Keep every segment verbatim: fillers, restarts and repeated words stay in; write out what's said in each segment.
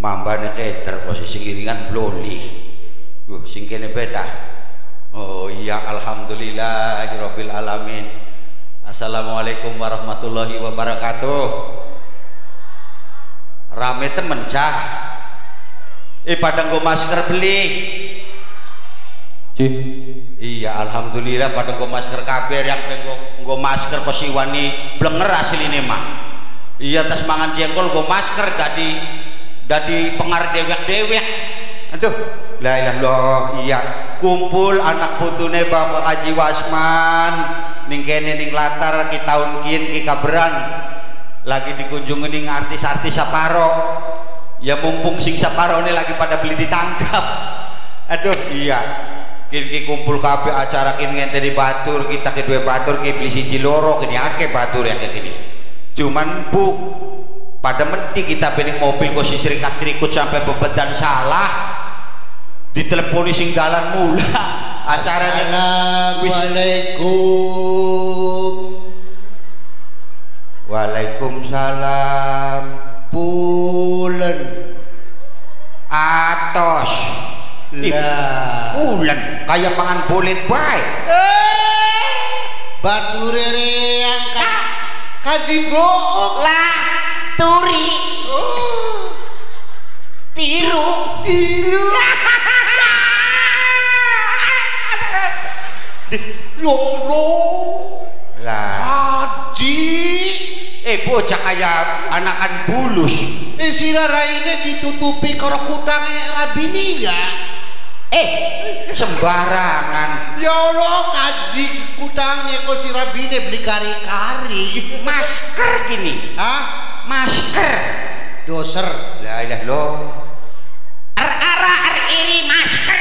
mambane keder posisi iringan bloli. Yuh sing kene beta. Oh iya alhamdulillahirabbil alamin. Assalamualaikum warahmatullahi wabarakatuh. Rame temen cah. Eh pada nggo masker beli. Cih. Iya alhamdulillah pada nggo masker kabeh yang nggo nggo masker kosiwani blenger asline mah. Iya tas mangan jengkol nggo masker dadi dadi pengar dewek-dewek. Aduh, la ilaha illallah. Iya, kumpul anak putune Bapak Haji Wasman ning kene ning latar ki taun kieu ki kaberan lagi dikunjungi ning artis-artis saparo. Ya mumpung sing saparone lagi pada beli ditangkap. Aduh, iya. Kini kumpul kabeh acara kini ngenteni batur, kita kedua batur ki beli siji loro kini akeh batur ya kini. Cuman bu pada menti kita bening mobil kok si serikat-serikut sampai bebedan salah diteleponi sing dalan mula acaranya. Assalamualaikum. Waalaikumsalam. Pulen Atos lah pulen kayak mangan bolet bae. bature reang kaji book Lah turi tiru tiru lolo lah haji eh bocah kayak anakan bulus. eh sirara ini ditutupi karo kudange rabini ya. Eh sembarangan Ya Allah kaji kudange kok si rabine beli kari-kari masker gini. hah Masker doser la ilaha illallah. er-ara er-iri masker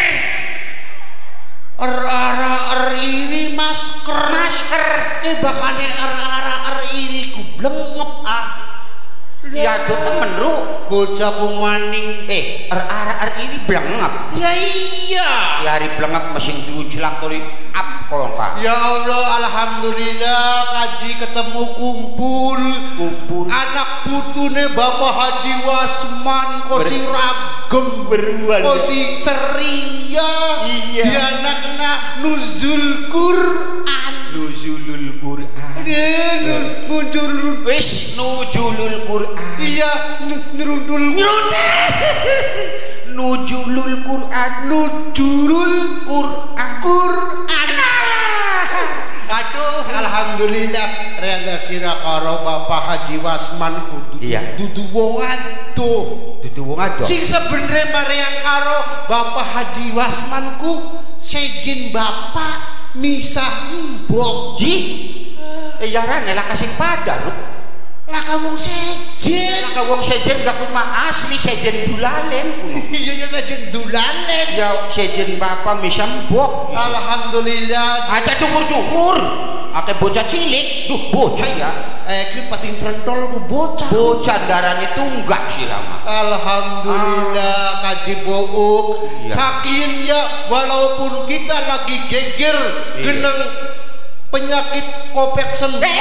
er-ara er-iri masker Masker eh bakane er-ara er-iri ku blengep ah ya tuh temen ru bocah kumaning eh er-ara er-iri blengep ya iya ya hari blengep mesin diujelang tuli ap kolong pak. ya Allah alhamdulillah kaji ketemu kumpul Kumpul anak putune Bapak Haji Wasman kok si ragem beruan kok si ceria Iya. dia anakna nuzul Quran nuzulul Quran dia nu- nuzul wis nuzulul Quran iya nu- nurundul nuzulul Quran nujurul Quran Quran aduh alhamdulillah rega sira karo Bapak Haji Wasman kudu Iya. dudu wong adoh dudu wong ado sing sebenere mareang karo Bapak Haji Wasman ku sejin bapak misah mbok ji eh yarane lah kasih pada lu lah kamu sejin lah wong sejen gak kuma asli sejen dulalen iya ya sejin dulalen ya sejen bapak misambok alhamdulillah aja dukur-dukur ake bocah cilik duh bocah ya eh ki pating serentol ku bocah bocah darane tunggak sih lama alhamdulillah kaji bouk Iya. sakin ya walaupun kita lagi geger Iya. geneng penyakit kopek sendiri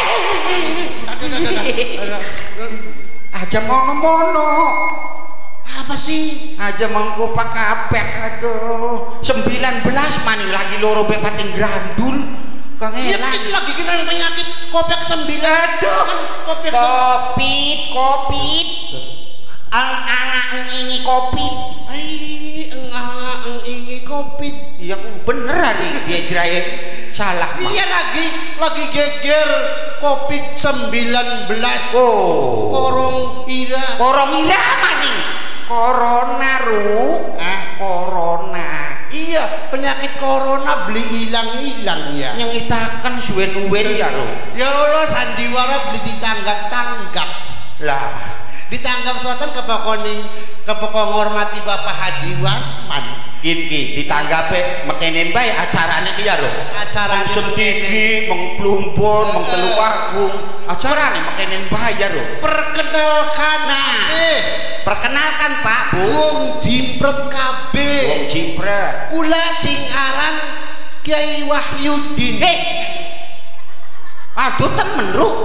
aja mono-mono apa sih aja mengkopak kapek aduh sembilan belas maning lagi loro be pating grandul kang iya elah kan lagi kena penyakit kopek sembilan aduh kopek kopit kopit ang ang ini kopit ay enggak ini kopit iya beneran nih dia kirain salah mah. iya lagi lagi geger covid sembilan belas oh korong ira korong ira maning corona ru ah corona iya penyakit corona beli hilang-hilang ya nyengitakan suwen-uwen ya ru ya Allah sandiwara beli ditanggap-tanggap lah ditanggap selatan kepokoning kepokong hormati Bapak Haji Wasman gini ditanggape mekenen bae acarane ki ya ro acara sentigi mengplumpun mengtelu agung acarane mekenen bae ya ro perkenalkan eh perkenalkan Pak Bu wong jimpret kabeh wong jimpret kula sing aran Kiai Wahyudin eh aduh temen ru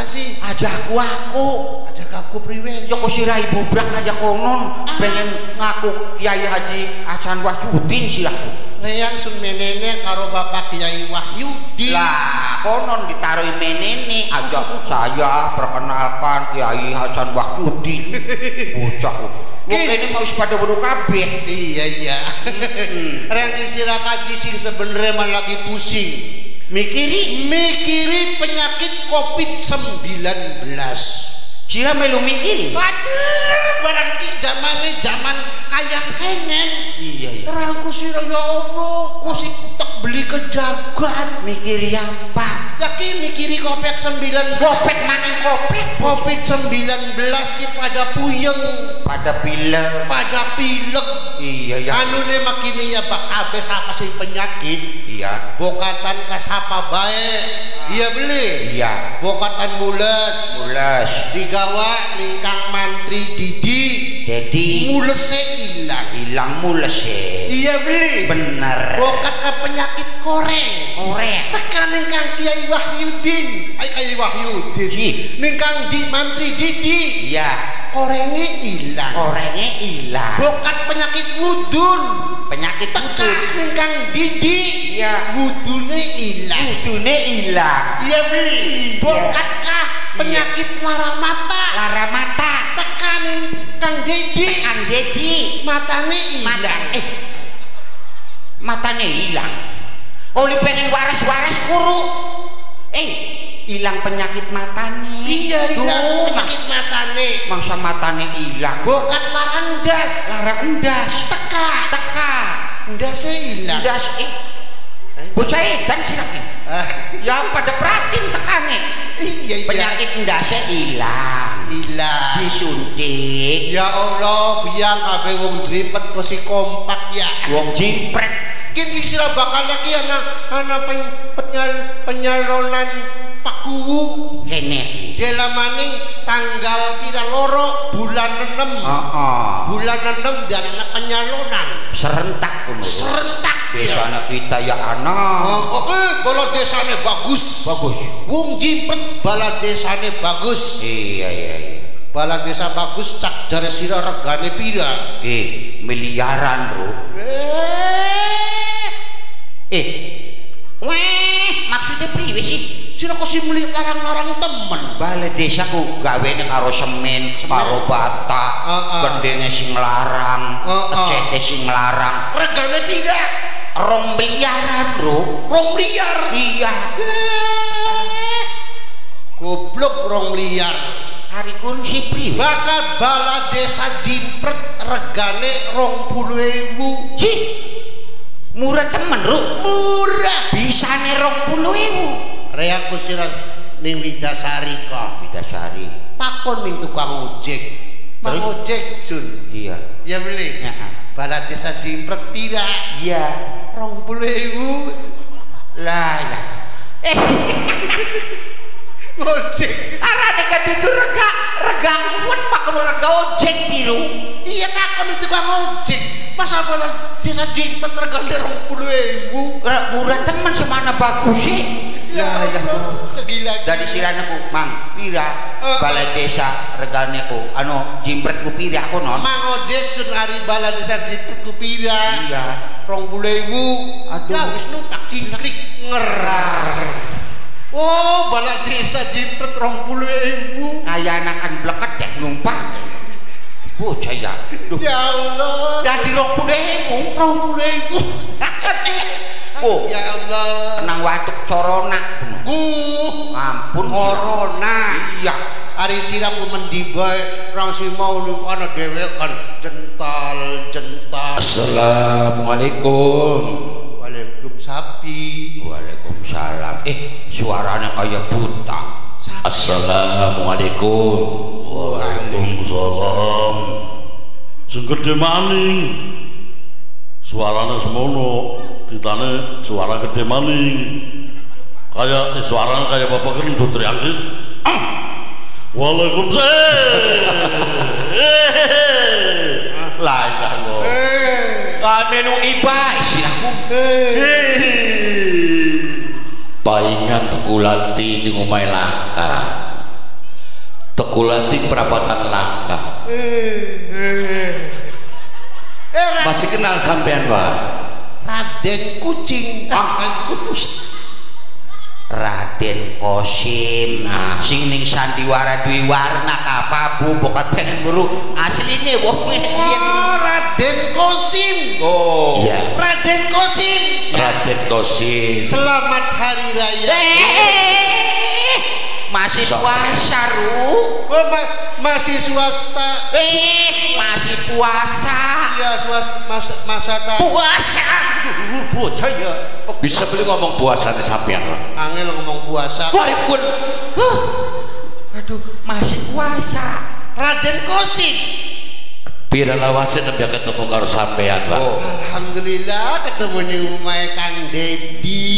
Apa sih? Ajak aku aku. Ajak aku priwe? Ya kok sirai bubrak aja konon pengen ngaku Kiai Haji Hasan Wahyudin sirahku. Reyang sun menene karo Bapak Kiai Wahyudin. Lah, konon ditaruh menene aja saya perkenalkan Kiai Hasan Wahyudin. Bocah. Wong kene mau pada weruh kabeh. Iya iya. Hmm. Reyang istirahat kaji sing sebenarnya malah lagi pusing. Mikiri, mikiri penyakit covid sembilan belas. Sira melu mikiri. Waduh, berarti zamane zaman kayak kenen. Iya iya. Terangku sira ya Allah, ku sing tak beli kejagan. Mikiri apa? Lagi mikiri covid sembilan belas. Covid maning covid. covid sembilan belas ki pada puyeng, pada pilek, pada pilek. Iya ya. Anune makini ya Pak kabeh apa sing penyakit? Iya. Bokatan kasapa bae. Iya beli. Iya. Bokatan mules. Mules. Digawa lingkang mantri Didi. Jadi mulese ilang. Ilang mulese. Iya beli. Bener. Bokat ke penyakit koreng. Koreng. Tekan lingkang Kiai Wahyudin. Ay Kiai Wahyudin. Ji. Lingkang di mantri Didi. Iya. Korengnya ilang. Korengnya ilang. Bokat penyakit wudun. Penyakit wudun. Lingkang Didi. Iya. Wudune ilang. Wudune ilang. Iya beli. Bokat kah penyakit lara mata. Lara mata. Tekanin Kang Dedi. Kang Dedi. Matane ilang. Mata, eh. Matane ilang. Oli pengen waras-waras kuru. Eh, hilang penyakit matane. Iya, hilang penyakit matane. Mangsa matane hilang. Bokat lara endas. Lara endas. Teka. Teka. Endasnya hilang. Endas eh. Bocah edan sih lagi. Yang pada perhatiin tekane. Iya, iya. Penyakit endasnya hilang. Hilang. Disuntik. Ya Allah, biang kabeh wong dripet kok si kompak ya. Wong jimpret. Kini sira bakal lagi anak anak pen, penyal, penyalonan Pak Kuwu. Kene. Delamaning tanggal pira loro bulan enam. Heeh. Bulan enam dan anak penyalonan. Serentak kuno. Serentak. Desana kita ya anak. Oh, oh, eh, bala desane bagus. Bagus. Wong jimpet bala desane bagus. Iya iya iya. Bala desa bagus cak jare sira regane pira? Eh, miliaran, Bro. Eh. Weh, maksudnya priwe sih? Sira kok sih meli larang-larang temen. Balai desaku gawene karo semen, karo bata, uh, uh. gendenge sing larang, uh, uh. kecete sing larang. Regane pira? Rong miliaran, Bro. Rong liar. Iya. Goblok rong liar. Hari kun si priwe. Bakat bala desa jimpret regane rong puluh ewu. Ji. Murah temen, Bro. Murah. Bisane rong puluh ewu. Reaku sira ning Widasari kok. Widasari. Takon ning tukang ojek. Mang ojek, Sun. Iya. Ya beli. Heeh. Bala desa jimpret pira? Iya. Rong puluh ewu. Lah, lah. Eh. Ojek. Arane kaditu rega, rega kuwet mak rega ojek biru. Iya takon itu tukang ojek. Masa bala desa jimpret regane rong puluh ewu. Murah temen semana bagus sih. Ya ya. Gila. Dari siranaku, Mang, pira balai desa regane ku anu jimpretku pira konon. Mang ojek sun ari balai desa jimpretku pira? Iya. rong puluh ewu. Aduh. Ya wis numpak cingkrik ngerar. Oh, balai desa jimpret rong puluh ewu. Kayak anakan bleket dek numpak. Bocah ya. Ya Allah. Dadi rong puluh ewu, rong puluh ewu. Oh, ya Allah. Tenang watuk corona. Guh, ampun corona. Iya. Ari sirah ku mendi bae, rong si mau ning ana dhewekan jental-jental. Assalamualaikum. Waalaikumsalam. Waalaikumsalam. Eh, suaranya kayak buta. Assalamualaikum. Waalaikumsalam. Sing gedhe maning. Suarane semono, kitane suara gede maning. Kayak eh, suaranya kayak bapak gendut teriakin. Ah. Waalaikumsalam. Lah lah lo. Ah menu iba istilahku. Paingan tegulanti ning omahe Langka. kulati perapatan langka. Eh, Ra- Masih kenal sampean, Pak? Raden Kucing. Raden Kosim Nah. sing ning sandiwara duwe warna kapabu bokat pengen guru asline wong Oh, Raden Kosim. oh Iya. Raden Kosim. Raden Kosim. Selamat hari raya. eh masih Sok. puasa Ru Oh, ma- masih swasta. eh masih puasa Iya, swasta mas masa ta. puasa uh, bocah ya Bisa beli ngomong puasanya sampean, Pak? Angel ngomong puasa. Walaupun huh. aduh masih puasa Raden Kosim. pira lawase nembe ketemu karo sampean, Pak. oh Alhamdulillah ketemu ning omahe Kang Dedi.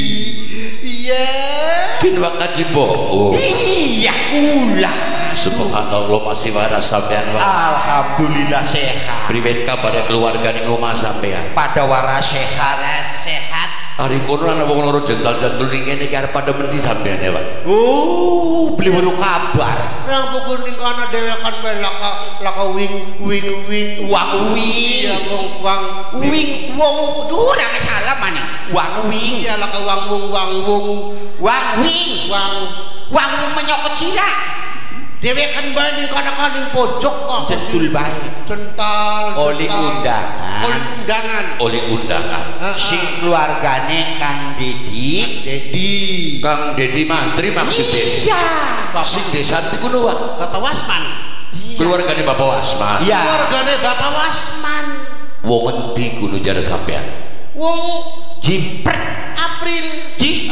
Iya. Kin wakat jibo. Oh, iya ulah subhanallah masih waras sampean, Pak. alhamdulillah sehat Priwen kabar keluarga ning omah sampean? pada waras sehat sehat Hari kono ana wong loro jental-jentul ning kene iki arep pada menti sampean ya, Pak. oh beli baru kabar Yang pukul ning kana dhewe kan bae laka laka wing wing wing wang wing iya wong wang wing wong duh ora salah maneh wang wing iya laka wang wung wang wung wang wing wang wang menyokot sila dhewe kan bae ning kana kana ning pojok kok jentul bae cental oleh undangan oleh undangan Oleh undangan. sing keluargane Kang Dedi Dedi Kang Dedi Mantri maksudnya. iya Sing desa iki kuno, Pak. Bapak Wasman Keluargane Bapak Wasman. iya keluargane Bapak Wasman Wong endi kuno jare sampean? wong jimpret April di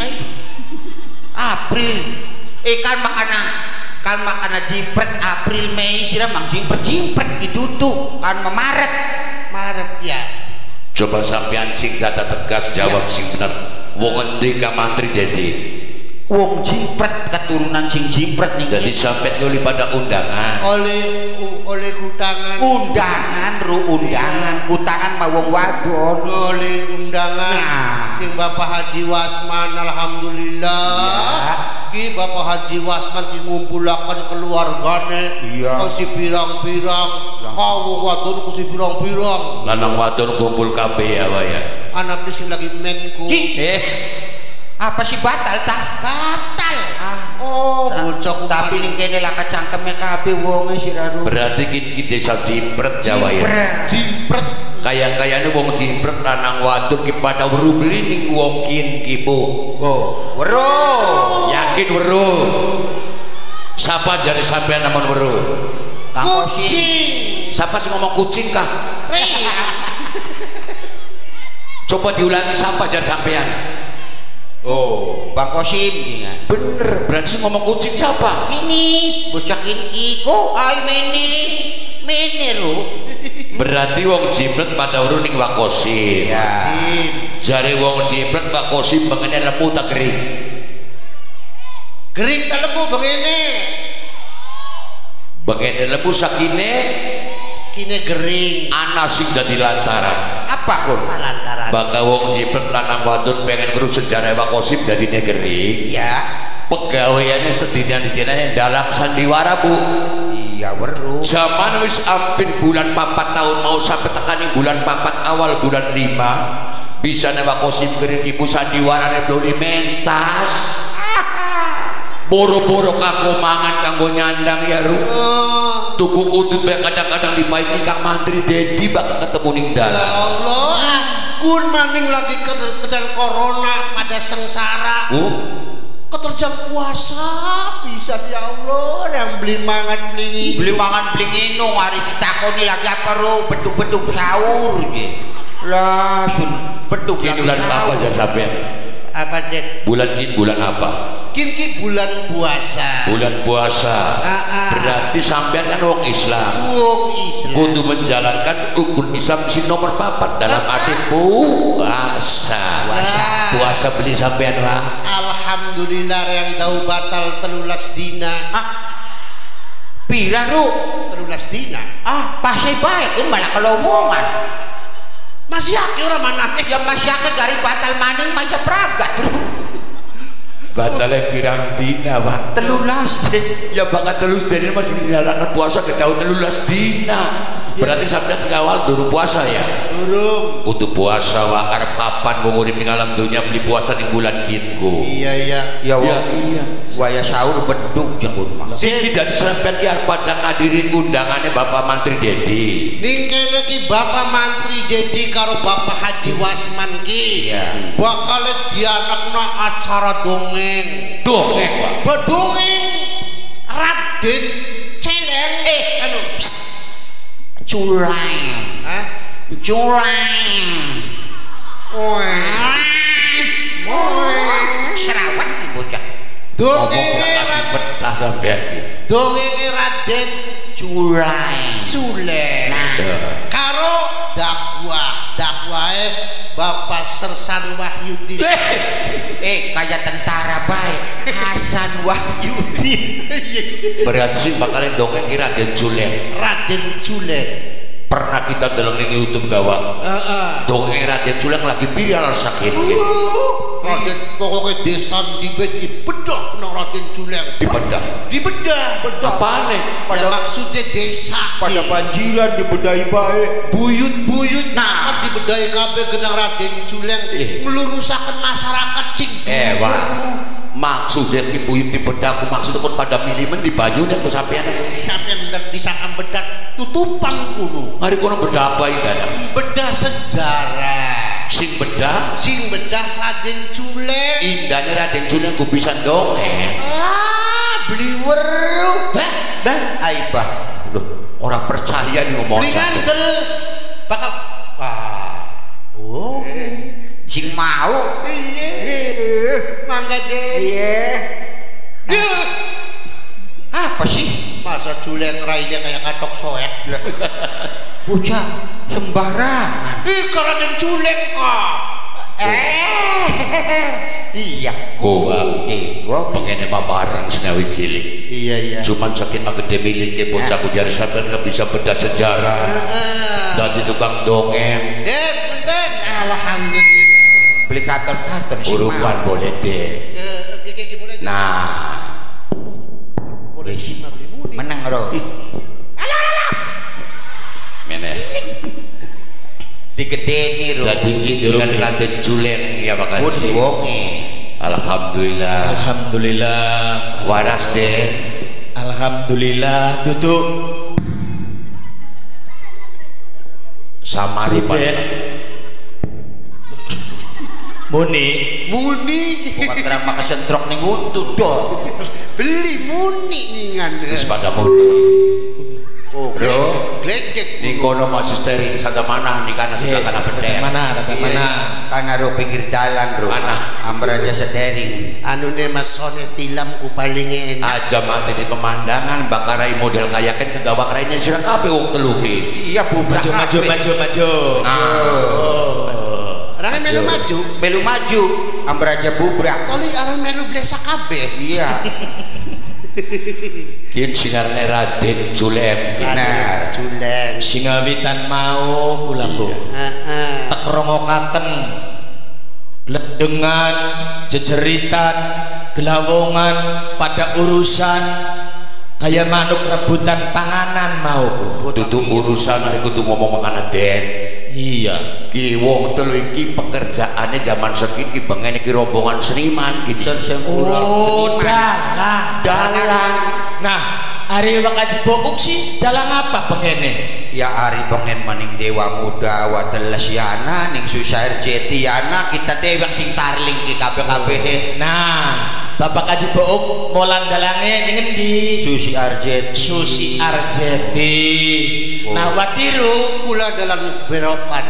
April eh kan makana kan makana jimpret April Mei sira mang jimpret jimpret ditutup kan Maret Maret ya Coba sampean sing kata tegas jawab sing bener. Wong endi Kang Mantri Dedi? wong jimpret keturunan sing jimpret nih Jadi sampean nyuli pada undangan. oleh oleh kutangan undangan ru undangan kutangan mah wong wadon oleh undangan Nah. sing Bapak Haji Wasman alhamdulillah Ya. ki Bapak Haji Wasman ki ngumpulaken keluargane Iya. kok si pirang-pirang kau wong wadon kok si pirang-pirang Lanang wadon kumpul kabeh ya, Pak ya. anak sing lagi menku Ki. Eh, apa sih batal tak batal ah. oh bocah tapi ning kene lah kecangkeme kabeh wonge sira ru berarti kita desa Jimpret Jawa ya. jimpret Kaya-kayane wong Jimpret lanang wadon ki pada weruh beli ning wong kin ki, Bu. oh weruh Yakin weruh. Siapa dari sampean namun weruh? Kang Kosim kucing Siapa sih ngomong kucing kah? Ria. Coba diulangi siapa dari sampean? oh Bang Kosim ingat Bener, berarti ngomong kucing siapa? ini bocah ini kok ai meni meni lu Berarti wong Jimpret pada weruh ning Wak Kosim. ya Jare wong Jimpret Wak Kosim bengene lemu tak kering. Gering telepu begini Bengene lemu sakine kini gering ana sing dadi lantaran. apa kun lantaran Bakal wong Jimpret lanang wadon pengen weruh sejarah Wak Kosim dadine gering. ya Pegawaiannya sedina dijinanya dalam sandiwara, Bu. iya weruh Zaman wis ampir bulan papat tahun mau sampai tekani bulan papat awal bulan lima bisa Wak Kosim kering ibu sandiwara belum mentas boro-boro kanggo mangan kanggo nyandang ya ru oh tuku udut bae kadang-kadang dipaiti Kang Mantri Dedi bakal ketemu ning ya dalan. Allah kun maning lagi keterjang corona pada sengsara Bu, keterjang puasa bisa ya Allah yang beli mangan beli beli mangan beli nginung hari ditakoni lagi apa ru beduk-beduk sahur gitu lah sun beduk ini lagi bulan apa sahur. aja sampean? apa deh Bulan ini bulan apa? kini bulan puasa Bulan puasa. Ah, ah. Berarti sampean kan wong Islam. wong Islam Kudu menjalankan rukun Islam si nomor papat dalam arti puasa. Puasa. Puasa beli sampean, Pak. alhamdulillah yang tahu batal telulas dina ah pira ru telulas dina ah pasai baik ini malah kalau omongan masih yakin orang mana ya masih akan dari batal maning manja pragat ru Batale pirang dina, Pak? Telulas deh. Ya bakat telus dene masih nyalakan puasa kedau telulas dina. Berarti sampeyan sing awal durung puasa ya? Durung. Kudu puasa Pak. Arep kapan wong urip ning alam dunya beli puasa ning bulan Kitku? Iya iya. Ya Ya iya. waya sahur beduk jengkut mah. Sing tidak sampeyan ki arep padang ngadiri undangane Bapak Mantri Dedi. Ning kene ki Bapak Mantri Dedi karo Bapak Haji Wasman ki. Iya. Bakal dianakna acara dongeng. Dongeng, Pak. Bedongeng Raden Celeng eh anu Culang. Hah? Culang. Wah. Serawat bocah. Dongenge Kasih betah sampeyan ki. dongenge Raden Culang. Culeng. Nah. Karo dakwah, dakwahe Bapak Sersan Wahyudi. Eh kayak tentara baik. Hasan Wahyudi. Berarti sing bakal dongeng ki Raden Culeng. Raden Culeng. Pernah kita deleng ning YouTube gawang. Heeh. Dongeng Raden Culeng lagi viral sakit. Raden pokoknya desa dibet dibedah nang Raden Culeng. Dibedah. Dibedah, bedah. Apane? Pada maksudnya desa. Pada banjiran dibedahi baik. Buyut-buyut nah dibedahi kabeh genang Raden Culeng Eh. melurusaken masyarakat cing. Eh, Pak. Maksudnya ki buyut dibedah ku maksud pun pada milimen di baju nek sampeyan. Sampeyan ndak disakan bedah tutupan kuno. Mari kono bedah apa iki? Bedah sejarah. Sing bedah Sing bedah Raden Culeng. indahnya Raden Culeng ku bisa dongeng. Ah, bliwer. Hah? Dah aibah. Loh, orang percaya nih ngomong. Beli ngandel. Bakal ah. Oh. Sing mau. Iya. Mangga deh. Iya. Iya. Apa sih? Masa Culeng rainya kayak katok soek. Bocah sembarangan. Ih, Raden Culeng kok. Eh. Iya. Gua Eh, gua pengen emang bareng senawi cilik. Iya iya. Cuman sakit gede miliknya bocah ku jari sampean gak bisa bedah sejarah. Dadi tukang dongeng. Den, den. Alhamdulillah. beli karton-karton sih. Urupan boleh deh. Eh, iki boleh. Nah, Boleh sih mah beli muni. Menang bro. mene. Digedeni bro. Jadi itu kan Raden Culeng ya Pak Bun Haji. wonge. Alhamdulillah. Alhamdulillah. Waras deh. Alhamdulillah. Duduk. Samari Pak. Muni. Muni. Bukan terang makan sentrok ning untut dong. Beli muni ingan. Terus pada muni. Oh, Bro. gledek. Di kono masih stering sada mana nih karena sudah kana bedek. Mana? Ada Iya. mana? Karena ro pinggir dalan bro. Mana? Ambraja sedering. Anu ne masone tilam ku paling enak. Aja mati di pemandangan bakarai model kayak kan kegawa kerainya sira kabeh wong telu ki. Iya bubrak. Maju, maju, maju, maju. Nah, Arane melu maju. Melu maju. Ambraja bubrak. Kali arane melu blesa kabeh. Iya. kieu sinarne Raden Culeng. Nah, Culeng. Singawitan mau kula Bu. Heeh. Tak rongokaken gledengan, jejeritan, gelawongan pada urusan kayak manuk rebutan panganan mau Bu. Dudu urusan hari kudu ngomong makanan den. Iya. Ki wong telu iki pekerjaannya zaman sakit ki bengen iki rombongan seniman gitu. Oh, dalang. Dalang. Nah, hari wakaji bouk sih dalang apa pengene? Ya ari pengen maning dewa muda wa telasiana ning susair jetiana kita dewek sing tarling ki kabeh-kabeh. Nah, Bapak Kaji Bouk molan dalange ning endi? Susi Arjeti. Susi Arjeti. Oh. Nah, watiru Kula dalam berokan.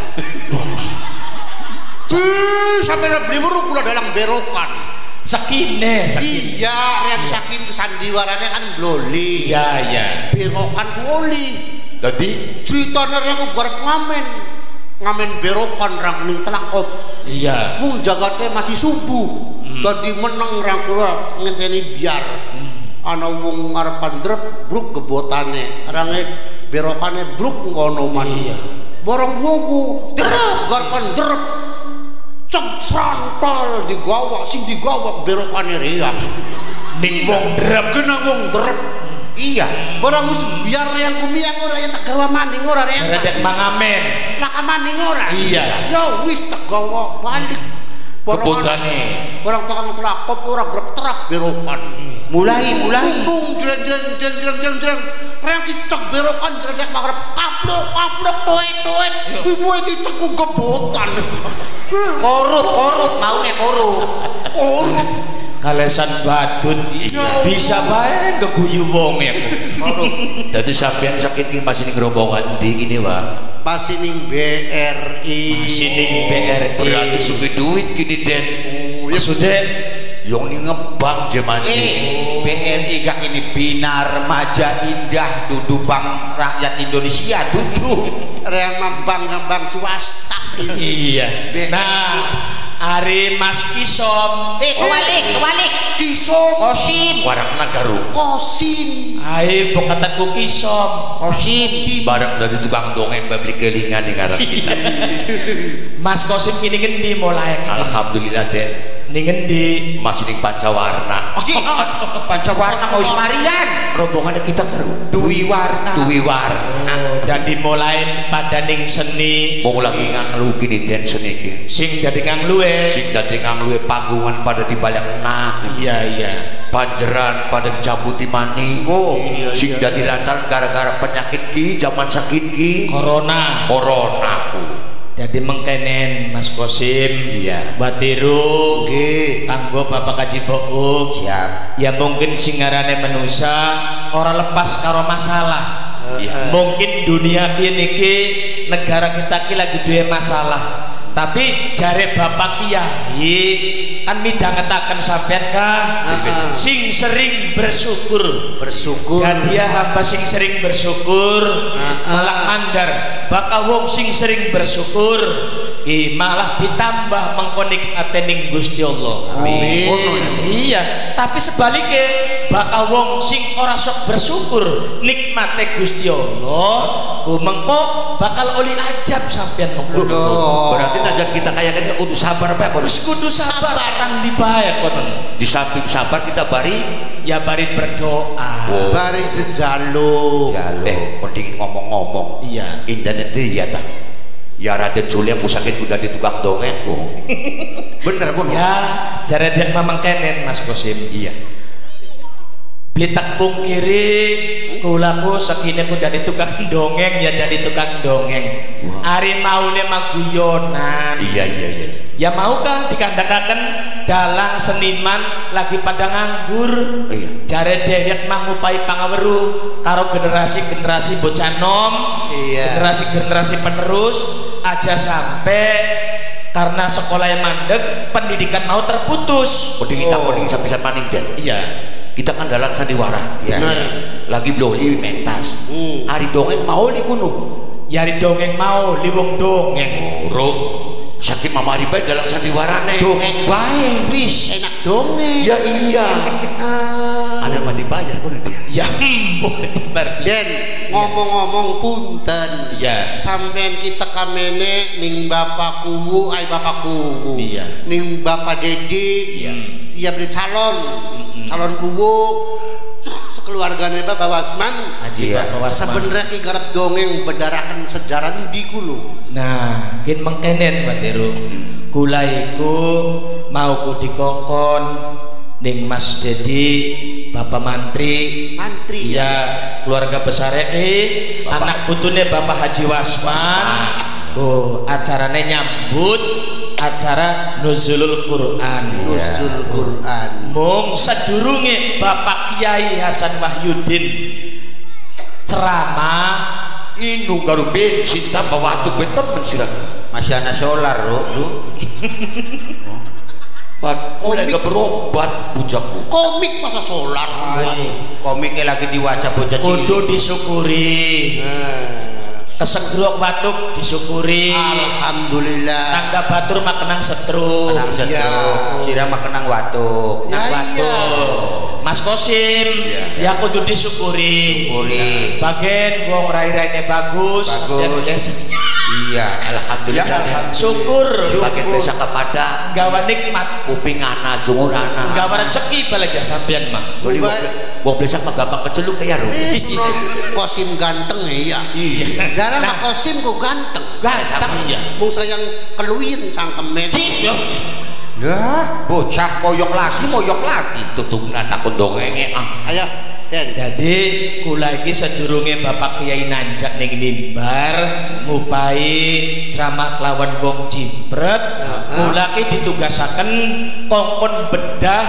Cih, sampai beli muru kula dalam berokan. sakine, sakine. Iya, yang saking sandiwaranya kan bloli. Iya, iya. Berokan oli. Dadi Ceritanya yang garap ngamen. Ngamen berokan rang ning telakop. Iya. Mung jagatnya masih subuh. Tadi menang rang kula ngenteni biar. Ana wong ngarepan drep bruk gebotane. Range berokane bruk ngono man. Iya. Borong wongku drep garepan drep. cek srontol digawa sing digawa berokane riak ning wong drep kena wong drep iya barang wis biar yang kumiang ora ya tegawa maning ora rek redek mangamen lah maning ora iya ya wis tegawa balik kebotane orang tukang trakop ora grep-trap berokan mulai mulai bung jreng jreng jreng jreng jreng jreng rek dicek berokan redek magrep kaplok kaplok toet-toet ibu iki ceku kebotan korup korup maune korup korup kalesan badut bisa bae keguyu wong ya korup dadi sampean sakit ki masih ning rombongan ndi gini Pak masih ning B R I masih ning B R I berarti suki duit gini Den maksudnya yang ini ngebang jemani eh B R I gak ini Bina Remaja Indah Dudu Bank Rakyat Indonesia dudu rema bank-bank swasta iya nah Ari Mas Kisom eh kewalik kewalik Kisom Kosim warang nagaru Kosim ae pokatanku Kisom Kosim barang dari tukang dongeng beli kelingan ning ngaran kita Mas Kosim ini ngendi mulai alhamdulillah Den ning ngendi masih ning Pancawarna Pancawarna mau semarian rombongan kita keru Dwi Warna Dwi Warna oh jadi mulai pada ning seni mau lagi nganglu gini Den seni iki sing dadi ngangluwe sing dadi ngangluwe panggungan pada dibayang nak iya iya panjeran pada dicabuti mani oh sing dadi lantaran gara-gara penyakit ki zaman sakit ki corona corona ku jadi mengkenen Mas Kosim iya Batiru nggih kanggo Bapak Kaji Bouk siap ya mungkin singarane manusia orang lepas karo masalah iya mungkin dunia ini ki negara kita ki lagi duwe masalah tapi jare Bapak Kiai kan midhangetaken sampean kah uh-uh. sing sering bersyukur bersyukur dan dia hamba sing sering bersyukur uh-uh. malah mandar bakal wong sing sering bersyukur i malah ditambah mengkonik atening Gusti Allah amin iya tapi sebaliknya bakal wong sing ora sok bersyukur nikmate Gusti Allah ku mengko bakal oli ajab sampean ngono berarti najak kita kayak kan kudu sabar Pak kono kudu sabar kang dibae kono di samping sabar kita bari ya bari berdoa oh. bari jejaluk eh mending ngomong-ngomong iya internet ya ta ya Raden Julia pusakit udah di tukang dongeng kok bener kok ya jare dia mamang kenen Mas Kosim iya blitak pungkiri kulaku sekine ku dari tukang dongeng ya dari tukang dongeng wow. Ari maune maguyonan iya iya iya ya maukah dikandakaken dalang seniman lagi pada nganggur iya jare dhewek mangupai pangaweruh karo generasi-generasi bocah nom iya generasi-generasi penerus aja sampai karena sekolah yang mandek pendidikan mau terputus mending kita oh. mending sampai maning Den iya kita kan dalam sandiwara ya, benar ya. lagi bloli mentas hmm. hari dongeng mau di kuno ya hari dongeng mau liwung dongeng urung sakit mama hari baik dalam sandiwara nih dongeng bae wis enak dongeng ya iya ah. ada mati bayar kok nanti ya boleh bar Den ngomong-ngomong punten ya sampean kita kamene ning bapak kuwu ay bapak kuwu iya ning bapak Dedi iya dia beli calon mm-hmm. calon kuwu keluarganya Bapak Wasman Haji iya. Bapak Wasman sebenarnya ki garap dongeng berdarakan sejarah di kulo nah kin mengkenen Batiru kula iku mau ku dikongkon ning Mas Dedi Bapak Mantri mantri ya keluarga besar e anak putune Bapak Haji Wasman oh acarane nyambut acara nuzulul Quran nuzul Quran mung sadurunge Bapak Kiai Hasan Wahyudin ceramah nginu karo bensin tambah waktu betemen siraka masih ana solar lu lu Pak, mulai gak berobat bujakku. komik masa solar komiknya lagi diwaca bocah cilik kudu disyukuri nah. kesegrok batuk disyukuri alhamdulillah tangga batur makenang setruk kenang setruk iya. sira mah kenang watuk ya, nang watuk iya. Mas Kosim ya kudu disyukuri syukuri bagian wong rai-raine bagus Bagus. dan Iya, alhamdulillah. Ya, syukur pakai bisa kepada gawa nikmat kuping anak jungur anak gawa rezeki balik ya sampean mah. Tuli wong bisa mah gampang keceluk ya ro. Kosim ganteng ya. Iya. Jarang nah, Kosim ku ganteng. Ganteng ya. Mung sayang keluin cangkeme. Lah, bocah moyok lagi, moyok lagi. Tutupna takut dongenge ah. Ayo, Den. Jadi kula iki sedurunge Bapak Kiai nanjak ning mimbar ngupahi ceramah kelawan wong jimpret, kula iki ditugasaken kongkon bedah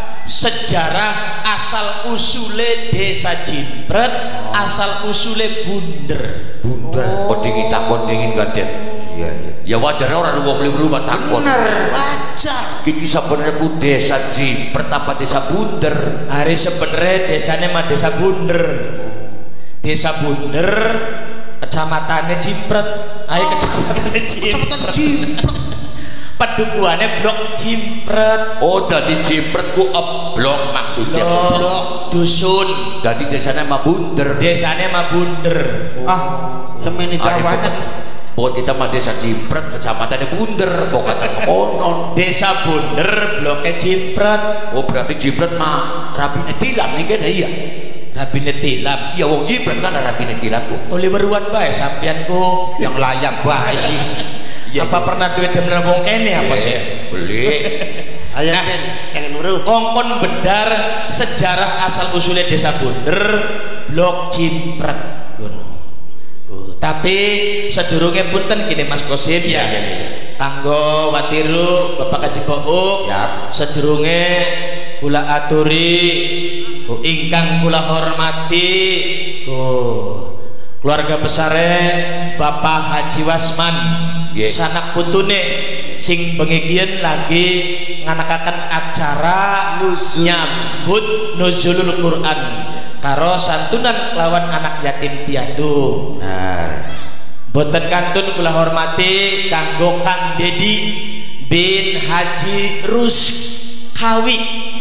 sejarah asal usule desa Jimpret, asal usule bunder. Bunder. Oh, dingin takon dingin gaten. Iya, iya. Ya wajar orang wong beli rumah takon. Bener, wajar. Kini sebenarnya ku desa Jimpret apa desa bunder? Hari sebenarnya desanya mah desa bunder. Desa bunder, kecamatannya Jimpret. Ayo kecamatannya Jimpret. Jimpret. Pedukuannya blok Jimpret. Oh, dari Jimpret ku blok maksudnya. Blok dusun. Dari desanya mah bunder. Desanya mah bunder. Ah, semeni jawabannya. Buat kita mah desa Jimpret, kecamatannya bunder, bokatan konon. Desa bunder, bloknya Jimpret. Oh, berarti Jimpret mah rabine tilam nih kan iya. Rabine tilam. Ya wong Jimpret kan rabine tilam bu. Tuli beruan bae sampeanku yang layak bae sih. Ya, apa ya. Pernah duit demen wong kene apa sih? Beli. Ayo nah, Den, jangan nurut. Kongkon bedar sejarah asal usulnya desa bunder, blok Jimpret. Tapi sedurunge punten gini Mas Kosim ya, ya, ya. Kanggo watiru Bapak Kaji Kouk ya. Sedurunge kula aturi ingkang kula hormati oh, keluarga besare Bapak Haji Wasman yeah. Sanak putune sing bengikian lagi nganakaken acara Nuzul. Nyambut nuzulul Quran karo santunan lawan anak yatim piatu. Nah, boten kantun kula hormati kanggo Kang Dedi bin Haji Ruskawi.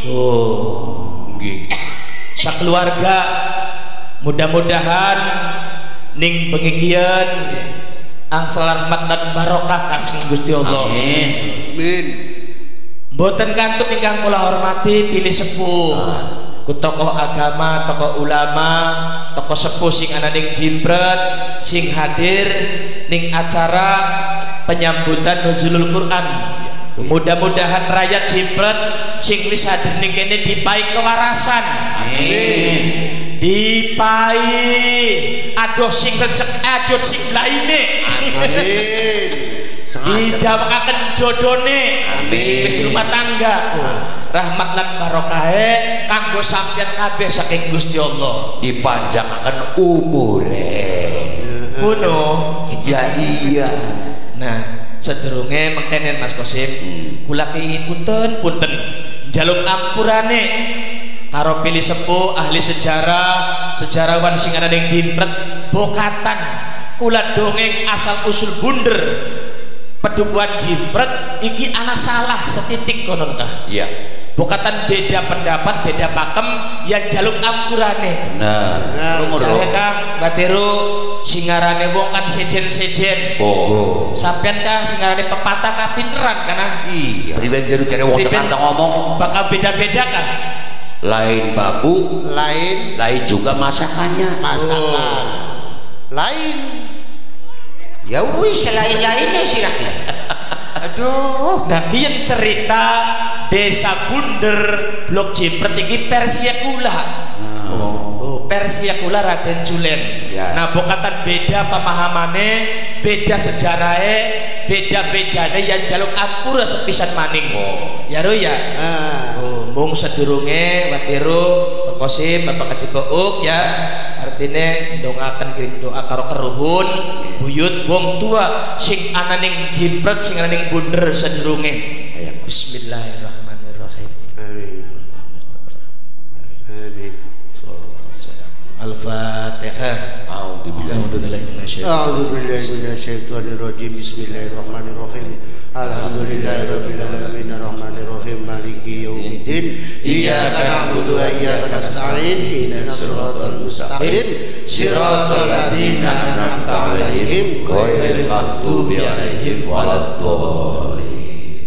Oh, nggih. Sakeluarga mudah-mudahan ning bengikian angsal rahmat dan barokah kasih Gusti Allah. Amin. Amin. Boten kantun ingkang kula hormati pilih sepuh. Ah. Ku tokoh agama, tokoh ulama, tokoh sepuh sing ana ning Jimpret sing hadir ning acara penyambutan nuzulul Quran. Mudah-mudahan rakyat Jimpret sing wis hadir ning kene dipai kewarasan. Amin. Dipai adoh sing rezeki adoh sing laine. Amin. Didawakaken jodone sing wis rumah tangga. Rahmat lan barokahe kanggo sampeyan kabeh saking Gusti Allah dipanjangkan umure ngono ya iya. Nah sedurunge mengkenen Mas Kosim hmm. kula ki punten punten njaluk ampurane karo pilih sepuh ahli sejarah sejarawan sing ana ning Jimpret bokatan kula dongeng asal usul bunder pedukuhan Jimpret iki ana salah setitik konon kah iya. Bukatan beda pendapat, beda pakem yang jaluk ampurane. Nah, nah jare Kang Batiru singarane wong kan sejen-sejen. Oh. Sampeyan kah singarane pepatah kapinteran kana? Iya. Riben jero jare wong kata ngomong bakal beda-beda kan? Lain babu, lain lain juga masakannya. Masakan. Oh. Lain. Ya wis lain-lainnya silahkan. Aduh, nah kian cerita desa bunder blok Jimpret iki Persia kula. Oh, oh Persia kula Raden Julen. Ya. Nah, bokatan beda pemahamane, beda sejarahe, beda bejane yang jaluk ampura sepisan maning. Oh. Ya ro ya. Ah. Oh, mung sedurunge watiru Pak Kosim, Bapak Kaji Kouk ya. Artine ndongaken kirim doa karo keruhun buyut wong tua sing ana ning Jimpret sing ana ning bunder sedurunge. Ya bismillahirrahmanirrahim. Amin. Amin. Al-Fatihah. A'udzubillahi minasyaitonir rajim. Bismillahirrahmanirrahim. Alhamdulillahirabbil alamin arrahmanirrahim maliki yaumiddin. iyyaka na'budu wa iyyaka nasta'in ihdinas siratal mustaqim siratal ladzina an'amta 'alaihim ghairil maghdubi 'alaihim waladdallin.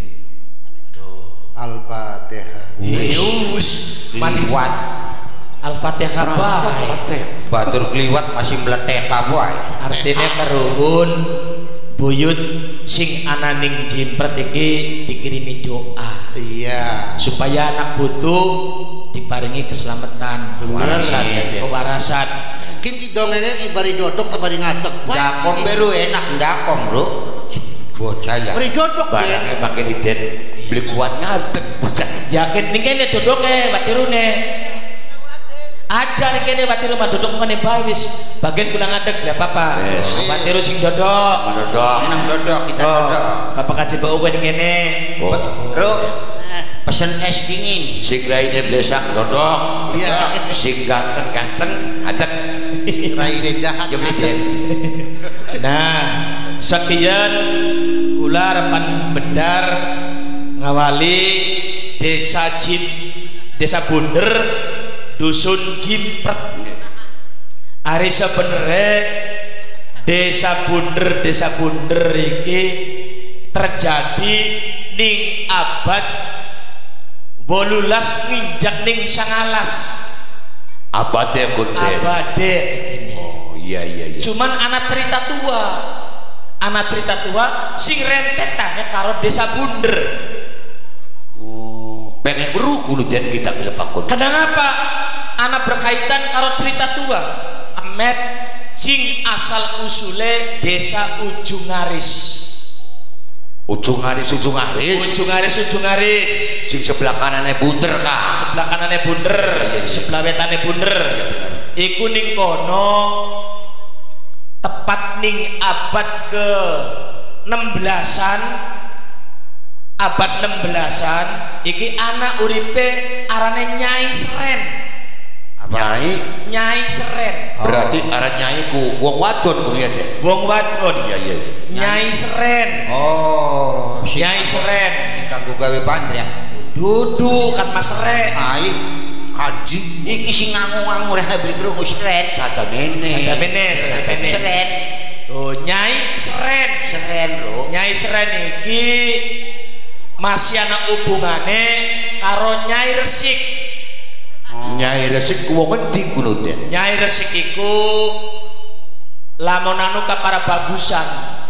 Al-Fatihah. Yus Kliwat Al-Fatihah bae. batur kliwat masih meletek kabeh. Artinya keruhun buyut sing ananing jimpret iki dikirimi doa. Iya. Supaya anak butuh diparingi keselamatan, Kewarasan, kewarasan, kewarasan. Kin ki dongenge ki bari dodok ta bari ngatek. Ndakong beru enak ndakong, Bro. Bocah ya. Bari dodok ya. Barangnya makin iden beli kuat ngadeg bocah. Yakin ning kene dodoke batirune. Aja ning kene batiru mah dodok ngene bae wis. Bagian kula ngadeg enggak apa-apa. Yes. Batiru sing dodok. Menodok. Enang dodok kita Oh, dodok. Bapak kaji bau ning kene. Oh. Bro, pesen es dingin. Sing lainnya blesak dodok. Iya. Sing ganteng-ganteng ngadeg. Raine jahat. Yo miden. Nah, sekian kula repan bedar ngawali desa Jim, desa Bunder, dusun Jimpret. Ari sebenere desa Bunder, desa Bunder iki terjadi ning abad wolulas nginjak ning sangalas. Abade kunten. Abade ini. Oh iya iya iya. Cuman anak cerita tua, anak cerita tua sing rentetannya karo desa Bunder. Oh, pengen beruku lu dan kita kelepakun. Kenapa? Anak berkaitan karo cerita tua. Ahmed sing asal usule desa Ujungaris. Ujungaris Ujungaris. Ujungaris Ujungaris. Sing sebelah kanannya bunder kah? Sebelah kanannya Bunder, sebelah wetane Bunder. Iku ning kono tepat ning abad ke enam belasan, abad enam belasan iki anak uripe arane Nyai Seren. Nyai. Nyai Seren. Berarti arah nyai ku wong wadon ku lihat ya. Wong wadon. Iya iya iya. Nyai Seren. Oh, si Nyai Seren. kanggo gawe pandrek. Dudu kan Mas Seren. Ai kaji iki sing ngangu-ngangu rek beli krungu seren. Sada nene. Sada mene, sada mene. Seren. Oh, Nyai Seren. Seren, Bro. Nyai Seren iki masih ana hubungane karo Nyai Resik. Nyai resik ku wong endi ku lho den. Nyai Resik iku lamun anu ka para bagusan.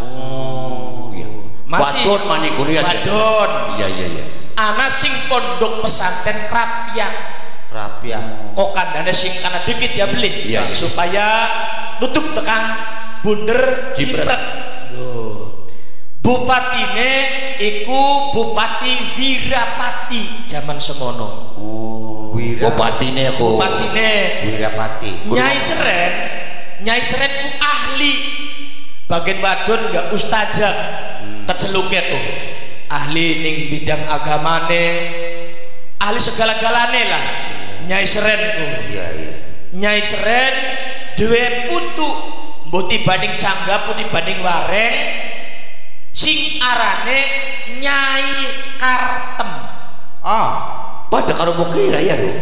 Oh iya. Masih Wadon maniku lihat ya. Wadon. Iya iya iya. Ana sing pondok pesantren Krapyak. Rapiah. Kok kandane sing kana dikit ya beli. Iya, iya. Supaya nutup tekan Bunder Jimpret. Loh. Bupatine iku Bupati Wirapati zaman semono. Oh, bupatine aku. Bupatine Wirapati. Nyai Seren, Nyai Seren ku ahli bagian wadon enggak ustazah keceluknya tuh ahli ning bidang agamane, ahli segala-galane lah Nyai Seren tuh. Iya iya. Nyai Seren duwe putu mbok dibanding canggap dibanding wareng sing arane Nyai Kartem. Ah, Pada karo bukira ya lho.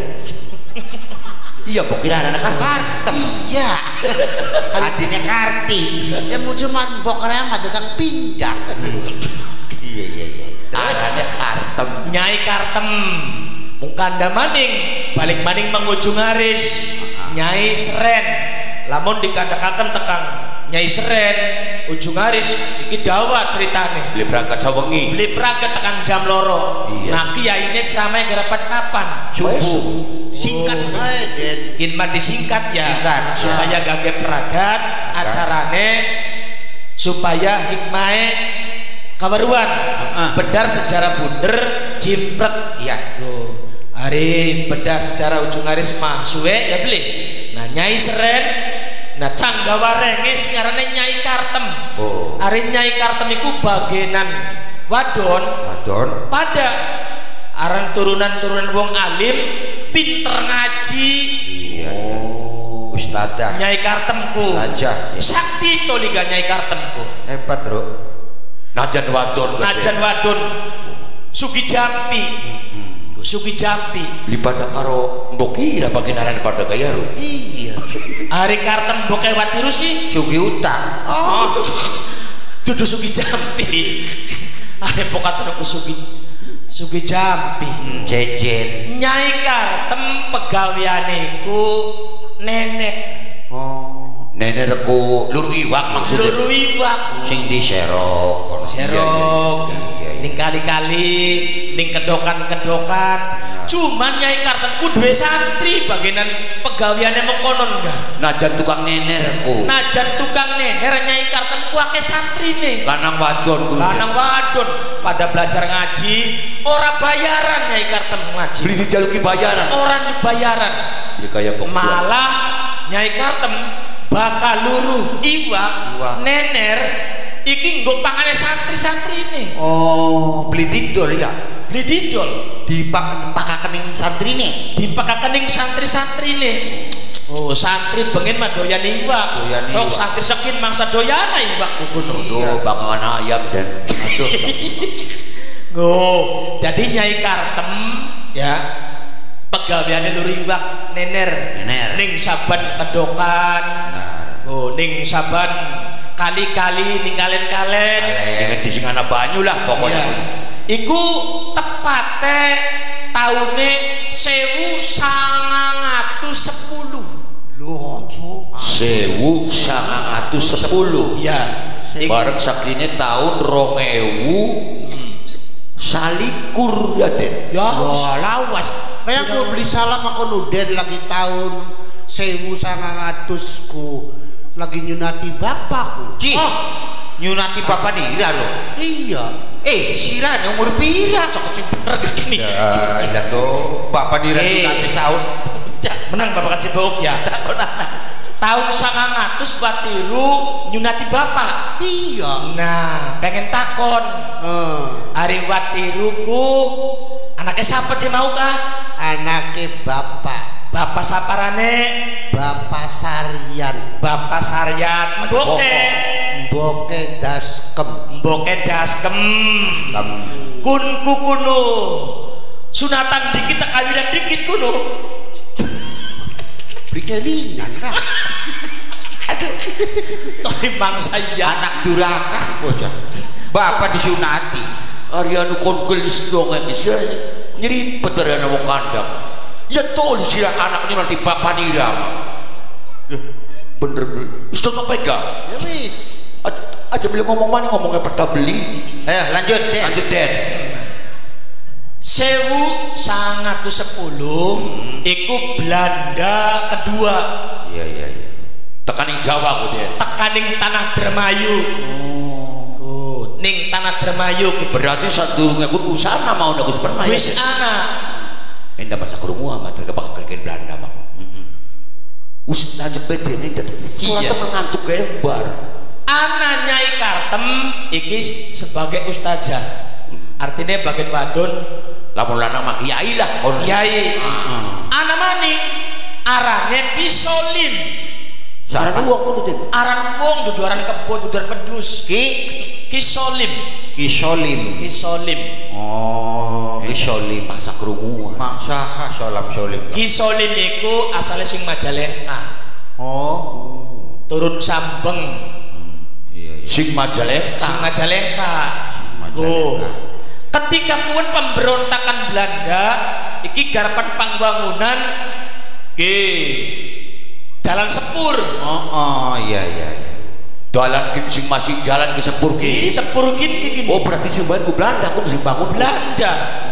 Iya bukira anak Kartem. Iya. Adine Karti. Ya mau cuma bokare mah tukang pindang. Iya iya iya. arane Kartem. Nyai Kartem mungkanda maning balik maning mengujung aris Nyai Seren lamun dikandakaken tekang Nyai Seren ujung aris iki dawa ceritane Beli berangkat sawengi. beli peragat tekan jam loro. Iya. Nah kiainya ceramah gerapat kapan? Subuh. Singkat bae Den. Gimana disingkat ya Singkat, supaya gage peragat acarane supaya hikmahnya kabaruan bedar sejarah Bunder Jimpret. Iya. Loh, hari bedar sejarah ujung hari semah suwe ya beli. Nah Nyai Seren, nah Canggawa Rengis ngarane Nyai Kartem. Oh. Hari Nyai Kartem iku bagenan wadon Wadon. pada aran turunan-turunan wong alim pinter ngaji. Iya. Oh. Ustadzah. Nyai Kartemku Ustadzah. sakti to liga Nyai Kartemku Hebat, Bro. Najan wadon. najan wadon sugi jampi Sugi Jampi lipada karo mboki lah bagian pada gaya ru. Iya. Hari kartem mboke watiru sih Sugi utang. oh dudu Sugi Jampi hari pokatan aku Sugi Sugi Jampi hmm, jejen Nyai kartem pegawiane ku nenek oh Nenek aku luru iwak maksudnya. luru iwak sing di serok serok ning kali-kali ning kedokan-kedokan cuman Nyai kartem ku duwe santri bagian pegawiane mengkonon enggak Najan tukang nenerku. najan tukang nener Nyai kartem ku akeh santrine Lanang wadon guru. lanang wadon pada belajar ngaji ora bayaran Nyai kartem ngaji Beli dijaluki bayaran. orang bayaran Ya kayak kok. malah Nyai kartem bakal luruh iwak Iwak. nener iki nggo pangane santri-santrine oh beli didol ya beli didol dipak pakakening santrine dipakakening santri-santrine oh santri bengen mah doyan iwak Doyan tok iwak. santri sekin mangsa doyana iwak kuno Aduh, bakangan ayam dan aduh. oh jadi Nyai kartem ya pegaweane lur iwak nener Nener. ning saben kedokan nah oh ning saben kali-kali ning kalen-kalen Dengan di sing ana banyu lah pokoknya. ya. Iku tepate taune sewu sangang atus sepuluh Loh, Sewu sangang atus sepuluh. ya Bareng sakline tahun rong ewu salikur ya Den. ya wah lawas. Kayak aku beli salam aku nuden lagi tahun sewu sangang atusku lagi nyunati bapakku. Cih, nyunati bapak dira loh. Iya. Eh, sirane umur pira? cocok sing bener gini Ya, iya tuh. Bapak dira Eh. nyunati sahur. menang bapak Cibok ya tahun sangang atus batiru nyunati bapak Iya. nah pengen takon Eh, hari watiruku anaknya siapa sih mau kah anake bapak, bapak saparane bapak Sarian, bapak Saryan mboke Boke Daskem. mboke daskem kunku kuno sunatan dikit kawinan dikit kuno Bikelingan kah? tapi mangsa ya Anak duraka bocah. Bapak disunati. Arianu kongkel sedongan bisa nyeripet dari anak wong kandang. Ya tol sirah anaknya nanti bapak nira. Ya, bener bener. Ustaz apa enggak? Ya wis. Aja, aja beli ngomong mana ngomongnya pada beli. Ayo lanjut deh. Lanjut Den. sewu sangat sepuluh iku Belanda kedua Iya iya iya. Tekaning Jawa kok Den. tekaning tanah Dermayu oh ning tanah Dermayu Berarti satu ngekut usaha mau nagus pernah ya. wis ana Enda masa krungu amat terkebak kerken Belanda mah. Us lanjut pete ini dat. Soalnya Iya. mengantuk gambar. ana Nyai kartem iki sebagai ustazah artinya bagian wadon Lamun lanang mah kiai lah kon. kiai ana maning arane Kisolim Saran uang kono Den. aran wong dudu aran kebo dudu aran pedus Ki Kisolim Kisolim. Kisolim Oh, Kisolim. Masa krungu. Mangsa solam solim. Kisolim iku asale sing Majalengka Oh. turun Sambeng Iya iya. Sing Majalengka. sing Majalengka Majalengka. oh ketika kuwen pemberontakan Belanda iki garapan pangbangunan ge dalan sepur Oh, oh iya iya iya. Dalan kin sing masih jalan ke sepur iki ki. sepur gini gini Oh berarti sing bangun Belanda kok sing bangun Belanda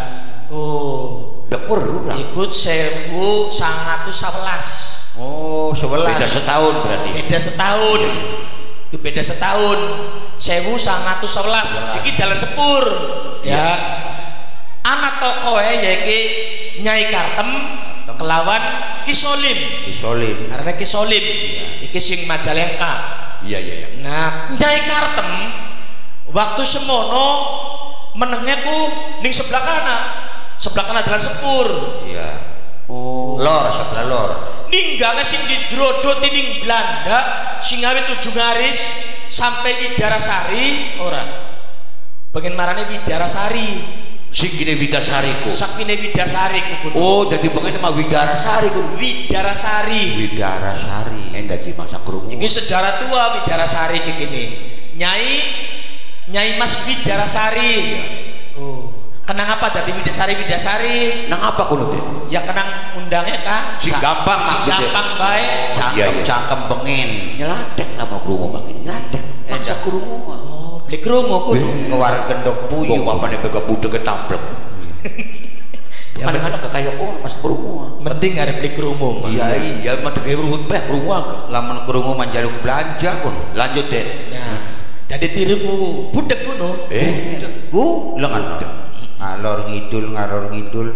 oh Ndak perlu lah. ikut sewu sangatus sebelas Oh, sebelas. Beda setahun berarti. beda setahun itu beda setahun sewu sangatus sebelas iki dalan sepur ya anak tokoe ya iki Nyai Kartem kelawan Kisolim Kisolim. karena Kisolim iki sing Majalengka Iya iya iya. nah Nyai Kartem waktu semono menengnya ku ning sebelah kanan sebelah kanan dalan sepur Iya. Oh, lor sebelah lor. ninggale sing didrodoti ning Belanda sing awit tujuh garis sampai Widarasari ora pengen marane Widarasari sing kene Widasari ku sakine Widasari ku oh dadi pengen mah Widarasari ku Widarasari Widarasari endah ki masa krungu iki sejarah tua Widarasari iki kene Nyai Nyai Mas Widarasari oh kenang apa dari Widasari Widasari nang apa kuno teh ya kenang undangnya kan si gampang si gampang bae cangkem cangkem bengin nyelatek lah mau krungu makin nyelatek masa krungu oh beli krungu ku ngewar gendok puyuh wong apane bega budeg ketamplek ya kadang-kadang kaya oh mas krungu mending arep beli krungu iya iya mah tege ruhut bae krungu ka lamun krungu manjaluk belanja pun lanjut deh nah dadi tiruku budeg kuno eh ku lengan ngalor ngidul ngalor ngidul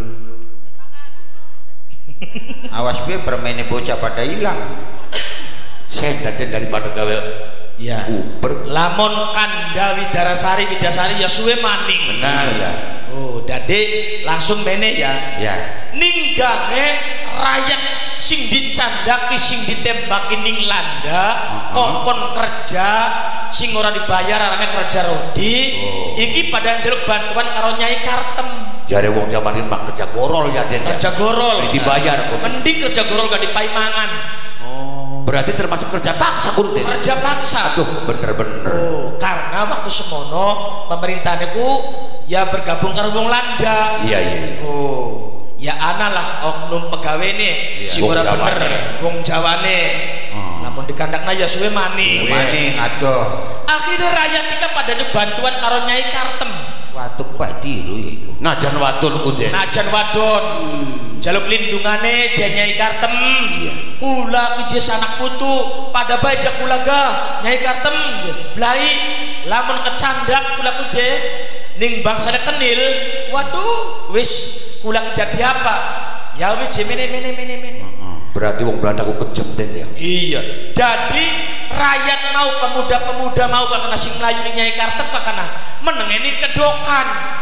awas be permainnya bocah pada hilang setan daripada gawe ya uber lamun Kanda Widarasari Widasari ya suwe maning benar ya oh dadi langsung mene ya ya ninggange rakyat sing dicandaki sing ditembaki ning landa kongkon kerja sing ora dibayar arane kerja rodi oh. Iki pada njaluk bantuan karo Nyai Kartem jare wong jaman ini mah kerja gorol ya Den kerja gorol dibayar kok mending kerja gorol gak dipai mangan oh berarti termasuk kerja paksa kun Den kerja paksa aduh bener-bener oh karena waktu semono pemerintahan iku ya bergabung karo wong landa iya iya oh ya ana lah oknum pegawai nih si ora bener wong Jawane namun di kandakna ya suwe maning maning aduh akhirnya rakyat kita pada bantuan karo Nyai Kartem watuk Pak Diru iku najan wadon ku Den najan wadon hmm. jaluk lindungane je Nyai Kartem iya kula ki sanak putu pada baja kula ga Nyai Kartem blai lamun kecandak kula ku je ning bangsane kenil waduh wis kula jadi apa ya wis je mene mene mene mene berarti wong Belanda ku kejem Den ya iya jadi rakyat mau pemuda-pemuda mau kakana sing melayu Nyai Kartem kakana menengeni kedokan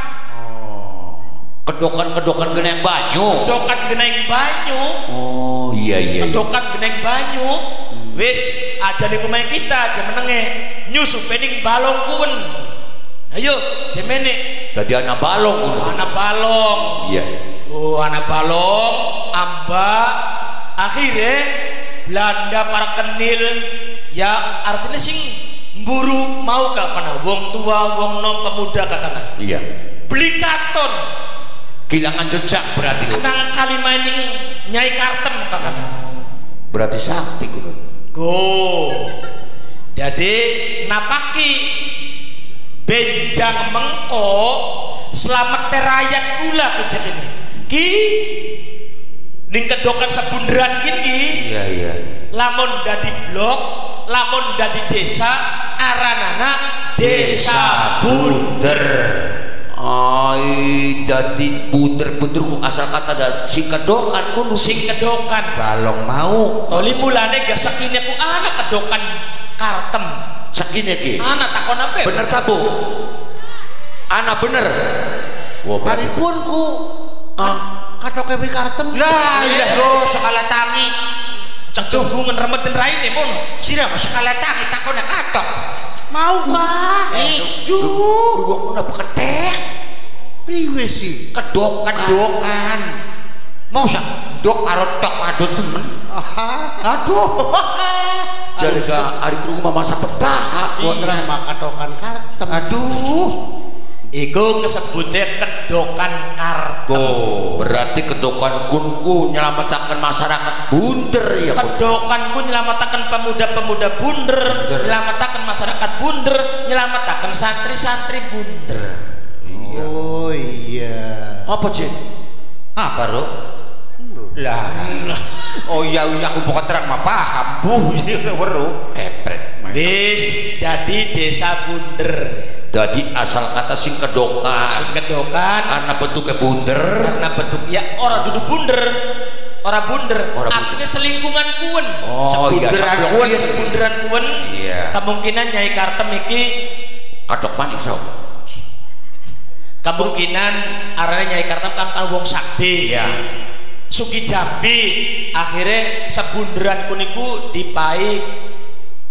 oh kedokan-kedokan geneng banyu kedokan geneng banyu oh iya iya kedokan geneng banyu hmm. wis aja ning omahe kita aja menenge nyusup ning balong kuwen ayo jemene dadi anak balong kuwi anak balong iya oh anak balong amba akhirnya Belanda para kenil ya artinya sing mburu mau kakana wong tua wong nom pemuda kakana iya beli katon kehilangan jejak berarti kenang kali maning Nyai Kartem kakana berarti sakti kuno go jadi napaki benjang mengko selamat terayat kula kejak ini ki ning kedokan sabunderan gini iya iya lamun dadi blok lamun dadi desa aranana desa bunder ai dadi bunder-bunder ku asal kata dan sing kedokan kudu sing kedokan balong mau toli mulane gak sakine ku anak kedokan Kartem sakine ki anak takon apa bener ta Bu anak bener wah paripun ku ah katoke wi Kartem lah iya bro sekala tangi cek hubungan remetin raine mono sira sekala tangi takone katok mau Pak eh duh wong ora beketek priwe sih kedok kedokan mau sak dok karo tok adut temen aduh jaga ari krungu mah masa pedahak buat mah katokan Kartem aduh iku kesebutnya kedokan Kartem berarti kedokan kunku nyelamatakan masyarakat bunder ya kedokanku nyelamatakan pemuda-pemuda bunder nyelamatakan masyarakat bunder nyelamatakan santri-santri bunder iya. oh iya apa Cik? apa Bro? lah oh iya iya aku pokok terang mah paham bu weru epret bis jadi desa bunder jadi asal kata sing kedokan sing kedokan karena bentuknya bunder karena bentuk ya orang duduk bunder orang bunder orang artinya selingkungan kuen oh iya kuen sebunderan kuen iya kemungkinan Nyai Kartem iki kadok maning so kemungkinan arane Nyai Kartem kan kan wong sakti ya Suki Jambi akhirnya sebunderan kuniku dipai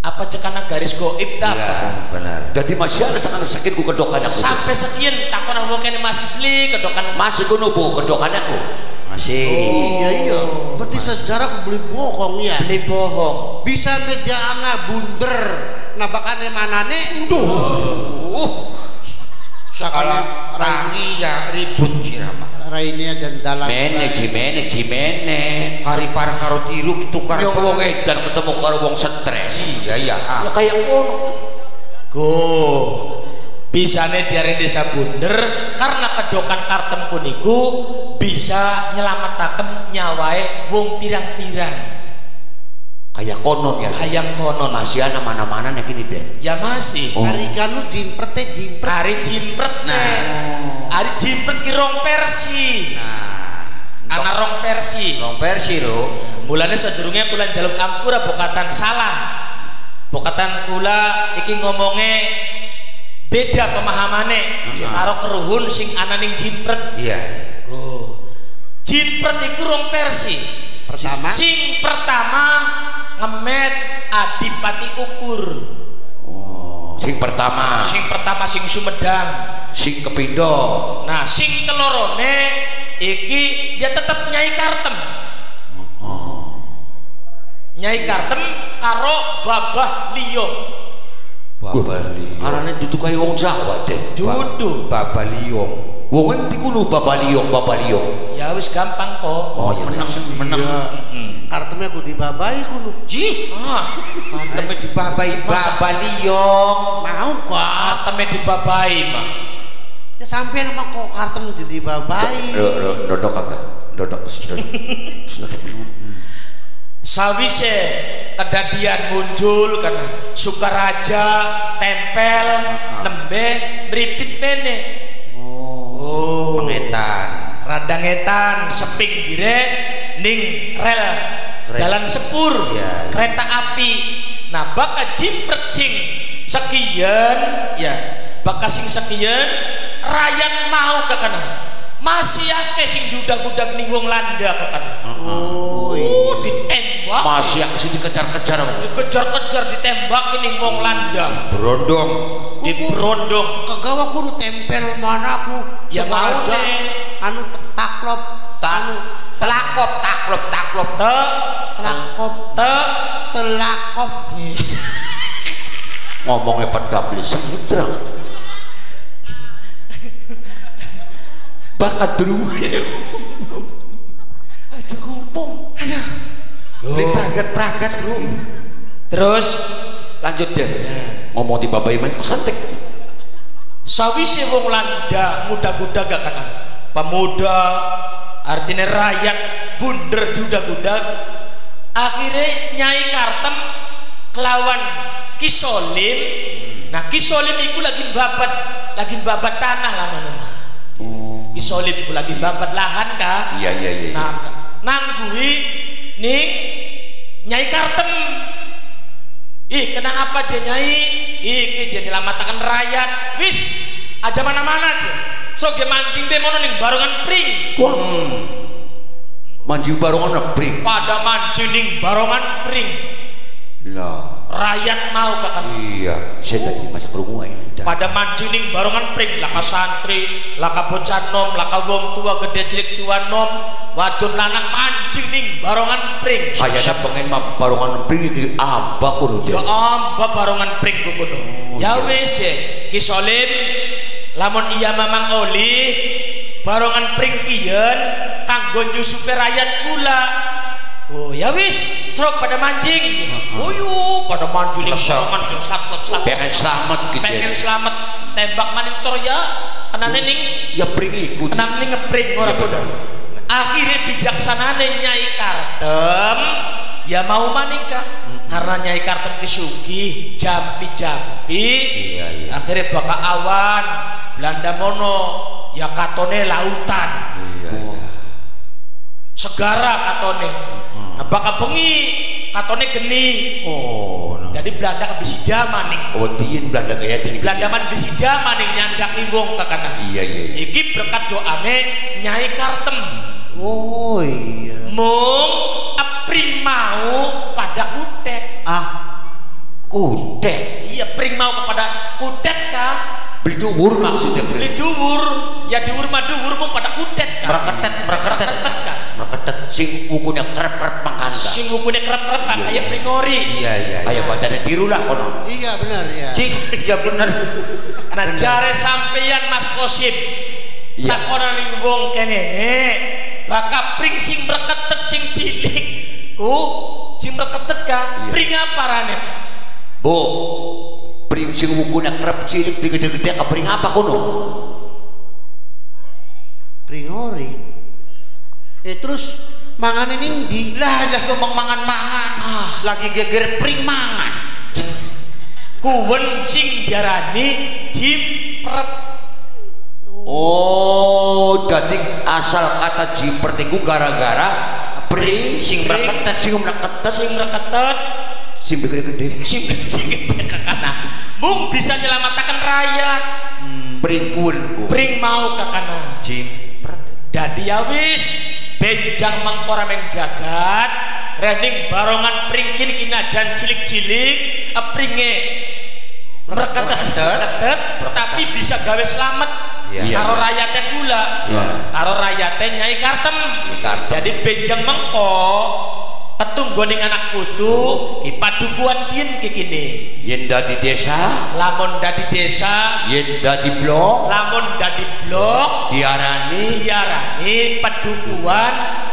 apa cekana garis goib ta Iya, apa benar. Jadi masih ada tekan sakit ku kedokan aku. sampai sekian takon aku kene masih beli kedokan Masih ku nubu kedokan aku. Masih. Iya iya. Berarti sejarah aku beli bohong ya. beli bohong Bisa meja anak bunder. Nah bakane manane. Duh. Uh, Sakala tangi ya ribut sirama. Raine dan dalam. Mene jimene jimene. Kari par karo tiru ditukar. Yo wong edan ketemu karo wong stres. Iya iya. Ya kayak ngono. go bisane diare desa bunder karena kedokan kartem kuniku bisa nyelamataken nyawae wong pirang-pirang Kayak konon ya. hayang konon Masih ana mana-mana nek ini deh. ya masih Oh. Hari kanu jimprete jimpret. hari jimpret nah hari jimpret ki rong versi Nah, ana rong versi rong versi lo. mulane sedurunge kula njaluk ampura bokatan salah bokatan kula iki ngomonge beda pemahamane Iya. karo keruhun sing ana ning jimpret Iya. oh jimpret iku rong versi Pertama. sing pertama ngemet adipati ukur Sing pertama, sing pertama sing Sumedang sing kepindo. nah sing kelorone iki ya tetep Nyai Kartem Nyai Kartem karo Babah Liyo Babali. Arane dudu kaya wong Jawa deh. dudu Babaliong. Wong endi kuno babaliong babaliong. ya wis gampang kok Oh ya menang menang. Iya. Kartemnya aku dibabai kuno. jih ah Tapi dibabai Babaliong. Mau kok. karteme dibabai mah Ya sampean mah kok kartem jadi babai. Dodok kagak. Dodok. Dodok. sawise kedadian muncul karena Sukaraja tempel nembe mripit mene oh Pengetan. radangetan sepinggire ning rel Kereta. dalan sepur Ya, ya. kereta api nah baka jimpret sing sekian ya baka sing sekian rakyat mau ke kanan masih akeh sing dudak-dudak ning wong landa ke kanan Oh, oh ditembak Masih aku sih dikejar-kejar. dikejar-kejar ditembak ning wong landa Berondong. diberondong kegawa kudu tempel mana aku. Ya mau Sukaraja, deh. Anu taklop. Anu Telakop taklop taklop. te telakop. te Telakop. Ngomongnya pedap lisan terang. Bakat dulu. aja kumpung Beli pragat-pragat bro. terus Lanjut deh. Ngomong di babai main kesantek. sawise wong landa muda-muda gak kanan pemuda artinya rakyat bunder duda-duda akhirnya Nyai Kartem kelawan Kisolim nah Kisolim itu lagi babat lagi babat tanah lama nama Kisolim itu lagi babat lahan kah Iya iya iya. nah nanggui ning Nyai Kartem ih kenapa aja Nyai iki jadi lamatakan rakyat wis aja mana-mana aja sok dia mancing deh mono ning barongan pring Wah. Manjiu barongan nebring. pada mancing ning barongan pring Lah. rakyat mau kakak Iya. Saya tadi masa kerungu ya. pada mancing ning barongan pring laka santri laka bocah nom laka wong tua gede cilik tua nom wadon lanang mancing ning barongan pring Kayaknya pengen mah barongan nebring iki ambak kudu ya deh. amba barongan pring kudu ya wis ye Kisolim lamun iya mamang oli barongan pring piyen kanggo nyusupi rakyat kula oh ya wis truk pada mancing oh yo pada mancing ning barongan pring slap slap slap Pengen selamat gitu. pengen selamat tembak maning tor ya kenane ning Ya pring iku. kenane ning ngepring ora kudu akhirnya bijaksanane Nyai Kartem ya mau maning kah karena Nyai Kartem kesugih jampi-jampi Iya, iya. akhirnya baka awan Belanda mono ya katone lautan Iya iya. segara katone nah, baka bengi katone geni Oh. No. jadi Belanda kebisida maning Oh diin Belanda kayak tadi. Belanda man bisida maning nyandak wong kakana Iya iya iya. iki berkat doane Nyai Kartem Oh iya. mung apring mau pada utek Ah. Kudet. Iya, pring mau kepada kudet kah? Beli dhuwur maksudnya Beli dhuwur. Ya dhuwur mah dhuwur mau pada kudet kah? Mereketet, mereketet. kah? Mereketet sing ukune krep-krep mangkanda. Sing ukune krep-krep kaya pringori. Iya iya. Ayo badane tiru lah kono. Iya benar ya. Cing, ya bener. Nah, jare sampeyan Mas Kosip. Iya. Takonan ning wong kene. Baka pring sing mreketet sing cilik. Ku sing mreketet kah? Pring apa rane? Bu, pring sing ukune krep cilik gede-gede ka pring apa kono? Pringori. Eh terus mangan ini di Lah lah ngomong mangan-mangan. Ah, lagi geger pring mangan. Kuwen sing diarani jimpret. Oh, dadi asal kata jimpret iku gara-gara pring sing mreketet sing mreketet Sing mreketet sing gede-gede. sing sing gede kakana. Mung bisa nyelamatkan rakyat. Pring kuwen. Pring mau kakana. Jimpret. Dadi ya wis benjang mangkora meng jagat rening barongan pringkin kinajan cilik-cilik pringe mreketet tapi bisa gawe slamet Iya. karo rakyatnya gula Iya. karo rakyatnya Nyai Kartem. Nyai Kartem. Jadi benjang mengko ketunggoning anak putu ipadukuan kin kikini Yen dadi desa, lamun dadi desa yen dadi blok, lamun dadi blok diarani diarani pedukuan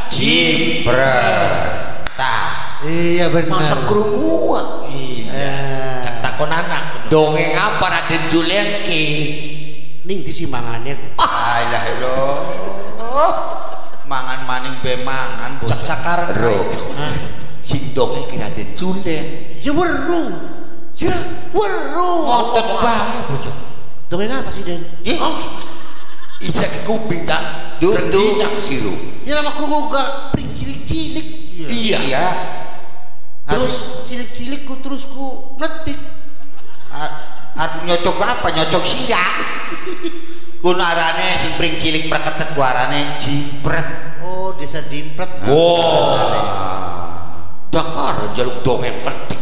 jimpret. Tah. iya benar. masa krungu. Iya. Cak takon anak. Dongeng apa Raden Julengki? Ning disimangannya. Alah lo. Mangan maning be mangan. Cak cakar. Ro. Sing dongeng ki Raden Juleng. Ya weru. Sira Weru. Ngotot banget. Dongeng apa sih Den? Oh. Iya kuping tak duduk siru. Ya nama krungu gak pring cilik-cilik. Iya. Terus cilik-cilik ku terus ku netik. Arep nyocok apa? Nyocok sirak. Gunarane sing pring cilik mreketet guarane jimpret. Oh, desa jimpret. Wow. Dakar jaluk dongeng penting.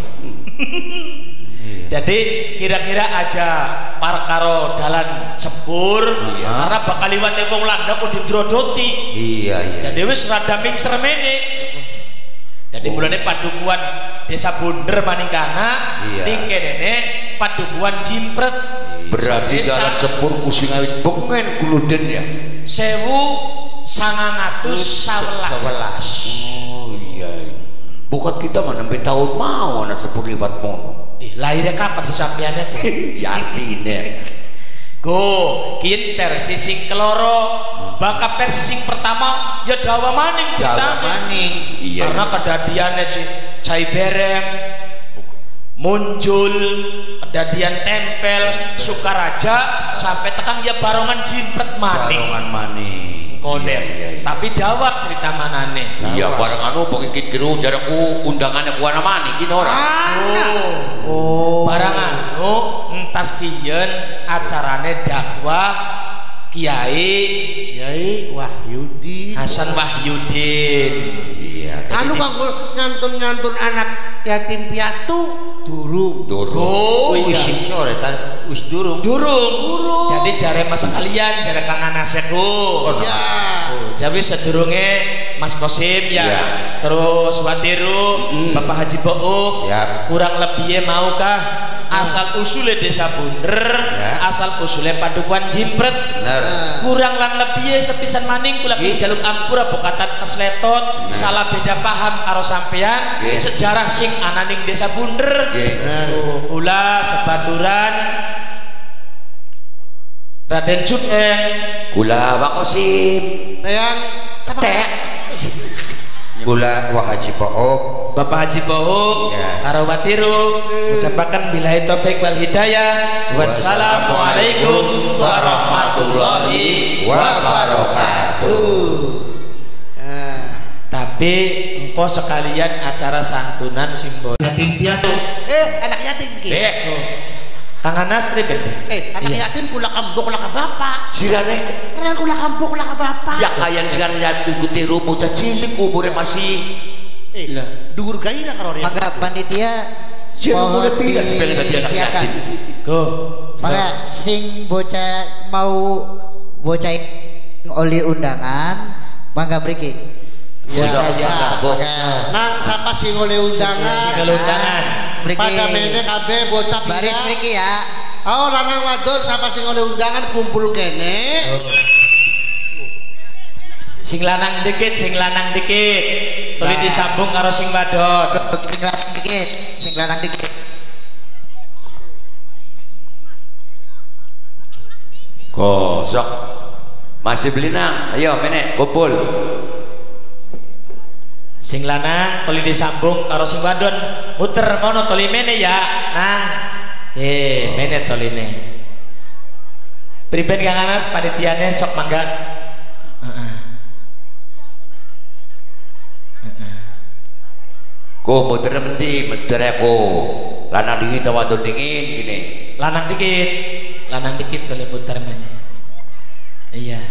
Jadi kira-kira aja parkaro dalan sepur karena bakal liwat wong landhap kok didrodoti. Iya iya. Jadi wis rada ming sremene. Jadi mulane padukuan desa Bunder Maningkana Iya. ning kene padukuan jimpret. Berarti Desa jalan sepur kusing awit bengen kuluden ya. sewu sangang atus sawelas. Sebelas. Oh iya. Bukan kita mana nembe tahun mau anak sepur liwat mono. Ih, lahirnya kapan sih sampeannya? Yatine. Go, kin versi sing keloro, baka versi sing pertama ya dawa maning Jawa ceritane. maning. Iya. Karena kedadiannya Ci, cai bereng muncul kedadian tempel Sukaraja sampai tekan ya barongan jimpret maning Barongan maning. koner. Iya, iya, iya. Tapi dawa cerita manane. Iya barang anu pengikit kiro jaraku undangannya ku ana maning kini orang. Oh, oh. Barang anu entas kiyen acarane dakwah Kiai Yai Wahyudi. Hasan Wahyudin. Iya. Anu kang nyantun-nyantun anak yatim piatu durung. Durung. Oh, Wis iya. sing sore ta wis durung. Durung. Jadi jare masa kalian jare Kang Anaseku. Iya. Jadi sedurunge Mas Kosim ya. Iya. Terus Watiru, Bapak Haji Bouk. Siap. Kurang lebihnya maukah asal usulnya desa Bunder, Ya. asal usulnya padukuan jimpret. Bener. Kurang lan lebihnya sepisan maning kula Nggih. jaluk ampura bokatan kesletot, salah beda paham karo sampean Nggih. sejarah sing ananing desa Bunder. Nggih. Kula sebaturan Raden Juleng Kula Wakosim. Yang siapa? Tek. Kula Wah Haji Book. Bapak Haji Bouk Ya. karo Watiru ucapaken billahi taufik wal hidayah. Wassalamualaikum warahmatullahi wabarakatuh. Eh, Tapi engkau sekalian acara santunan simbol yatim piatu. eh anak yatim ki. Dek. Kang Anas pripun? Eh, anak Iya. yatim kula kambuk kula ka bapak. Sirane Orang kula kambuk kula ka bapak. ya kaya sirane ya kutiru bocah cilik umure masih Eh, dhuwur gaina karo dia. Maka panitia Siapa muda pilih sebagai tadi anak yatim. Go. Maka sing bocah mau bocah oli undangan, mangga mriki. Ya, ya. Nang siapa sing oleh undangan? Sing oleh undangan. Pada mene kabeh bocah baris mriki ya. Oh, lanang wadon siapa sing oleh undangan kumpul kene. Sing lanang dikit, sing lanang dikit. Boleh disambung karo sing wadon. Sing lanang dikit, sing lanang dikit. Kosok. Masih beli nang. Ayo mene kumpul. Sing lanang toli disambung karo sing wadon muter mono toli mene ya nang eh mene toline priben Kang Anas panitiane sok mangga heeh heeh ko muter menti muter ko lanang dingin ta wadon dingin gini lanang dikit lanang dikit toli muter mene iya.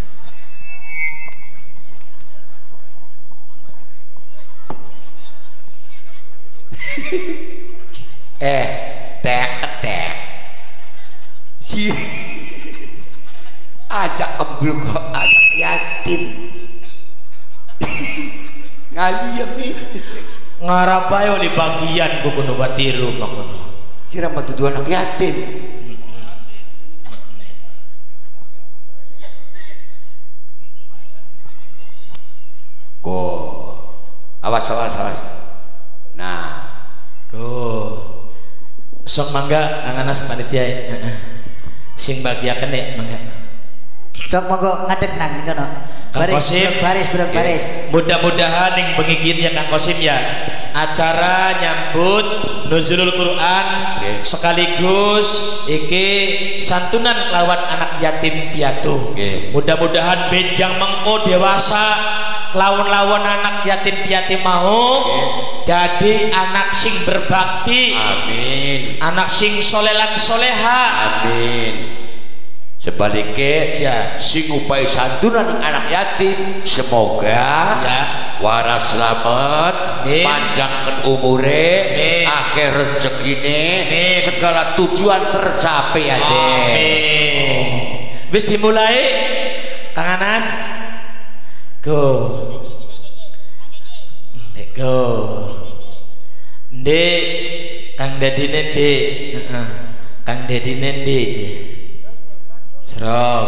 eh tek tek si ajak kembul kok anak yatim ngaliyem nih ngarap ayo di bagian kukuno batiru makono sirama tujuh anak yatim kok awas awas awas nah tuh sok mangga Kang Anas panitia sing bagiaken nek mangga Sok monggo ngadeg nang kono. Baris baris baris. Mudah-mudahan ning bengi ya Kang Kosim ya. Acara nyambut nuzulul Quran okay. Sekaligus iki santunan lawan anak yatim piatu. Okay. Mudah-mudahan benjang mengko dewasa lawan-lawan anak yatim piatu mau okay. Jadi anak sing berbakti. Amin. Anak sing solelan soleha. Amin. Sebaliknya ya. Sing upai santunan anak yatim semoga ya. Waras selamat, panjangkan umure, akhir rezekine, segala tujuan tercapai ya deh. Wis dimulai, Kang Anas, go, Ndek go, Ndek, Kang Dadine Ndek, Kang Dadine Ndek je, serok.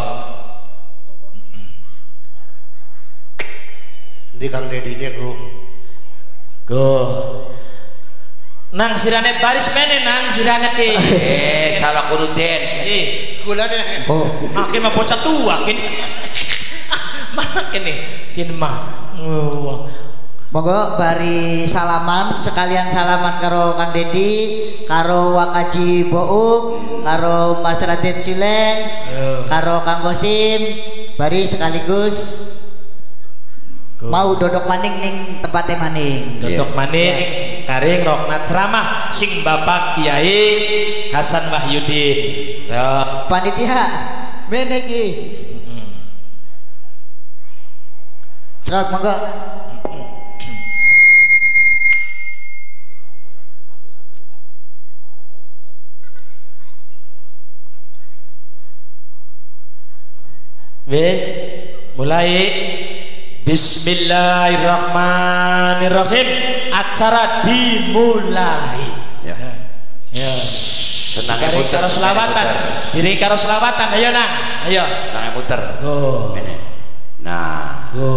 Di Kang Dedinya go go nang sirane baris mene nang sirane ki eh salah kurutin eh gulane oh makin mah bocah tua kini mana kini kini mah monggo bari salaman sekalian salaman karo Kang Dedi karo Wakaji Bouk karo Mas Raden Cileng karo Kang Kosim bari sekaligus Go. Mau dodok maning ning tempatnya maning dodok yeah. maning yeah. Karing rokna ceramah sing Bapak Kiai Hasan Wahyudin ya. Panitia mene iki mm-hmm. Serok monggo wis mulai Bismillahirrahmanirrahim. Acara dimulai. Ya. Ya. Senangnya muter. Karo selawatan. Diri karo selawatan. Ayo nang. Ayo. Senangnya muter. Go. Nah. Go.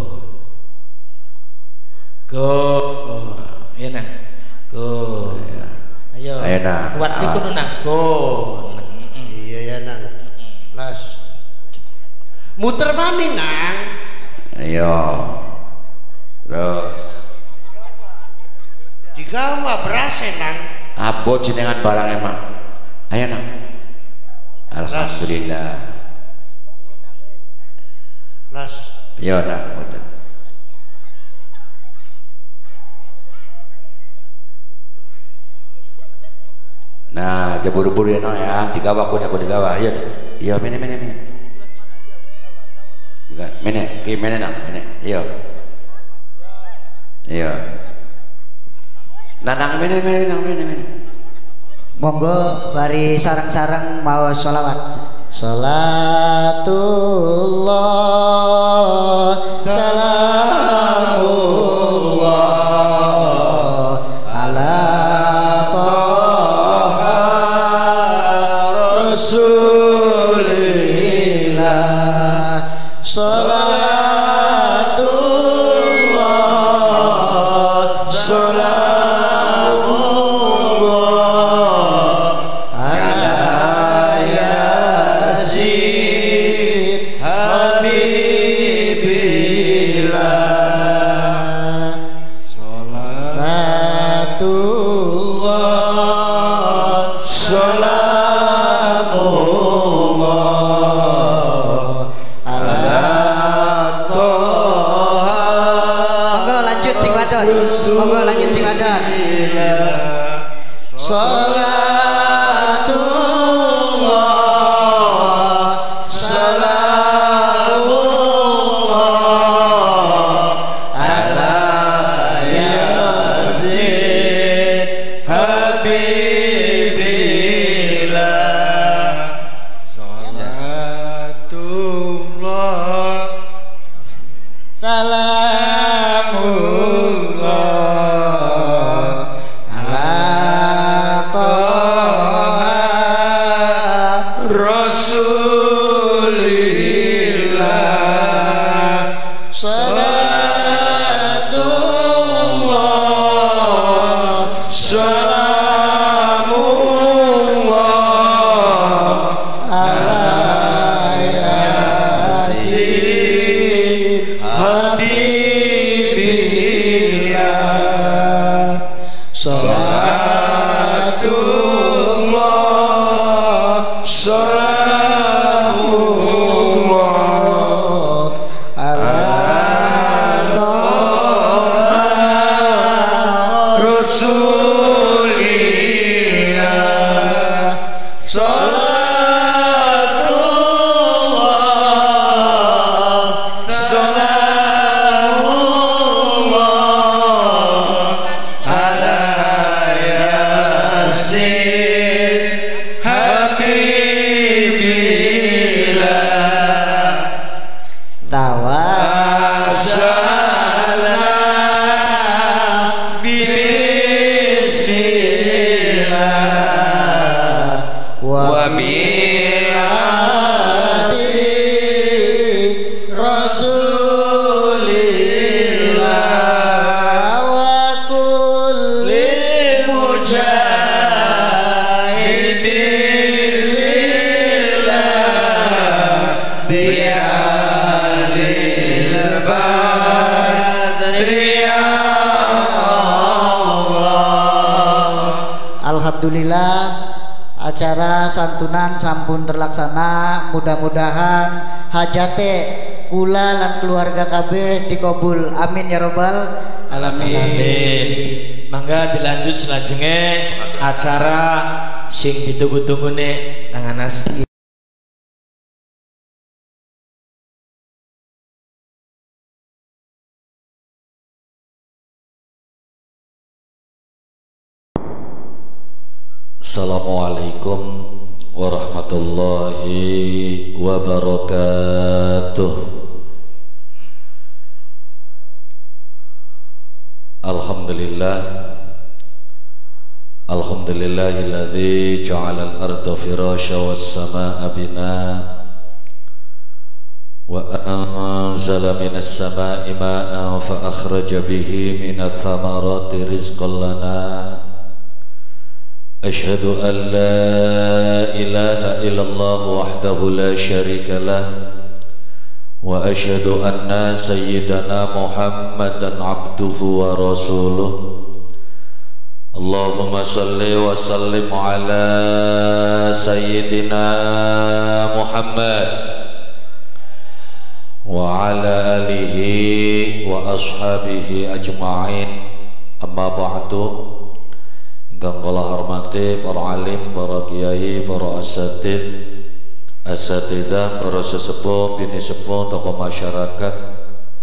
Go. Go. Ayo nang. Go. Ayo. Ayo nang. Kuat itu nang. Go. Iya ya nang. Las. Muter maning nang. Ayo terus jika mah berasa nang apa jenengan barang emang ayo nang alhamdulillah las ayo nang betul nah jabur-buru ya nang ya digawa aku aku digawa ayo iya mene mene mene mene, ki mene nang, mene, iya, iya, Nanang mene mene nang mene mene. Monggo bari sareng-sareng maos sholawat. Salatullah salamullah ala Taha Rasulillah. Salatullah salamullah ala Yazid Habibillah. Salatullah salamullah ala Taha. Monggo lanjut sing wadon. Monggo lanjut sing wadon. Salatullah salamullah ala Yazid Habibillah. Salatullah salamullah ala Taha Rasulillah. Salatullah salamullah ala Yazid Habibillah. Salatullah salamullah ala Taha Rasulillah. Salatullah salamullah ala Yazid Habibillah. Tawassalna bismillah wa bilati Rasulillah wa kulli mujahidin lillah bi'alil badri ya Allah. Alhamdulillah acara santunan sampun terlaksana. Mudah-mudahan hajate kula lan keluarga kabeh dikabul. Amin ya robbal alamin. Amin. Mangga dilanjut selajenge acara sing ditunggu-tunggune nang anas. Assalamualaikum warahmatullahi wabarakatuh. Alhamdulillah Alhamdulillahilladzi ja'ala al-arda firasya was-samaa'a binaa wa anzala minas samaa'i maa'an fa akhraja bihi minats thamarati rizqan lanaa. Ashhadu an la ilaha illallah wahdahu la syarika lah wa ashhadu anna sayyidana Muhammadan abduhu wa rasuluh. Allahumma salli wa sallim ala sayyidina Muhammad wa ala alihi wa ashabihi ajma'in. Amma ba'du. Ingkang kula hormati para alim, para kiai, para asatid, asatidah, para sesepuh, bini sepuh, tokoh masyarakat,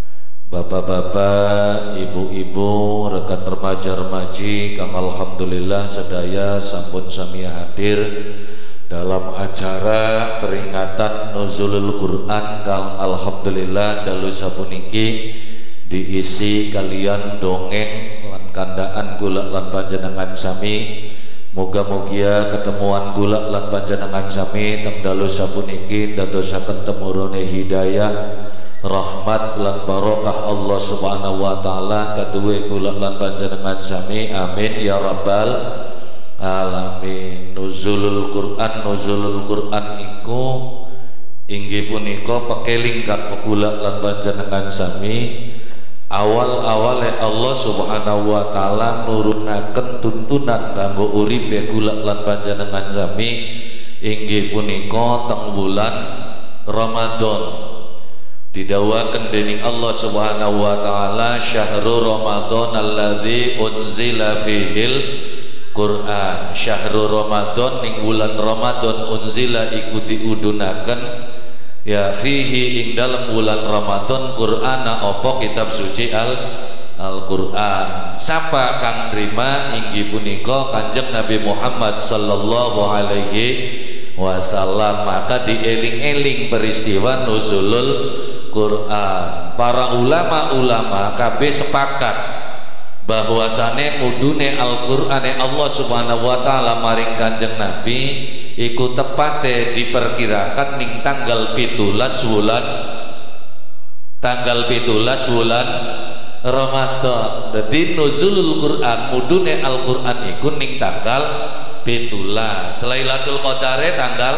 Bapak-bapak, ibu-ibu, rekan remaja-remaji kang alhamdulillah sedaya sampun sami hadir dalam acara peringatan nuzulul Quran kang alhamdulillah dalu sapuniki diisi kalian dongeng lan kandaan kula lan panjenengan sami. Muga-mugia ketemuan kula lan panjenengan sami teng dalu sapuniki dadosaken temurune hidayah, rahmat lan barokah Allah Subhanahu wa taala kaduwe kula lan panjenengan sami. Amin ya rabbal alamin. Nuzulul Quran, nuzulul Quran iku inggih punika pekeling kang kula lan panjenengan sami. Awal-awale Allah Subhanahu wa taala nurunaken tuntunan kanggo uripe kula lan panjenengan sami inggih punika teng bulan Ramadan. Didhawaken dening Allah Subhanahu wa taala syahrul Ramadan alladzi unzila fihil Quran. Syahrul Ramadan ning bulan Ramadan unzila ikuti udunaken ya fihi ing dalam bulan Ramadan Qur'ana opo kitab suci al Al-Qur'an. Sapa kang nrima inggih punika Kanjeng Nabi Muhammad sallallahu alaihi wasallam. Maka dieling-eling peristiwa nuzulul Quran. Para ulama-ulama kabeh sepakat bahwasane mudune Al-Qur'ane Allah Subhanahu wa taala maring Kanjeng Nabi iku tepate diperkirakan ning tanggal pitulas wulan tanggal pitulas wulan Ramadan. Dadi nuzulul Quran mudune Al-Qur'an iku ning tanggal pitulas. Lailatul Qadare tanggal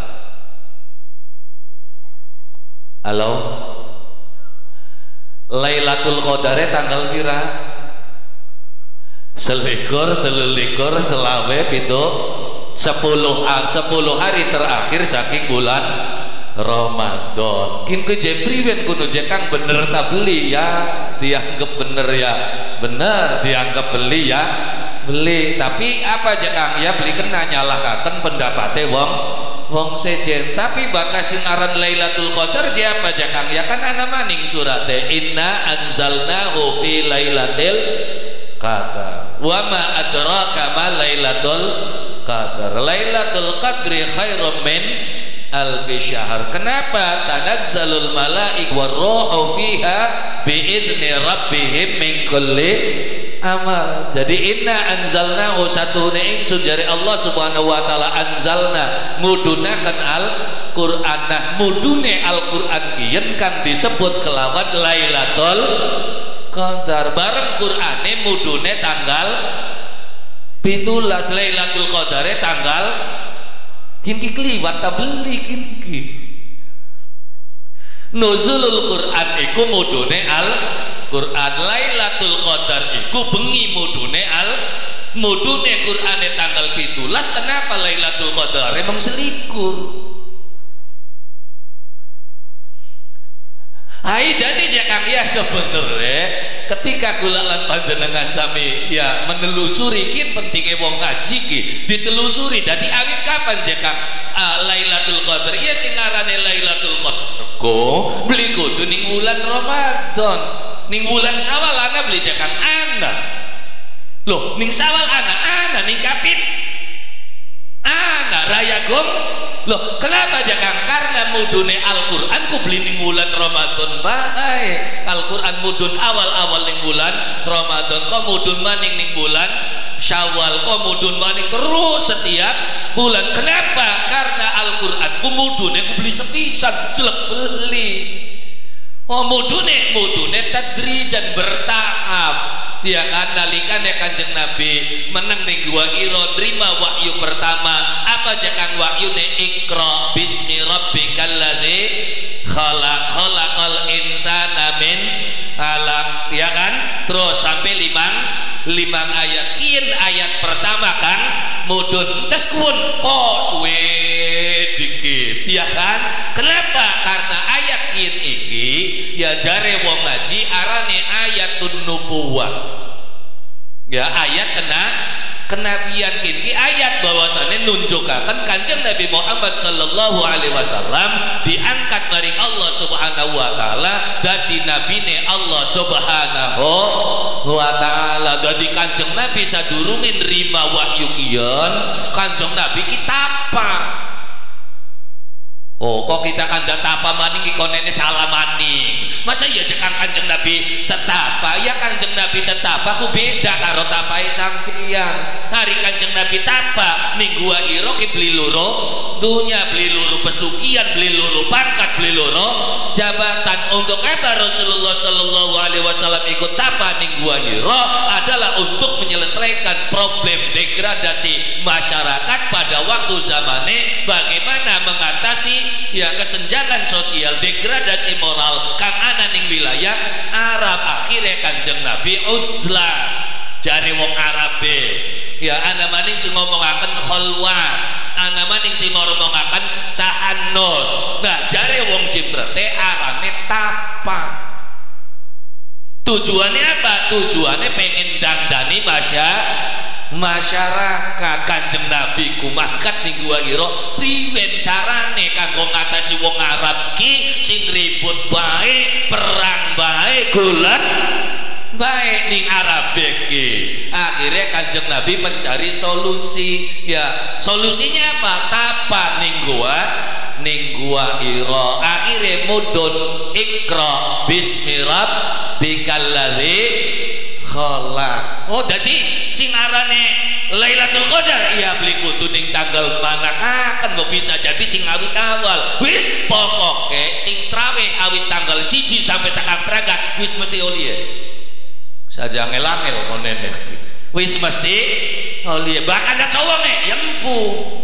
Halo Lailatul Qadare tanggal pira? Selikur, telulikur, selawe, pitu, sepuluh, sepuluh hari terakhir saking bulan Ramadan. Kin ke jepriwen kuno jekang bener tak beli ya, dianggap bener ya, bener dianggap beli ya, beli. Tapi apa jekang ya beli kena nyalahkan pendapatnya wong wong sejen. Tapi bakas sinaran Lailatul Qadar siapa jekang ya kan ana maning surate inna anzalnahu fi lailatil qadar wa ma adraka ma lailatul qadar. Lailatul qadri khairum min alfi syahr. Kenapa? Tanazzalul malaik warruhu fiha biidzni rabbihim min kulli amal. Jadi inna anzalnahu satu ingsun dari Allah Subhanahu wa taala anzalna mudunakan al Quran. Nah mudune Al-Quran kiyen kan disebut kelawan Lailatul Qadar. Bareng Qur'ane mudune tanggal pitulas, Lailatul Qadare tanggal kinki kliwat ta beli kinki. Nuzulul Quran iku mudune al Quran, Lailatul Qadar iku bengi mudune al mudune Qur'ane tanggal pitulas. Kenapa Lailatul Qadar emang selikur? Hai jadi jakang ya sebenarnya ketika kula lan panjenengan sami ya menelusuri kin pentingnya wong ngaji ki ditelusuri. Jadi awit kapan jakang uh, Lailatul Qadar ya sing ngarane Lailatul Qadar ko beli kudu ning bulan Ramadan. Ning bulan Syawal ana beli jakang ana. Loh, ning Syawal ana ana ning kapit ana raya gom. Loh, kenapa jakang? Karena mudune Al-Qur'an ku beli ning bulan Ramadan bae. Al-Qur'an mudun awal-awal ning bulan Ramadan, kok mudun maning ning bulan Syawal, kok mudun maning terus setiap bulan. Kenapa? Karena Al-Qur'an ku mudune ku beli sepisan jelek beli. Oh mudune mudune tadrijan bertahap. Ya kan nalikane Kanjeng Nabi meneng ning gua Hira nerima wahyu pertama apa jakang wahyune Iqra bismi rabbikal ladzi khalaq khalaqal insana min alaq ya kan terus sampai limang limang ayat. Kian ayat pertama kan mudun tes kun kok suwe dikit ya kan. Kenapa? Karena ayat kian iki ya jare wong ngaji arane ayatun nubuwah ya ayat kena kenabian kini ayat bahwasannya nunjukaken Kanjeng Nabi Muhammad sallallahu alaihi wasallam diangkat maring Allah subhanahu wa ta'ala dadi nabine Allah subhanahu wa ta'ala. Dadi Kanjeng Nabi sadurunge nrima wahyu kiyon Kanjeng Nabi kita apa? Oh, kok kita kandha tapa maning iki konene salah maning. Masa iya cekang Kanjeng Nabi tetapa? Ya Kanjeng Nabi tetapa ku beda karo tapae sampeyan. Hari Kanjeng Nabi tapa ning gua ira ki beli loro dunya, beli loro pesugihan, beli loro pangkat, beli loro jabatan. Untuk apa Rasulullah sallallahu alaihi wasallam ikut tapa ning gua ira adalah untuk menyelesaikan problem degradasi masyarakat pada waktu zamane, bagaimana mengatasi ya kesenjangan sosial, degradasi moral kang ana ning wilayah Arab. Akhirnya Kanjeng Nabi uzlah jare wong Arabe ya ana maning sing ngomongaken khalwat, ana maning sing ngomongaken tahannus. Nah jare wong Jibrete arane tapa. Tujuannya apa? Tujuannya pengen dandani masyarakat masyarakat. Kanjeng Nabi ku mangkat ning gua ira priwen carane kanggo ngatasi wong Arab ki sing ribut bae, perang bae, golek bae ning Arab ki. Akhirnya Kanjeng Nabi mencari solusi. Ya, solusinya apa? Tapa ning gua ning gua ira. Akhirnya mudun ikra bismi rabbikal ladzi khalaq. Oh dadi sing arane Lailatul Qadar iya beli kudu ning tanggal mana akan mau bisa jadi sing awit awal. Wis pokoke sing trawe awit tanggal siji sampai tekan pragat wis mesti olie. Saja ngelangel konene. Wis mesti olie. Bahkan ada cowoknya yang empu.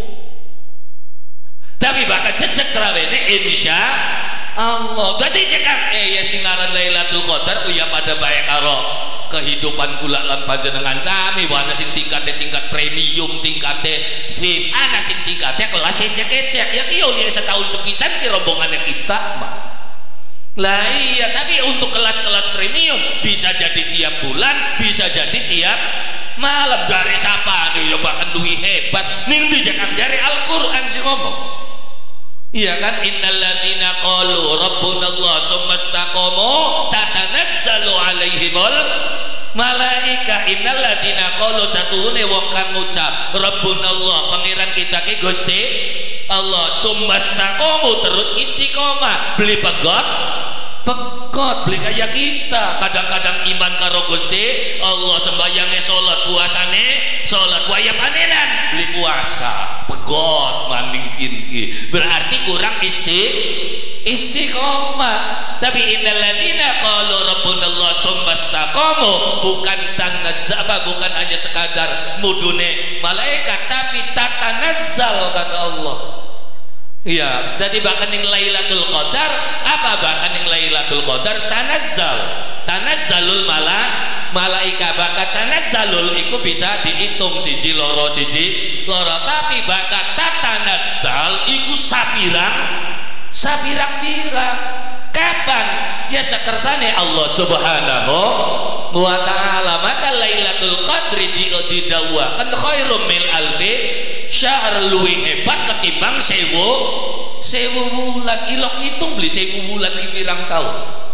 Tapi bahkan cecek trawene insya Allah. Jadi cekak eh ya sing aran Lailatul Qadar ya pada bae karo kehidupan kula lan panjenengan sami. Wana sing tingkate tingkat premium, tingkate V I P, ana sing tingkate kelas ecek-ecek. Ya ki oleh setahun sepisan ki rombongannya kita mah. Lah iya, tapi untuk kelas-kelas premium bisa jadi tiap bulan, bisa jadi tiap malam. Dari siapa nih ya bahkan luwih hebat ning dijak jari Al-Qur'an sing ngomong. Iya kan, innalladzina qalu rabbunallah summa istaqamu tatanazzalu alaihimul malaika. Innalladzina qalu satuhune wong kang ngucap rabbunallah pangeran kita ki Gusti Allah summa istaqamu terus istiqomah beli pegot pegot beli kayak kita. Kadang-kadang iman karo Gusti Allah, sembayangnya sholat, puasane sholat, wayah panenan beli puasa pegot maningkin ki, berarti kurang isti istiqomah. Tapi innalladzina qalu rabbunallah summa istaqamu bukan tanazzaba, bukan hanya sekadar mudune malaikat, tapi tatanazzal kata Allah. Iya, jadi bahkan yang Lailatul Qadar apa? Bahkan yang Lailatul Qadar tanazzal, tanazzalul mala malaika. Bakat tanazzalul itu bisa dihitung siji loro siji loro, tapi bakat tatanazzal itu sapirang sapirang-pirang. Kapan? Ya sakersane Allah Subhanahu wa ta'ala. Maka Lailatul Qadri didawuaken khairum min alfi syahr, luwih hebat ketimbang sewu sewu bulan. Ilok ngitung beli sewu bulan iki pirang taun?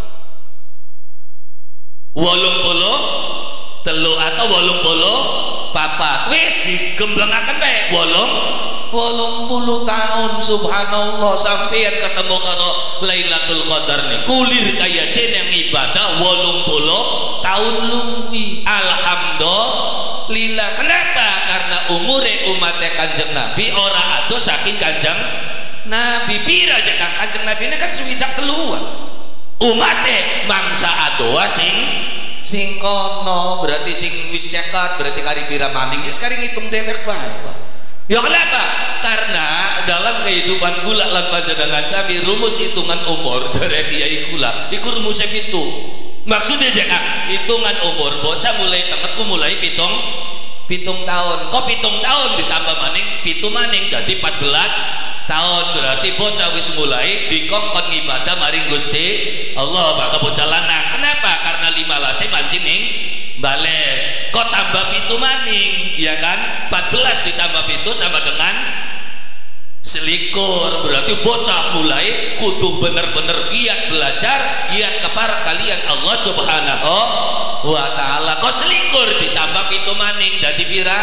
wolung puluh telu atau wolung puluh papat. Wis digemblengake bae wolung wolung puluh tahun. Subhanallah, sampeyan ketemu karo Lailatul Qadar nih kulir kaya den yang ibadah wolung puluh tahun luwi. Alhamdulillah. Kenapa? Karena umure umatnya Kanjeng Nabi ora adoh saking Kanjeng Nabi. Pira aja kan Kanjeng Nabi ini kan swidak keluar umatnya mangsa adoh sing sing kono, berarti sing wis sekat berarti kari pira maning. Ya sekarang ngitung dewek bae. Ya kenapa? Karena dalam kehidupan kula lan panjenengan sami rumus hitungan umur jare kiai kula iku rumus pitu. Maksudnya jangan hitungan umur bocah mulai temetku mulai pitung pitung tahun. Kok pitung tahun ditambah maning pitu maning jadi empat belas tahun, berarti bocah wis mulai dikongkon ibadah maring Gusti Allah bakal bocah lanang. Kenapa? Karena lima lase mancing ning balik kok tambah pitu maning ya kan, empat belas ditambah pitu sama dengan selikur. Berarti bocah mulai kudu bener-bener giat belajar, giat kepada kalian Allah subhanahu wa ta'ala. Kok selikur ditambah pitu maning dadi pira?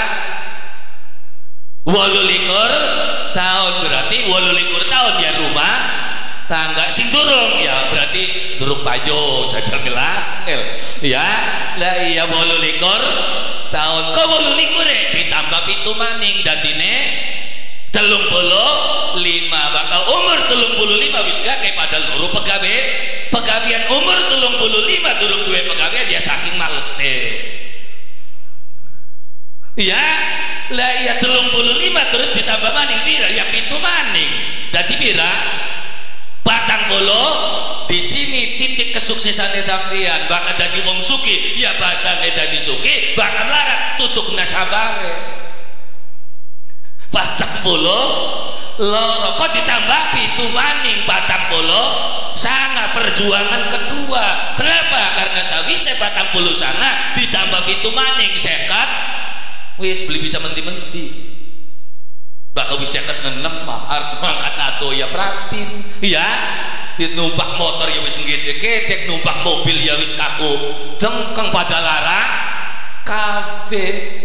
Walu likur tahun, berarti walu likur tahun ya rumah tangga sing durung ya berarti durung pajo saja milah ya lah iya walu likur tahun. Kok walu likur ditambah pitu maning dadine telung puluh lima, bakal umur telung puluh lima wis gak kayak pada loro pegawe pegawian umur telung puluh lima durung duwe pegawian dia saking malese ya lah iya telung puluh lima terus ditambah maning pira ya pitu maning dadi pira patang puluh. Di sini titik kesuksesannya sampean bakal dadi wong suki ya bakal dadi suki bakal larat tutuk nasabare patang puluh loro kok ditambah pitu maning patang puluh sana perjuangan kedua. Kenapa? Karena sawise patang puluh sana ditambah pitu maning sekat wis beli bisa menti-menti bakal bisa seket nenem arep mangkat ato ya pratin ya numpak motor ya wis ngedek-gedek, numpak mobil ya wis kaku dengkeng pada larang kabeh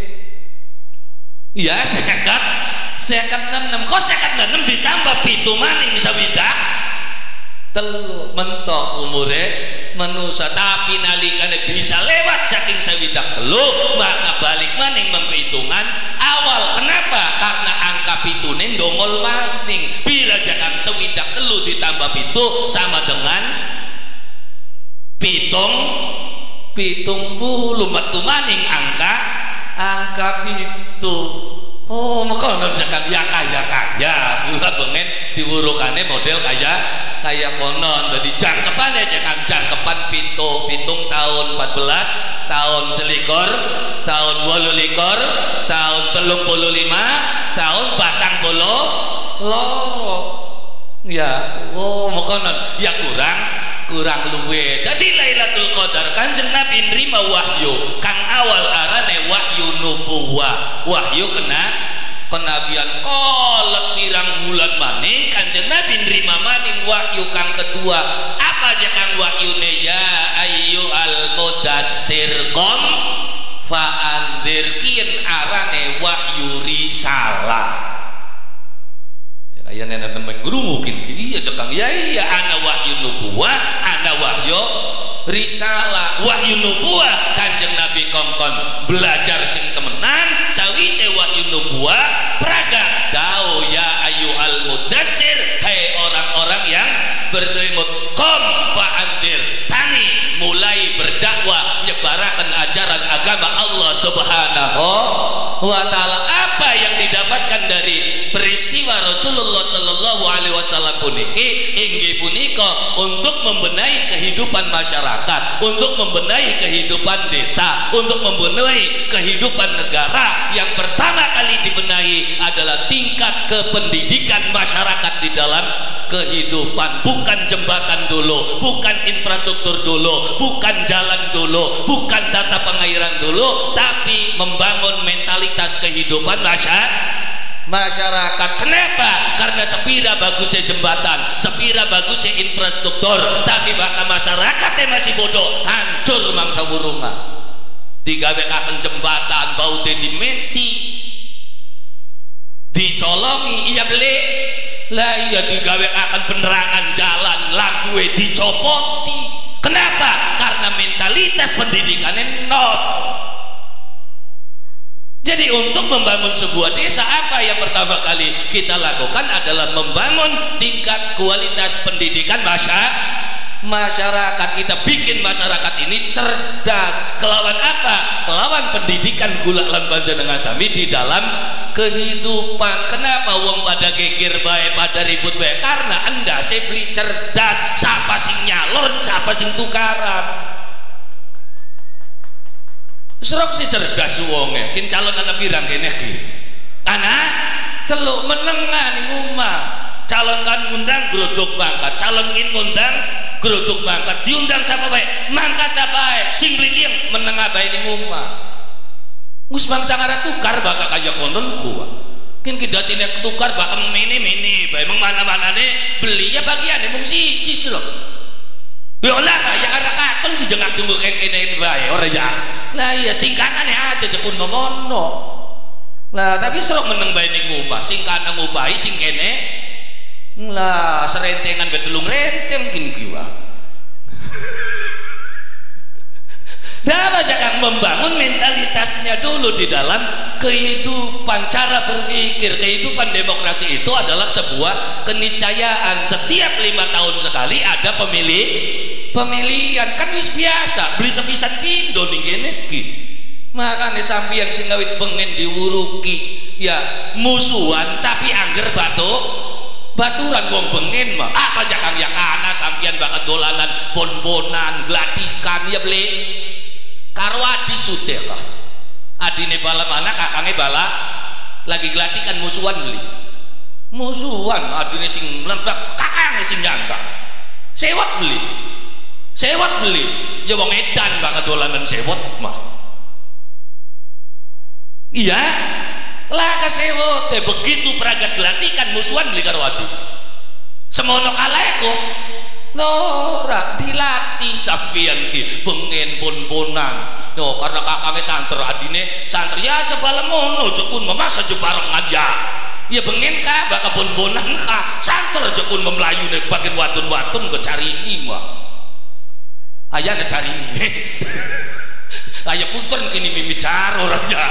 ya seket seket nenem. Kok seket nenem ditambah pitu maning sawidak telu mentok umure manusia, tapi nalikane bisa lewat saking sawidak telu maka balik maning memperhitungan awal. Kenapa? Karena angka pitune ndongol maning bila jangan sawidak telu ditambah pitu sama dengan pitung pitung puluh metu maning angka angka pitu. Oh maka jangan ya kaya kaya gula bengen diurukane model kaya kaya konon. Jadi jangkepannya jangan jangkepan pitu pitung tahun empat belas tahun selikur tahun wolu likur tahun telung puluh lima tahun batang puluh loro ya. Oh maka ya kurang kurang luwe. Jadi Lailatul Qadar Kanjeng Nabi nerima wahyu kang awal arane wahyu nubuwah, wahyu kena kenabian kolot pirang bulan maning Kanjeng Nabi nerima maning wahyu kang kedua. Apa aja kang wahyune? Ya ayu al mudassir qom fa andzir, kien arane wahyu risalah. Ya nenek nenek guru mungkin iya cekang ya iya ana wahyu nubuwah ana wahyu risalah. Wahyu nubuwah Kanjeng Nabi kongkon belajar sing temenan sawise wahyu nubuwah pragat dao ya ayu al mudassir, hai orang-orang yang berselimut, qom fa andzir, tani mulai berdakwah nyebaraken ajaran agama Allah Subhanahu wa ta'ala. Apa yang didapatkan dari peristiwa Rasulullah sallallahu alaihi wasallam puniki inggih punika untuk membenahi kehidupan masyarakat, untuk membenahi kehidupan desa, untuk membenahi kehidupan negara. Yang pertama kali dibenahi adalah tingkat kependidikan masyarakat di dalam kehidupan. Bukan jembatan dulu, bukan infrastruktur dulu, bukan jalan dulu, bukan tata pengairan dulu, tapi membangun mentalitas kehidupan masyarakat masyarakat. Kenapa? Karena sepira bagusnya jembatan, sepira bagusnya infrastruktur, tapi bahkan masyarakatnya masih bodoh, hancur mangsa burunga. Digawekaken jembatan bau dimenti, dicolongi iya beli lah iya, digawekaken penerangan jalan lampu dicopoti. Kenapa? Karena mentalitas pendidikannya nol. Jadi untuk membangun sebuah desa, apa yang pertama kali kita lakukan adalah membangun tingkat kualitas pendidikan masyarakat. Masyarakat kita bikin masyarakat ini cerdas. Kelawan apa? Kelawan pendidikan gula lan panjenengan sami di dalam kehidupan. Kenapa wong pada geger bae, pada ribut bae? Karena anda saya beli cerdas. Siapa sing nyalon, siapa sing tukaran. Serok si cerdas wonge, kin calon anak pirang kene iki. Anak teluk menengah ning omah. Calon kan ngundang grodok bangkat, calon kin ngundang geruduk mangkat diundang siapa baik mangkat apa baik sing yang menengah baik di rumah mus bangsa ngara tukar bakal kaya konon kuat kan kita tidak tukar bakal mene-mene baik emang mana-mana nih beli ya bagian emang si cis loh ya lah kayak ada katon si jengak jenguk yang ini baik orang ya lah iya singkatannya aja jepun memono lah tapi serok meneng baik di rumah singkatan ngubai sing kene lah serentengan betulung renteng gini kiwa dapat jangan membangun mentalitasnya dulu di dalam kehidupan cara berpikir. Kehidupan demokrasi itu adalah sebuah keniscayaan setiap lima tahun sekali ada pemilih pemilihan kan wis biasa beli sepisan pindo nih kene ki makanya sampeyan sing ngawit pengen diwuruki ya musuhan tapi angger batu baturan wong pengen mah apa jangan ya ana sampeyan bakal dolanan bon-bonan glatikan ya beli karo adi suteh lah adine bala mana kakangnya bala lagi glatikan musuhan beli musuhan adine sing lempek kakangnya sing nyangka sewot beli sewot beli ya wong edan bakal dolanan sewot mah iya lah kasewot eh begitu peragat glatikan musuhan beli karo adi semono kaleko lora dilatih sampeyan ki pengen bon-bonan no karena kakangnya santer adine santer ya coba lemono jekun memasa aja barengan ya ya pengen ka bakal bon-bonan ka santer jekun memelayu nek bagian watun-watun ke cari ini mah ayah na cari ini ayah punten kini mimi caro raja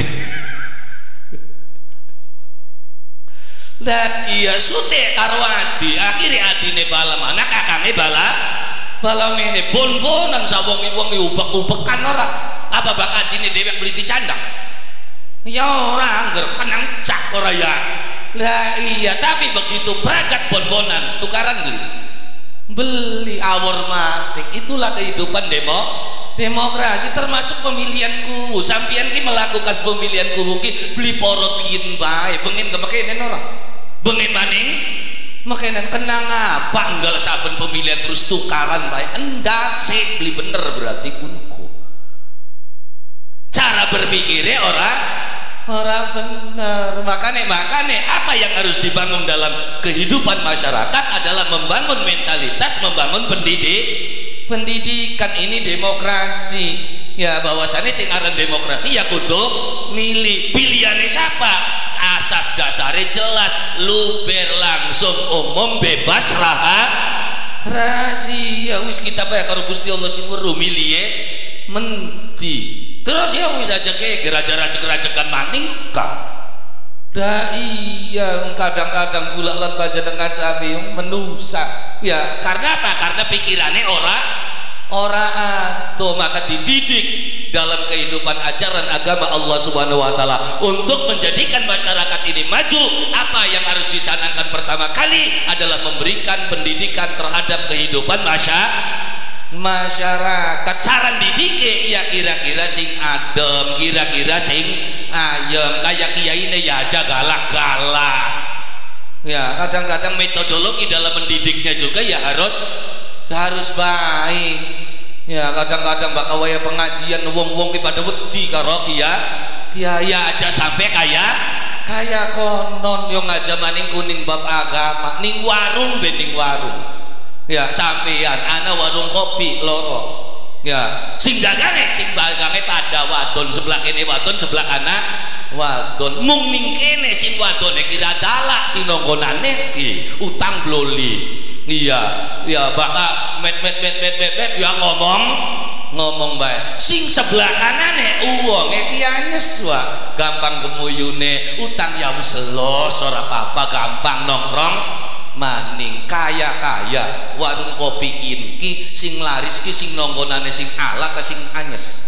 dan iya sute karo adi akhirnya adine bala mana kakangnya bala bala mene bon-bonan sawongi-wongi ubek-ubekan ora apa bak adine dewek beli dicandang ya ora angger kenang cak ora ya lah iya tapi begitu peragat bon-bonan tukaran beli beli awor matik itulah kehidupan demo demokrasi termasuk pemilihan kubu sampeyan ki melakukan pemilihan kubu ki beli porot yin bae pengen kemekenen ora bengen maning makanan kenang apa enggak saben pemilihan terus tukaran baik endase beli bener berarti kunku cara berpikirnya orang orang bener makanya makanya apa yang harus dibangun dalam kehidupan masyarakat adalah membangun mentalitas membangun pendidik pendidikan ini demokrasi ya bahwasannya sing aran demokrasi ya kudu milih pilihannya siapa asas dasarnya jelas luber langsung umum bebas rahat rahasia wis kita bayar karo Gusti Allah sing weruh milih menti terus ya wis aja ke geraja-raja gerajakan maning ka dah iya kadang-kadang gula lan panjenengan sami menusa ya karena apa karena pikirannya ora ora atau maka dididik dalam kehidupan ajaran agama Allah Subhanahu wa taala untuk menjadikan masyarakat ini maju apa yang harus dicanangkan pertama kali adalah memberikan pendidikan terhadap kehidupan masyarakat masyarakat cara didike ya kira-kira sing adem kira-kira sing ayem kayak kiai ini ya aja galak-galak ya kadang-kadang metodologi dalam mendidiknya juga ya harus harus baik ya kadang-kadang bakal waya pengajian wong-wong pada wedi karo kiai kiai aja sampai kaya kaya konon yang aja maning kuning bab agama ning warung bening warung ya sampean ana warung kopi loro ya sing dagange sing dagange pada wadon sebelah kene wadon sebelah anak wadon mung ning kene sing wadone kira dalak sing nonggonane iki utang bloli iya ya bakal met met met met met met ya ngomong ngomong baik sing sebelah kanane uwonge ki anyes wae gampang gemuyune utang ya wis los ora apa-apa gampang nongkrong maning kaya-kaya warung kopi ki sing laris ki sing nonggonane sing alak sing anyes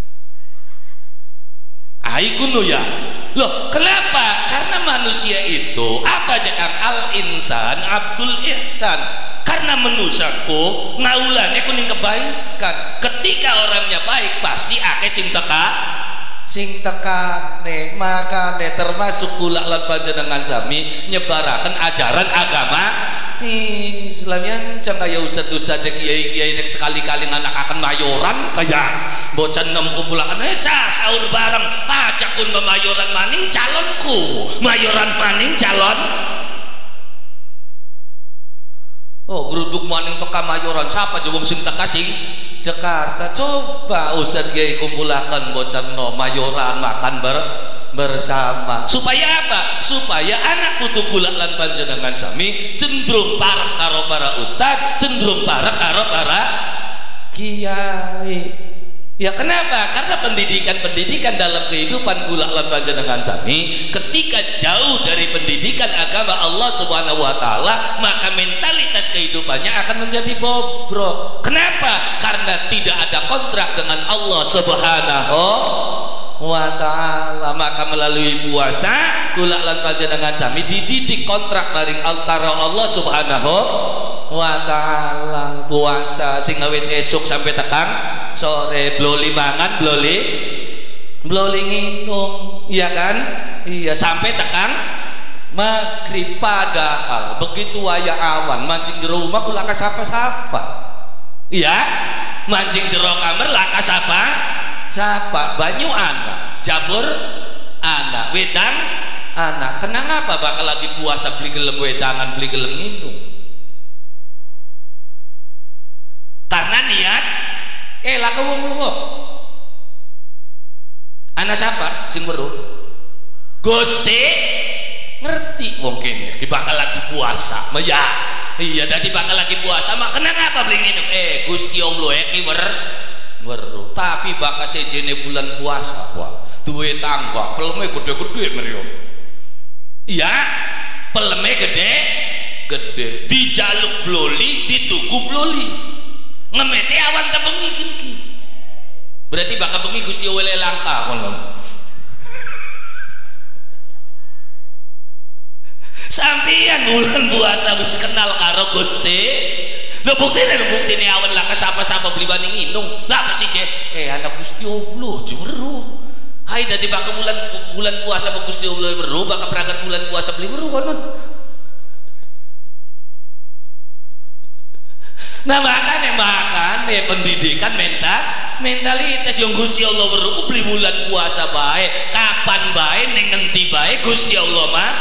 aiku no ya loh kenapa karena manusia itu apa aja kan al insan abdul ihsan karena manusiaku ngaulane kuning kebaikan ketika orangnya baik pasti akeh sing teka sing tekane makane termasuk kula lan panjenengan sami nyebaraken ajaran agama Islamnya cang kaya ustad-ustad kiai-kiai nek sekali-kali anak akan mayoran kaya bocah enam kumpulan eh cah sahur bareng ajakun memayoran maning calonku mayoran maning calon oh geruduk maning teka mayoran siapa jawab sing teka sing Jakarta coba ustad kiai kumpulakan bocah no mayoran makan ber bersama supaya apa? Supaya anak putu kula lan panjenengan sami cenderung parek karo para ustad, cenderung parek karo para kiai. Ya kenapa? Karena pendidikan-pendidikan dalam kehidupan kula lan panjenengan sami ketika jauh dari pendidikan agama Allah Subhanahu wa taala, maka mentalitas kehidupannya akan menjadi bobrok. Kenapa? Karena tidak ada kontrak dengan Allah Subhanahu wa ta'ala. Maka melalui puasa kula lan panjenengan sami dididik kontrak maring antara Allah Subhanahu wa ta'ala. Puasa sing awit esuk sampai tekan sore, bloli mangan, bloli bloli nginum, iya kan? Iya, sampai tekan maghrib. Padahal begitu waya awan mancing jero rumah kula kasapa-sapa. Iya, mancing jero kamar laka sapa siapa banyu anak jabur anak wedang anak kenang apa bakal lagi puasa beli gelem wedangan beli gelem minum karena niat eh lah ke wong lunga anak siapa sing weruh Gusti ngerti wong kene iki bakal lagi puasa ya iya dadi bakal lagi puasa mak kenang apa beli minum eh Gusti Allah iki wer weruh tapi bakal sejene bulan puasa wah duwe tangga peleme gede-gede meriyo iya peleme gede gede dijaluk bloli dituku bloli ngemete awan ta bengi ki berarti bakal bengi Gusti wele langka ngono sampeyan bulan puasa wis kenal karo Gusti. Lho buktine lho buktine awan lah kesapa-sapa beli banding inung. Lah apa sih cek? Eh anak Gusti Allah jeweru. Hai dadi bakal bulan bulan puasa ba Gusti Allah weru, bakal berangkat bulan puasa beli weru konon. Nah makanya makanya pendidikan mental mentalitas yang Gusti Allah weru beli bulan puasa bae, kapan bae ning ngendi bae Gusti Allah mah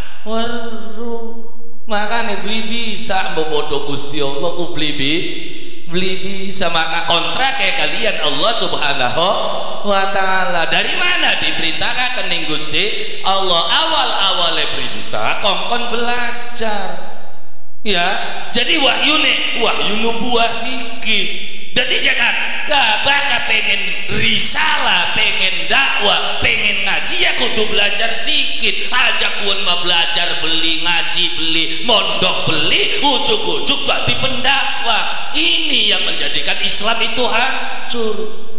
weru. Makanya beli bisa bobodo Gusti Allah ku beli bi beli bisa maka kontrak kayak kalian Allah Subhanahu wa taala dari mana diperintahkan ning Gusti Allah awal-awale perintah kongkon belajar ya jadi wahyu nih wahyu nubuah iki jadi jangan lah bakal pengen risalah pengen dakwah pengen ngaji ya kudu belajar dikit aja kuan mah belajar beli ngaji beli mondok beli ujuk-ujuk jadi pendakwah ini yang menjadikan Islam itu hancur.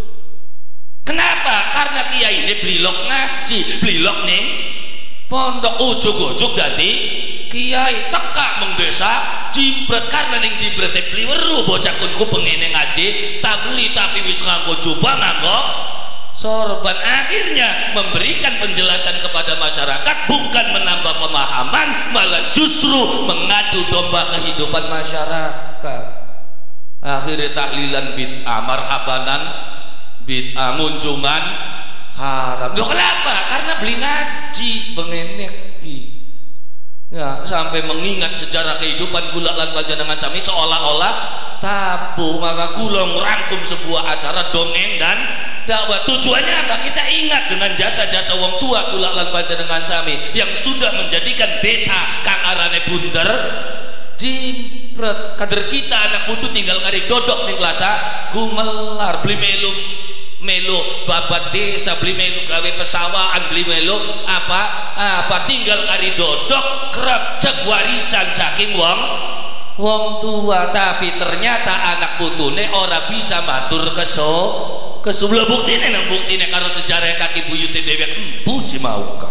Kenapa? Karena kiai ini belilok ngaji belilok ning pondok ujuk-ujuk jadi kiai teka mengdesa jimbret karena ning jimbret beli weru bocah kunku pengene ngaji tak beli tapi wis nganggo jubah nganggo sorban akhirnya memberikan penjelasan kepada masyarakat bukan menambah pemahaman malah justru mengadu domba kehidupan masyarakat. Akhirnya tahlilan bid'ah marhabanan bid'ah ngunjungan haram. Loh kenapa? Karena beli ngaji pengenek ya sampai mengingat sejarah kehidupan kula lan panjenengan sami seolah-olah tabu maka kula merangkum sebuah acara dongeng dan dakwah. Tujuannya apa? Kita ingat dengan jasa-jasa wong tua kula lan panjenengan sami yang sudah menjadikan desa kang arane bunder jimpret kader kita anak putu tinggal kari dodok ning kelasa gumelar beli melu melu babat desa beli melu gawe pesawaan beli melu apa apa tinggal kari dodok kerap cek warisan saking wong wong tua tapi ternyata anak putune ora bisa matur keso kesebelah buktine nang buktine karo sejarah kaki buyute dhewek empu cimauka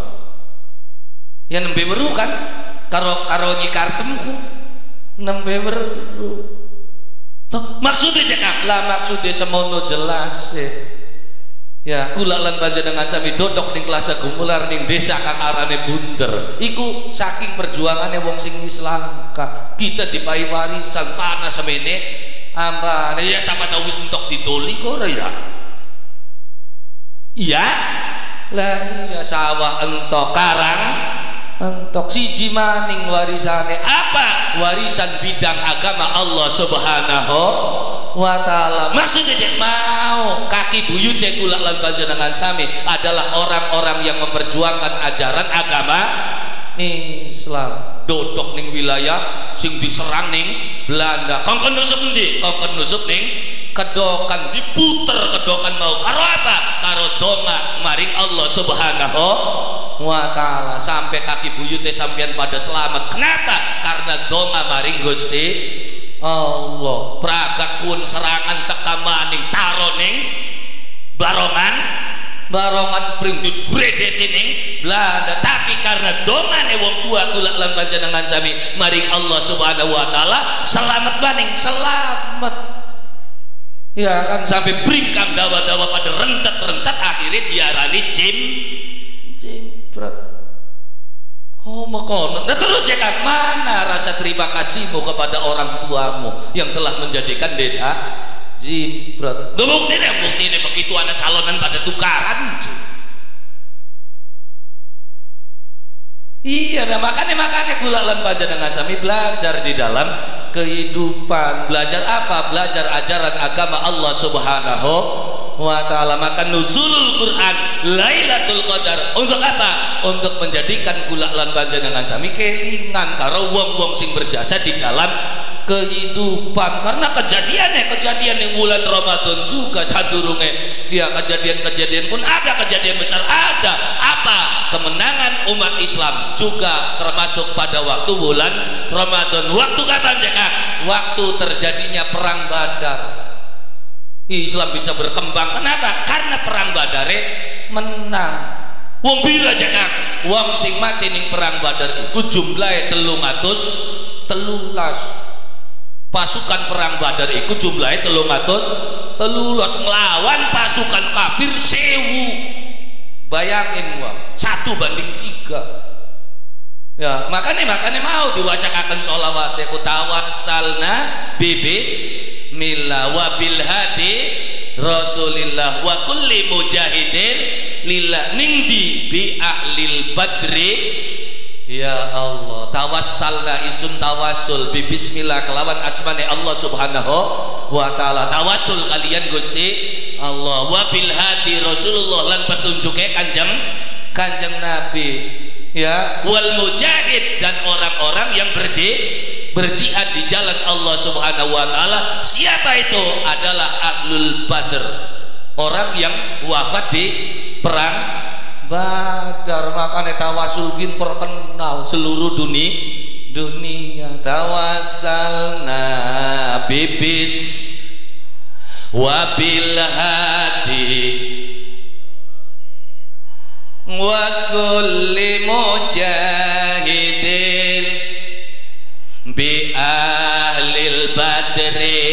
ya nembe weru kan karo karo nyikartemku nembe weru maksudnya cekak lah maksudnya semono jelas Ya, kula lan panjenengan sami dodok ning kelas gumular ning desa kang arane Bunder. Iku saking perjuangane wong sing wis langka. Kita dipai warisan tanah semene ambane ya sama tau wis entok didoli kok ya. Iya. Lah iya sawah entok karang entok siji maning warisane apa? Warisan bidang agama Allah Subhanahu wa ta'ala. Maksudnya dia mau kaki buyut yang kula lan panjenengan sami adalah orang-orang yang memperjuangkan ajaran agama Islam. Dodok ning wilayah sing diserang ning Belanda. Kongkon nusup ndi? Kongkon nusup ning kedokan, diputer kedokan mau karo apa? Karo donga maring Allah Subhanahu wa ta'ala sampai kaki buyute sampean pada selamat. Kenapa? Karena donga maring Gusti Allah. Pragat pun serangan teka maning taroning barongan barongan pringdut bredet ning Belanda, tapi karena dongane wong tua kula lan panjenengan sami maring Allah Subhanahu wa ta'ala selamat maning selamat. Ya kan sampai bringkang dawa-dawa pada rentet-rentet akhirnya diarani jim jimpret. Oh makono. Nah terus ya kan mana rasa terima kasihmu kepada orang tuamu yang telah menjadikan desa jimpret. Gak bukti deh, bukti deh begitu anak calonan pada tukaran. Iya, nah makanya makanya gula lan panjenengan sami belajar di dalam kehidupan. Belajar apa? Belajar ajaran agama Allah Subhanahu wa ta'ala. Maka nuzulul Quran Lailatul Qadar untuk apa? Untuk menjadikan kula lan panjenengan sami kelingan karo wong-wong sing berjasa di dalam kehidupan. Karena kejadiannya kejadian yang bulan Ramadan juga sadurunge ya kejadian-kejadian pun ada, kejadian besar ada. Apa? Kemenangan umat Islam juga termasuk pada waktu bulan Ramadan. Waktu kapan Jekak? Waktu terjadinya perang Badar. Islam bisa berkembang. Kenapa? Karena perang Badare menang. Wong bira Jekak, wong sing mati ning perang Badar iku jumlahe telung atus telulas. Pasukan perang Badar iku jumlahe telung atus telulas nglawan pasukan kafir sewu. Bayangin wong, satu banding tiga. Ya, makanya makanya mau diwacakaken sholawat ku tawassalna bibis mila wa bil hadi Rasulillah wa kulli mujahidin lillah ningdi bi ahlil badri. Ya Allah, tawassalna isun tawasul bi bismillah kelawan asmane Allah Subhanahu wa ta'ala. Tawasul kalian Gusti Allah wa bil hadi Rasulullah lan petunjuke Kanjeng Kanjeng Nabi. Ya, wal mujahid dan orang-orang yang berji berjihad di jalan Allah Subhanahu wa ta'ala. Siapa itu? Adalah ahlul badr, orang yang wafat di perang Badar. Makanya tawasul bin terkenal seluruh dunia dunia. Tawassalna bibis wabil hadi wa kulli mujahidin bi ahlil badri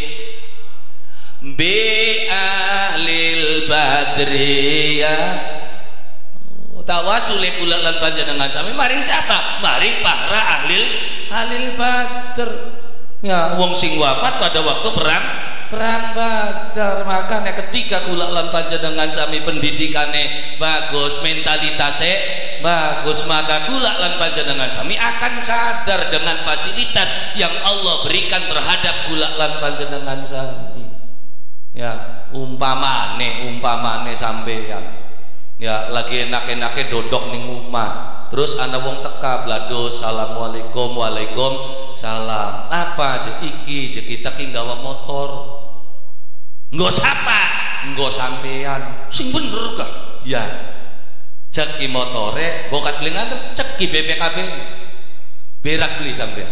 bi ahlil badri. Ya tawasul kula lan panjenengan sami maring siapa? Maring para ahlil ahlil badr. Ya wong sing wafat pada waktu perang perang Badar. Makanya ketika kula lan panjenengan sami pendidikane bagus, mentalitasnya bagus, maka kula lan panjenengan sami akan sadar dengan fasilitas yang Allah berikan terhadap kula lan panjenengan sami. Ya umpamane umpamane sampeyan ya lagi enak-enaknya dodok ning omah, terus ana wong teka blado assalamualaikum waalaikum salam. Apa aja iki je kita ki nggawa motor nggo sapa nggo sampean sing bener gak ya ceki motore bokat beli nganter ceki B P K B berak beli sampean.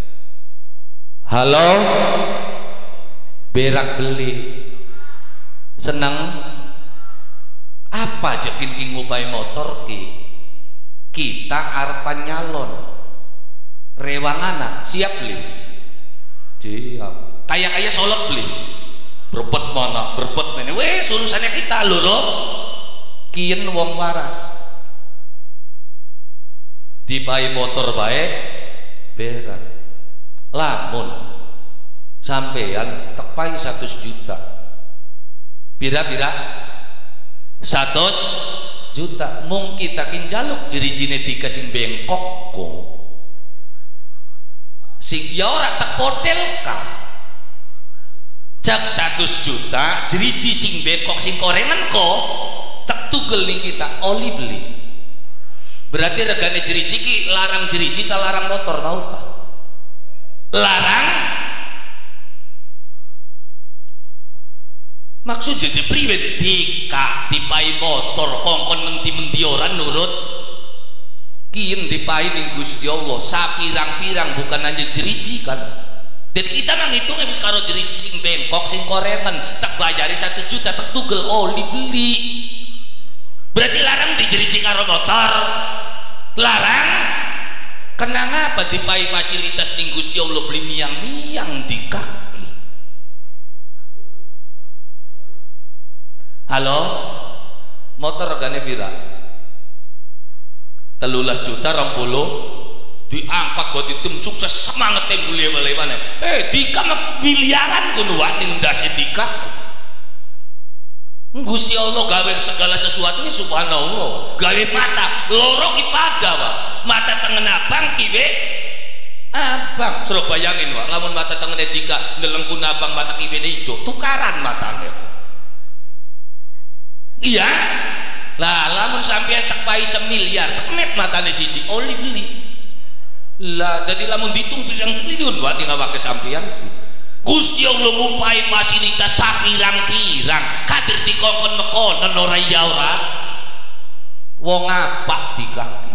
Halo berak beli seneng apa aja kini ngupai motor ki kita arepan nyalon rewangana siap beli siap kayak kayak solok beli berbet mana berbet ini ini wes urusannya kita lho kian wong waras dipai motor baik berat lamun sampean tepai satu juta pira-pira satu juta mung kita kinjaluk jiri-jine dikasih bengkok kok sing ya ora tak hotel ka cak satu juta jeriji sing bengkok sing korengan kok tak tugel nih kita oli beli berarti regane jeriji ki larang jeriji tak larang motor mau pak larang maksud jadi priwet dika dipai motor kongkon menti-menti orang nurut kian dipai ning Gusti Allah sapirang-pirang bukan hanya jeriji kan dan kita menghitung habis karo jeriji sing bengkok sing korengan tak bayari satu juta tak tugel oli beli berarti larang di jeriji karo motor larang kenang apa dipai fasilitas ning Gusti Allah beli miang-miang di kaki halo motor regane pira telulas juta rong puluh diangkat buat tim sukses semangat yang boleh balewane eh dika mah miliaran kudu wanin dase dika Gusti Allah gawe segala sesuatunya subhanallah gawe mata loro ki pada Pak mata tengen abang kiwe abang suruh bayangin Pak lamun mata tengen dika ndelengkun abang mata kiwe ijo tukaran matanya iya lah lamun sampean tak pai semiliar tak met matane siji oli beli lah jadi lamun ditung bilang triliun wae di ngawake sampean Gusti Allah ngupai fasilitas sapirang-pirang kadir dikongkon mekonon ora ya ora wong apa di kaki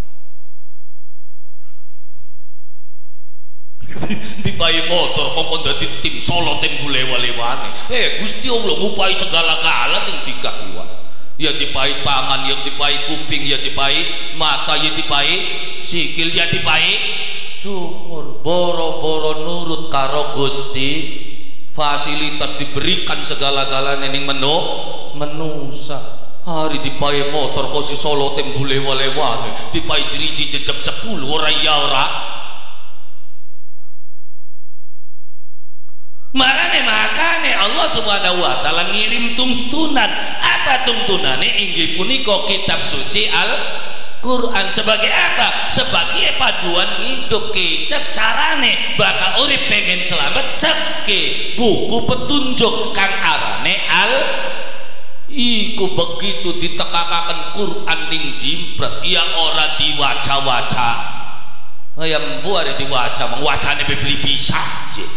dipai motor kongkon dadi tim solo tim bulewa-lewane eh Gusti Allah ngupai segala-gala ning di kaki wae ya dipai tangan ya dipai kuping ya dipai mata ya dipai sikil ya dipai sumur boro-boro nurut karo Gusti fasilitas diberikan segala-galanya ning menu menusa hari dipai motor kosi solo tembule wale-wale dipai jeriji jejak sepuluh ora ya ora makane makane Allah subhanahu wa ta'ala ngirim tuntunan apa tuntunannya inggih punika kitab suci Al-Quran sebagai apa? Sebagai paduan hidup ke cek carane bakal urip pengen selamat cek ke buku petunjuk kang arane al iku begitu ditekakaken Quran ning jimpret ya ora diwaca-waca ayam buare diwaca wacane beli bisa aja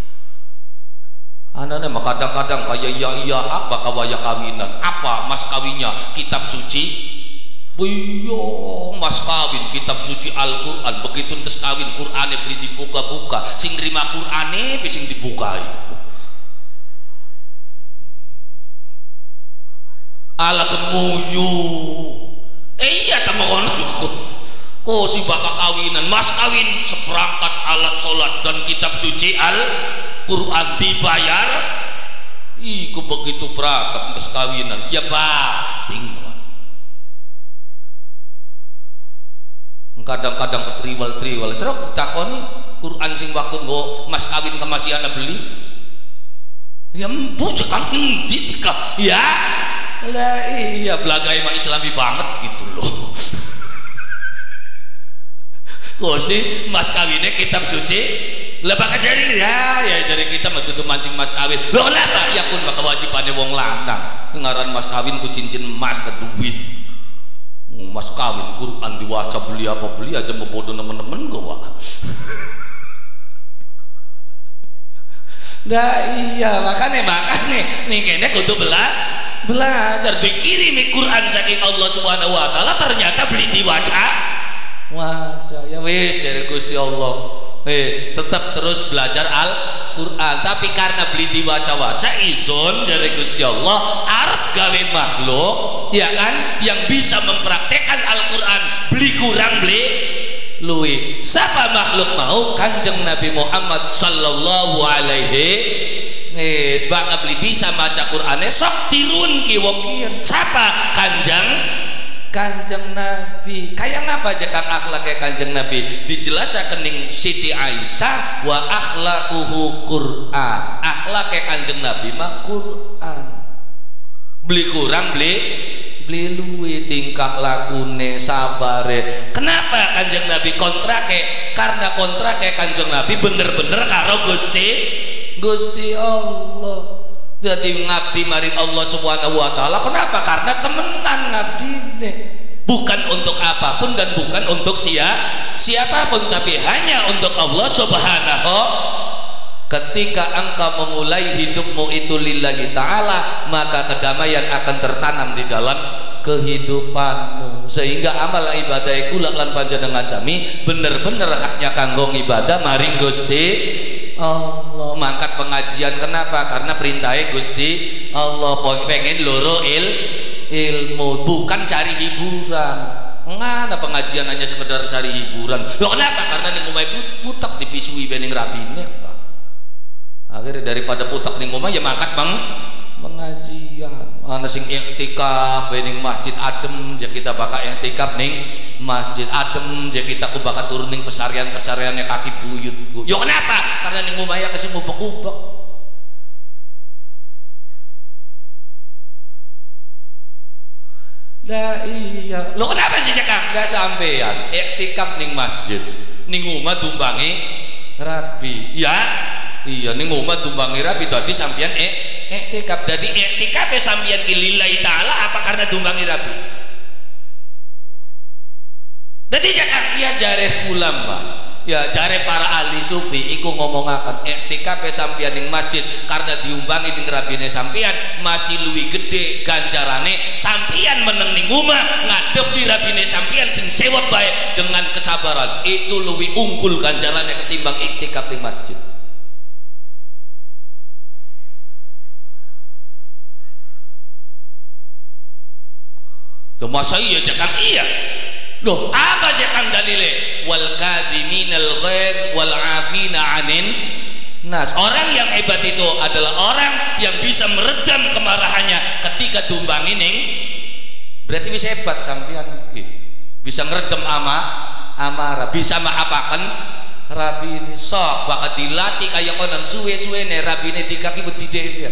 anane mah kadang-kadang kayak iya iya apa kawaya kawinan apa mas kawinnya kitab suci Wiyo mas kawin kitab suci Al-Quran begitu tes kawin Qur'ane beli dibuka-buka sing terima Qur'ane sing dibukai ala kemuyu eh iya tamokonan kok si bapak kawinan mas kawin seperangkat alat sholat dan kitab suci Al-Quran dibayar iku begitu berangkat tes kawinan ya bating kadang-kadang ketriwal-triwal serok takoni Quran sing waktu nggo mas kawin ke masih ana beli ya empu cekam endi kak ya lah iya belagai mah islami banget gitu loh kok sih mas kawinnya kitab suci lah bakal jadi ya ya jadi kita mah tutup mancing mas kawin loh lah pak ya pun mah kewajibannya wong lanang ngaran mas kawin ku cincin emas ke duit mas kawin Quran diwaca beli apa beli aja membodoh temen-temen gue wak nah iya makanya makanya nih kayaknya kudu bela belajar dikirimi Quran saking Allah subhanahu wa ta'ala ternyata beli diwaca waca ya wis dari Gusti Allah wis tetap terus belajar Al-Quran tapi karena beli diwaca-waca isun dari Gusti Allah arep gawe makhluk ya kan yang bisa mempraktekkan Al-Quran beli kurang beli luwi siapa makhluk mau Kanjeng Nabi Muhammad sallallahu alaihi eh sebab beli bisa maca Qur'ane sok tirun ki wong kieu siapa Kanjeng Kanjeng Nabi. Kayak ngapa aja kan akhlaknya Kanjeng Nabi dijelaskan ning Siti Aisyah wa akhlaquhu Qur'an. Akhlaknya Kanjeng Nabi mah Qur'an. Beli kurang beli beli luwi tingkah lakune sabare. Kenapa Kanjeng Nabi kontrake? Karena kontrake Kanjeng Nabi bener-bener karo Gusti Gusti Allah. Jadi ngabdi maring Allah Subhanahu wa taala. Kenapa? Karena temenan ngabdine. Bukan untuk apapun dan bukan untuk siapa siapapun, tapi hanya untuk Allah Subhanahu. Ketika engkau memulai hidupmu itu lillahi ta'ala, maka kedamaian akan tertanam di dalam kehidupanmu, sehingga amal ibadah kula lan panjenengan sami bener-bener haknya kanggo ibadah maring Gusti Allah. Mangkat pengajian kenapa? Karena perintahnya Gusti Allah pengen loro il ilmu, bukan cari hiburan. Ngana pengajian hanya sekedar cari hiburan. Loh kenapa? Karena ning omahe putek dipisui bening rabine. Akhirnya daripada putek ning omah ya mangkat bang pengajian. Ana sing iktikaf bening masjid adem, ya kita bakal iktikaf ning masjid adem, je kita ku bakal turun ning pesarian-pesarian yang kaki buyut bu. Yo kenapa? Karena ning omah ya kesing ubek-ubek. Lah iya. Lo kenapa sih cekak? Lah sampean iktikaf ning masjid, ning omah tumbangi rabi. Ya, iya ning omah tumbangi rabi dadi sampean eh iktikaf. Dadi iktikaf sampean ki lillahi taala apa karena tumbangi rabi? Jadi jangan ya jare ulama, ya jare para ahli sufi iku ngomongaken iktikaf sampeyan ning masjid karena diumbangi ning rabine sampeyan masih luwih gede ganjarane sampeyan meneng ning omah ngadep di rabine sampeyan sing sewot bae dengan kesabaran, itu luwih unggul ganjarane ketimbang iktikaf ning masjid. Loh masa iya jangan iya. Loh apa aja kan dalile? Wal kadhiminal ghaid wal afina anin nas. Orang yang hebat itu adalah orang yang bisa meredam kemarahannya ketika tumbangi ning. Berarti bisa hebat sampean iki. Bisa meredam ama amarah, bisa maafaken rabine. Sok bakal dilatih kaya konon suwe-suwene rabine dikaki beti dhewe.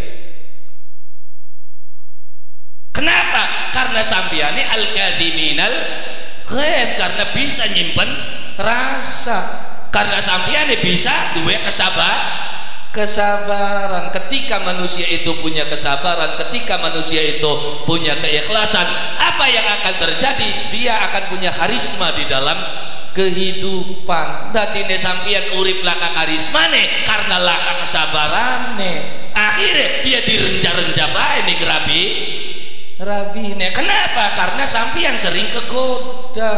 Kenapa? Karena sampeane al kadhiminal ghaib, karena bisa nyimpen rasa, karena sampeyan bisa duwe kesabar kesabaran. Ketika manusia itu punya kesabaran, ketika manusia itu punya keikhlasan, apa yang akan terjadi? Dia akan punya karisma di dalam kehidupan. Datine sampeyan urip laka karismane karena laka kesabarane. Akhirnya dia direnca-renca bae ning rabi rabine. Kenapa? Karena sampeyan sering kegoda.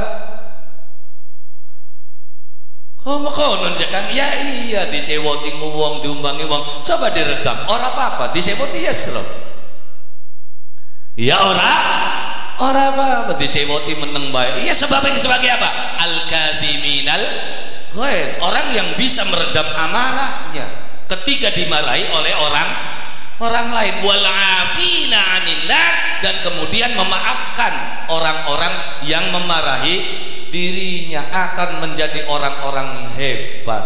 Oh makonon jakang ya iya disewoti wong diumbangi wong coba diredam ora apa-apa disewoti ya selo. Ya ora ora apa-apa disewoti meneng bae. Iya sebabnya sebagai apa? Al kadhiminal ghaid, orang yang bisa meredam amarahnya ketika dimarahi oleh orang orang lain, wal afina anin nas, dan kemudian memaafkan orang-orang yang memarahi dirinya, akan menjadi orang-orang yang hebat.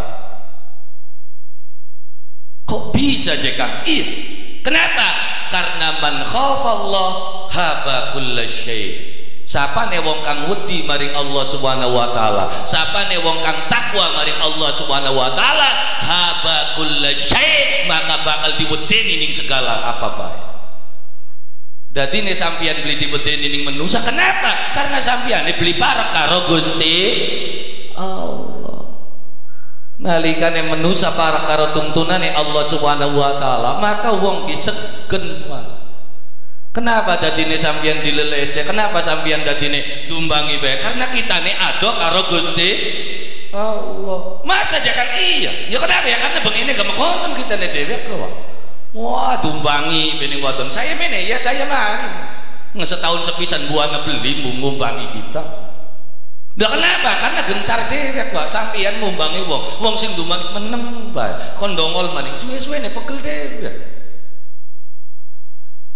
Kok bisa jekang? Iya. Kenapa? Karena man khafallah haba kullasyai. Sapane wong kang wedi maring Allah Subhanahu wa taala, sapane wong kang takwa maring Allah Subhanahu wa taala, haba kullasyai, maka bakal diwedeni ning segala apa bae. Dadi nek sampeyan beli diwedeni ning manusa, kenapa? Karena sampeyan beli parek karo Gusti Allah. Nalikane manusa parek karo tuntunane Allah Subhanahu wa taala, maka wong ki segen wae. Kenapa dadine sampeyan dilelece? Kenapa sampeyan dadine tumbangi bae? Karena kitane ado karo Gusti Allah. Masa jangan iya? Ya kenapa ya? Karena begini gak makonon kitane dhewe kok. Wah, tumbangi bening wadon. Saya mene ya saya mari. Ngesetahun sepisan buana beli ngumbangi kita. Dah kenapa? Karena gentar dhewe kok sampeyan ngumbangi wong. Wong sing dumbangi menem bae. Kon dongol maning suwe-suwene pegel dhewe.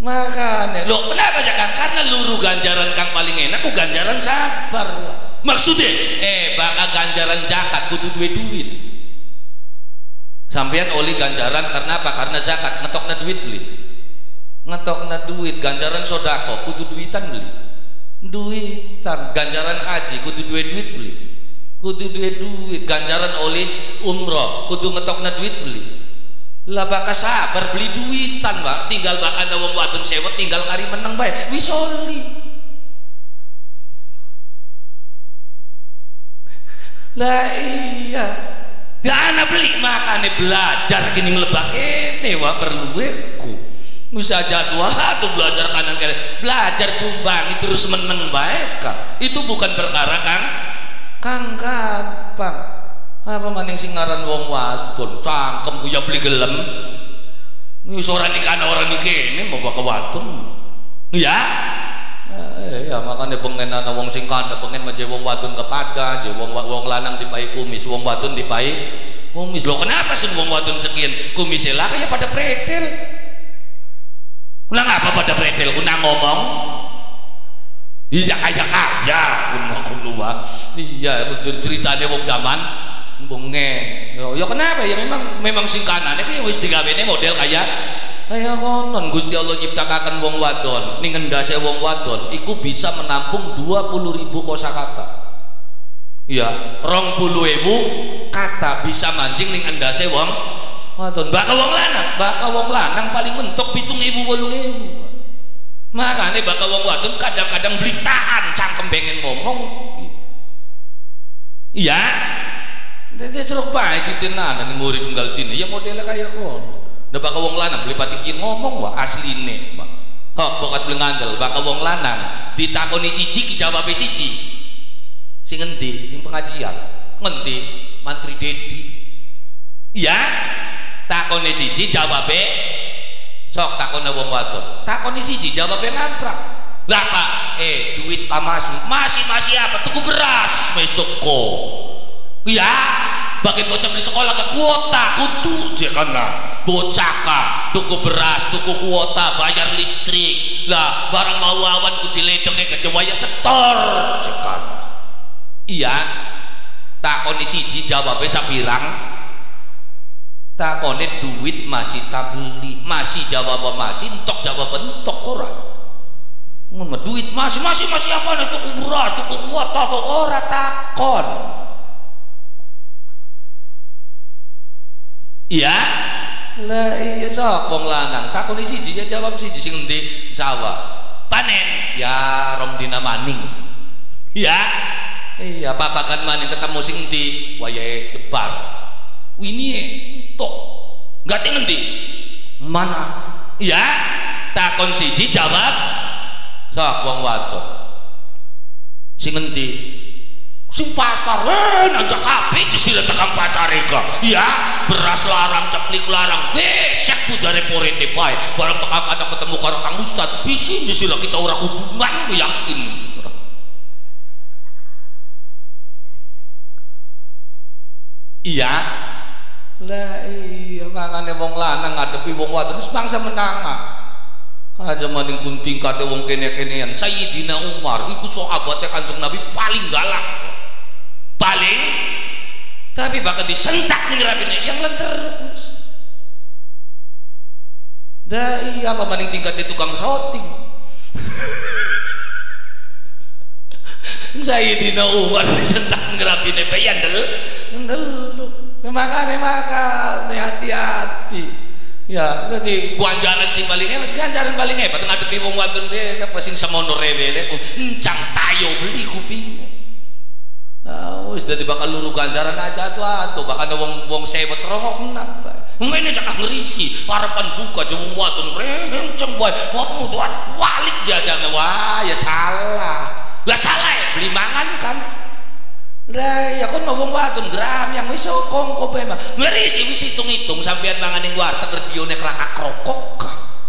Makanya lo kenapa aja Kang? Karena luru ganjaran Kang paling enak ku ganjaran sabar. Maksudnya eh bakal ganjaran zakat kudu duwe duit. Sampean oli ganjaran karena apa? Karena zakat ngetokna duit beli. Ngetokna duit ganjaran sodako kudu duitan beli. Duitan ganjaran haji kudu duwe duit beli. Kudu duwe duit ganjaran oli umroh kudu ngetokna duit beli. Lah bakal sabar beli duitan Mbak, tinggal bakal ada wong wadon sewet tinggal kari meneng bae wis oli. Lah iya gak ana beli makane belajar gini nglebak kene wa perlu ku bisa jadwal atau belajar kanan kiri belajar tumbangi terus meneng bae Kang. Itu bukan perkara Kang Kang gampang. Apa maning sing ngaran wong wadon cangkem ku ya beli gelem wis ora nikah ora nikene mau ke wadon ya eh ya makane pengen ana wong sing kandha pengen maje wong wadon kepada aja wong wong lanang dipai kumis wong wadon dipai kumis lho kenapa sih wong wadon sekian kumisnya lah kayak pada pretel ulang apa pada pretel ku nang ngomong iya kaya kaya kuno kuno wa iya ceritane wong zaman bongeng ya kenapa ya memang memang singkanane kaya wis digawene model kaya kaya konon Gusti Allah nyiptakaken wong wadon ning endase wong wadon iku bisa menampung dua puluh ribu kosakata ya dua puluh ribu kata bisa mancing ning endase wong wadon bakal wong lanang bakal wong lanang paling mentok pitung ribu wolung ribu makanya bakal wong wadon kadang-kadang beli tahan cangkem pengen ngomong iya dia ceruk bae ditenan ning ngurip nggal dina ya modelnya kaya kono. Nah bakal wong lanang beli patikin ngomong wah asline, Pak. Hok bokat beli ngandel bakal wong lanang ditakoni siji dijawab siji. Sing endi? Sing pengajian. Ngendi? Mantri Dedi. Iya. Takoni siji jawabe sok takone wong wadon. Takoni siji jawabe ngamprak. Lah Pak, eh duit pamasi. Masih masih apa? Tuku beras besok kok. Iya, bagi bocah di sekolah ke kuota kudu jekana bocah ka tuku beras tuku kuota bayar listrik lah barang mau awan uji ledengnya kecewaya setor jekana iya takoni siji jawabnya sapirang takoni duit masih tabeli masih jawab masih entok jawab entok orang ngono duit masih masih masih apa tuku beras tuku kuota kok ora takon. Iya, lah iya sok wong lanang. Takoni siji ya jawab siji sing endi sawah. Panen ya rom dina maning. Iya. Iya papakan maning ketemu sing endi wayahe debar. Winie tok. Enggak teng endi? Mana? Iya. Takon siji jawab sok wong wadon. Sing endi? Sing pasar eh najak kabeh sila tekan pasar eka ya beras larang ceplik larang besek pujare porete bae barang tekap ada ketemu karo Kang Ustad isi sila kita ora hubungan yakin iya lah iya makane wong lanang ngadepi wong wadon wis bangsa menanga aja maning kunting kate wong kene-kenean Sayyidina Umar iku sahabate Kanjeng Nabi paling galak paling tapi bakal disentak nih rabine yang lenter terus dah iya apa maning tingkatnya tukang shooting Sayyidina Umar disentak nih rabine bayan del del makanya makanya hati-hati ya berarti ganjaran sing paling hebat ganjaran paling hebat ngadepi wong wadon dhewe sing semono rewele encang tayo beli kuping. Nah, wis dadi bakal luru ganjaran aja tuh atuh bakal ada wong wong sewet rokok nambah. Mene cakap ngerisi, harapan buka jemu wadon renceng bae. Wong tuh walik jajane wah ya salah. Lah salah ya beli mangan kan. Lah ya kon wong wadon gram yang wis kongko bae mah. Ngerisi wis hitung-hitung sampean mangan ning warteg redione krakak rokok.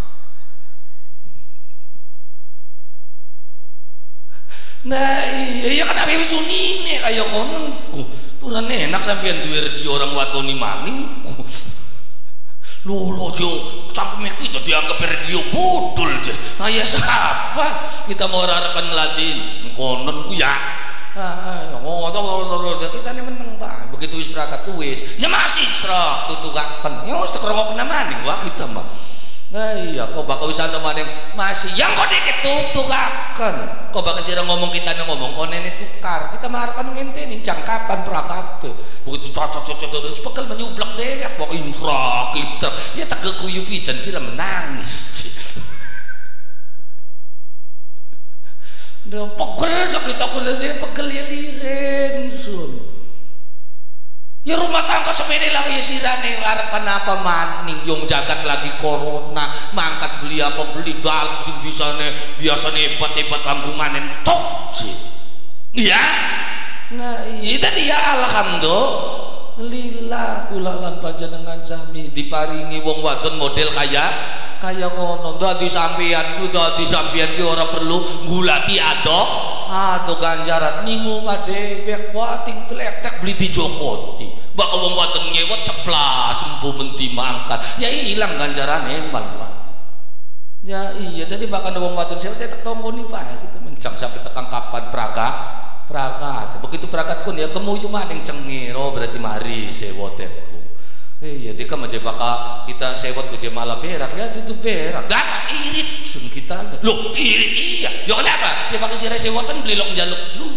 Nah iya kan apa wis unine kaya kono turane enak sampean duwe rezeki orang watoni maning Loh, loh, jo, sampai itu dianggap radio budul je. Nah, ya siapa? Kita mau harapan Latin, konon ya. Ah, oh, kita ini menang bang. Begitu wis berangkat wis, ya masih serah tutugakan. Ya wis terkerok namanya, wah kita mah. Nah iya, kok bakal bisa maning masih yang kok dikit tutugakan. Kok bakal sih ngomong kita yang ngomong kok nenek tukar. Kita mengharapkan ngenteni jangkapan prakat. Begitu cocok cocok cocok sepekal menyublak deh. Kok infrak infrak. Ya tak kekuyuk isan sih lah menangis. Udah pegel cok kita kuliah pegel ya liren sun. Ya rumah tangga sepede lagi ya sirane harapan apa maning yang jagat lagi corona mangkat beli apa beli bal sing bisane biasane hebat-hebat pampungan entok sih. Iya. Nah, itu tadi ya alhamdulillah kula lan panjenengan sami diparingi wong wadon model kaya kaya ngono dadi sampeyan ku dadi sampeyan ki ora perlu ngulati adok atau ganjaran ningu padewek wating telektek beli di Jokoti bakal wong wadon nyewot ceplas sembuh menti mangkat ya hilang ganjaran emang Pak ya iya jadi bakal wong wadon sewot tak tomboni Pak kita mencang sampai tekan kapan prakat prakat begitu prakat kun ya kemuyu maning cengiro berarti mari sewotetku iya dia kan aja bakal kita sewot ke malah berak ya itu berak gak irit sun kita loh irit iya ya kenapa dia pakai sirai sewotan beli lok jaluk dulu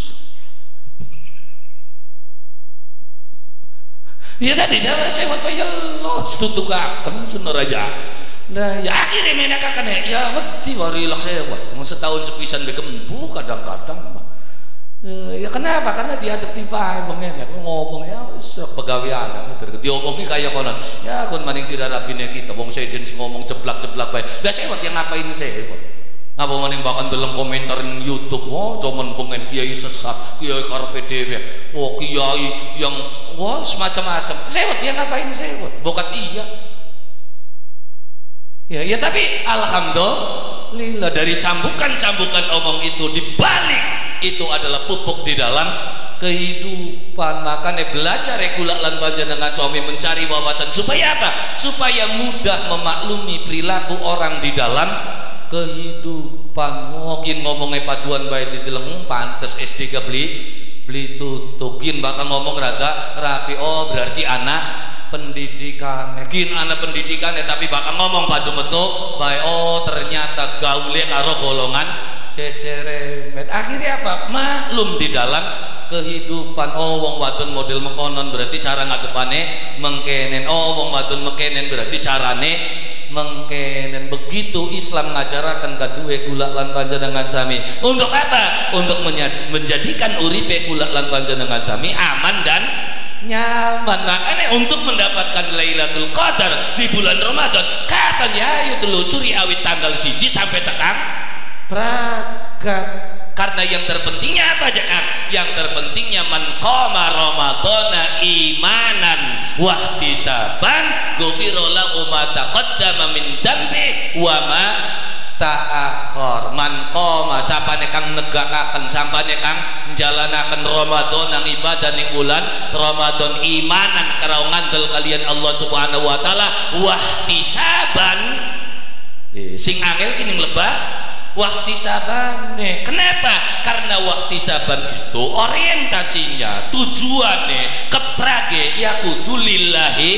ya tadi dia sewot payah lo tutugakan sunur aja nah ya akhirnya menak akan ya mesti wari lok sewot setahun sepisan begembu kadang-kadang ya kenapa? Karena dihadapi bae bengen ngomong ya pegawaian gitu. Diomongi kayak konon. Ya kon maning cira rabine kita wong sejen ngomong ceplak-ceplak bae. Lah sewot yang ngapain sewot? Ngapa maning bahkan dalam komentar ning YouTube, oh cuman bengen kiai sesat, kiai karepe dhewe. Oh kiai yang wah semacam-macam. Sewot yang ngapain sewot? Bukan iya. Ya, ya tapi alhamdulillah dari cambukan-cambukan omong itu dibalik itu adalah pupuk di dalam kehidupan. Makanya belajar regulak lan panjenengan suami mencari wawasan supaya apa? Supaya mudah memaklumi perilaku orang di dalam kehidupan. Mungkin ngomongnya paduan baik di dalam pantes S tiga beli beli tutukin bahkan ngomong raga rapi oh berarti anak pendidikan kin anak pendidikan tapi bakal ngomong padu metu baik oh ternyata gaule karo golongan ceceremet akhirnya apa maklum di dalam kehidupan oh wong wadon model mekonon berarti cara ngadepane mengkenen oh wong wadon mengkenen berarti carane mengkenen begitu Islam ngajarakan kadue kula lan panjenengan sami untuk apa untuk menjadikan uripe kula lan panjenengan sami aman dan nyaman. Makanya untuk mendapatkan Lailatul Qadar di bulan Ramadan kapan ya ayo telusuri awit tanggal siji sampai tekan prakat karena yang terpentingnya apa aja kan yang terpentingnya man qama ramadhana imanan wahtisaban ghufira lahu ma taqaddama min dambi wa ma ta'akhir man qama sapane kang negakaken sampane kang njalanaken Ramadan nang ibadah ning bulan Ramadan imanan karo ngandel kalian Allah Subhanahu wa taala wahtisaban eh, sing angel ki ning lebah wahtisabane. Kenapa? Karena wahtisaban itu orientasinya tujuannya keprage ya kudu lillahi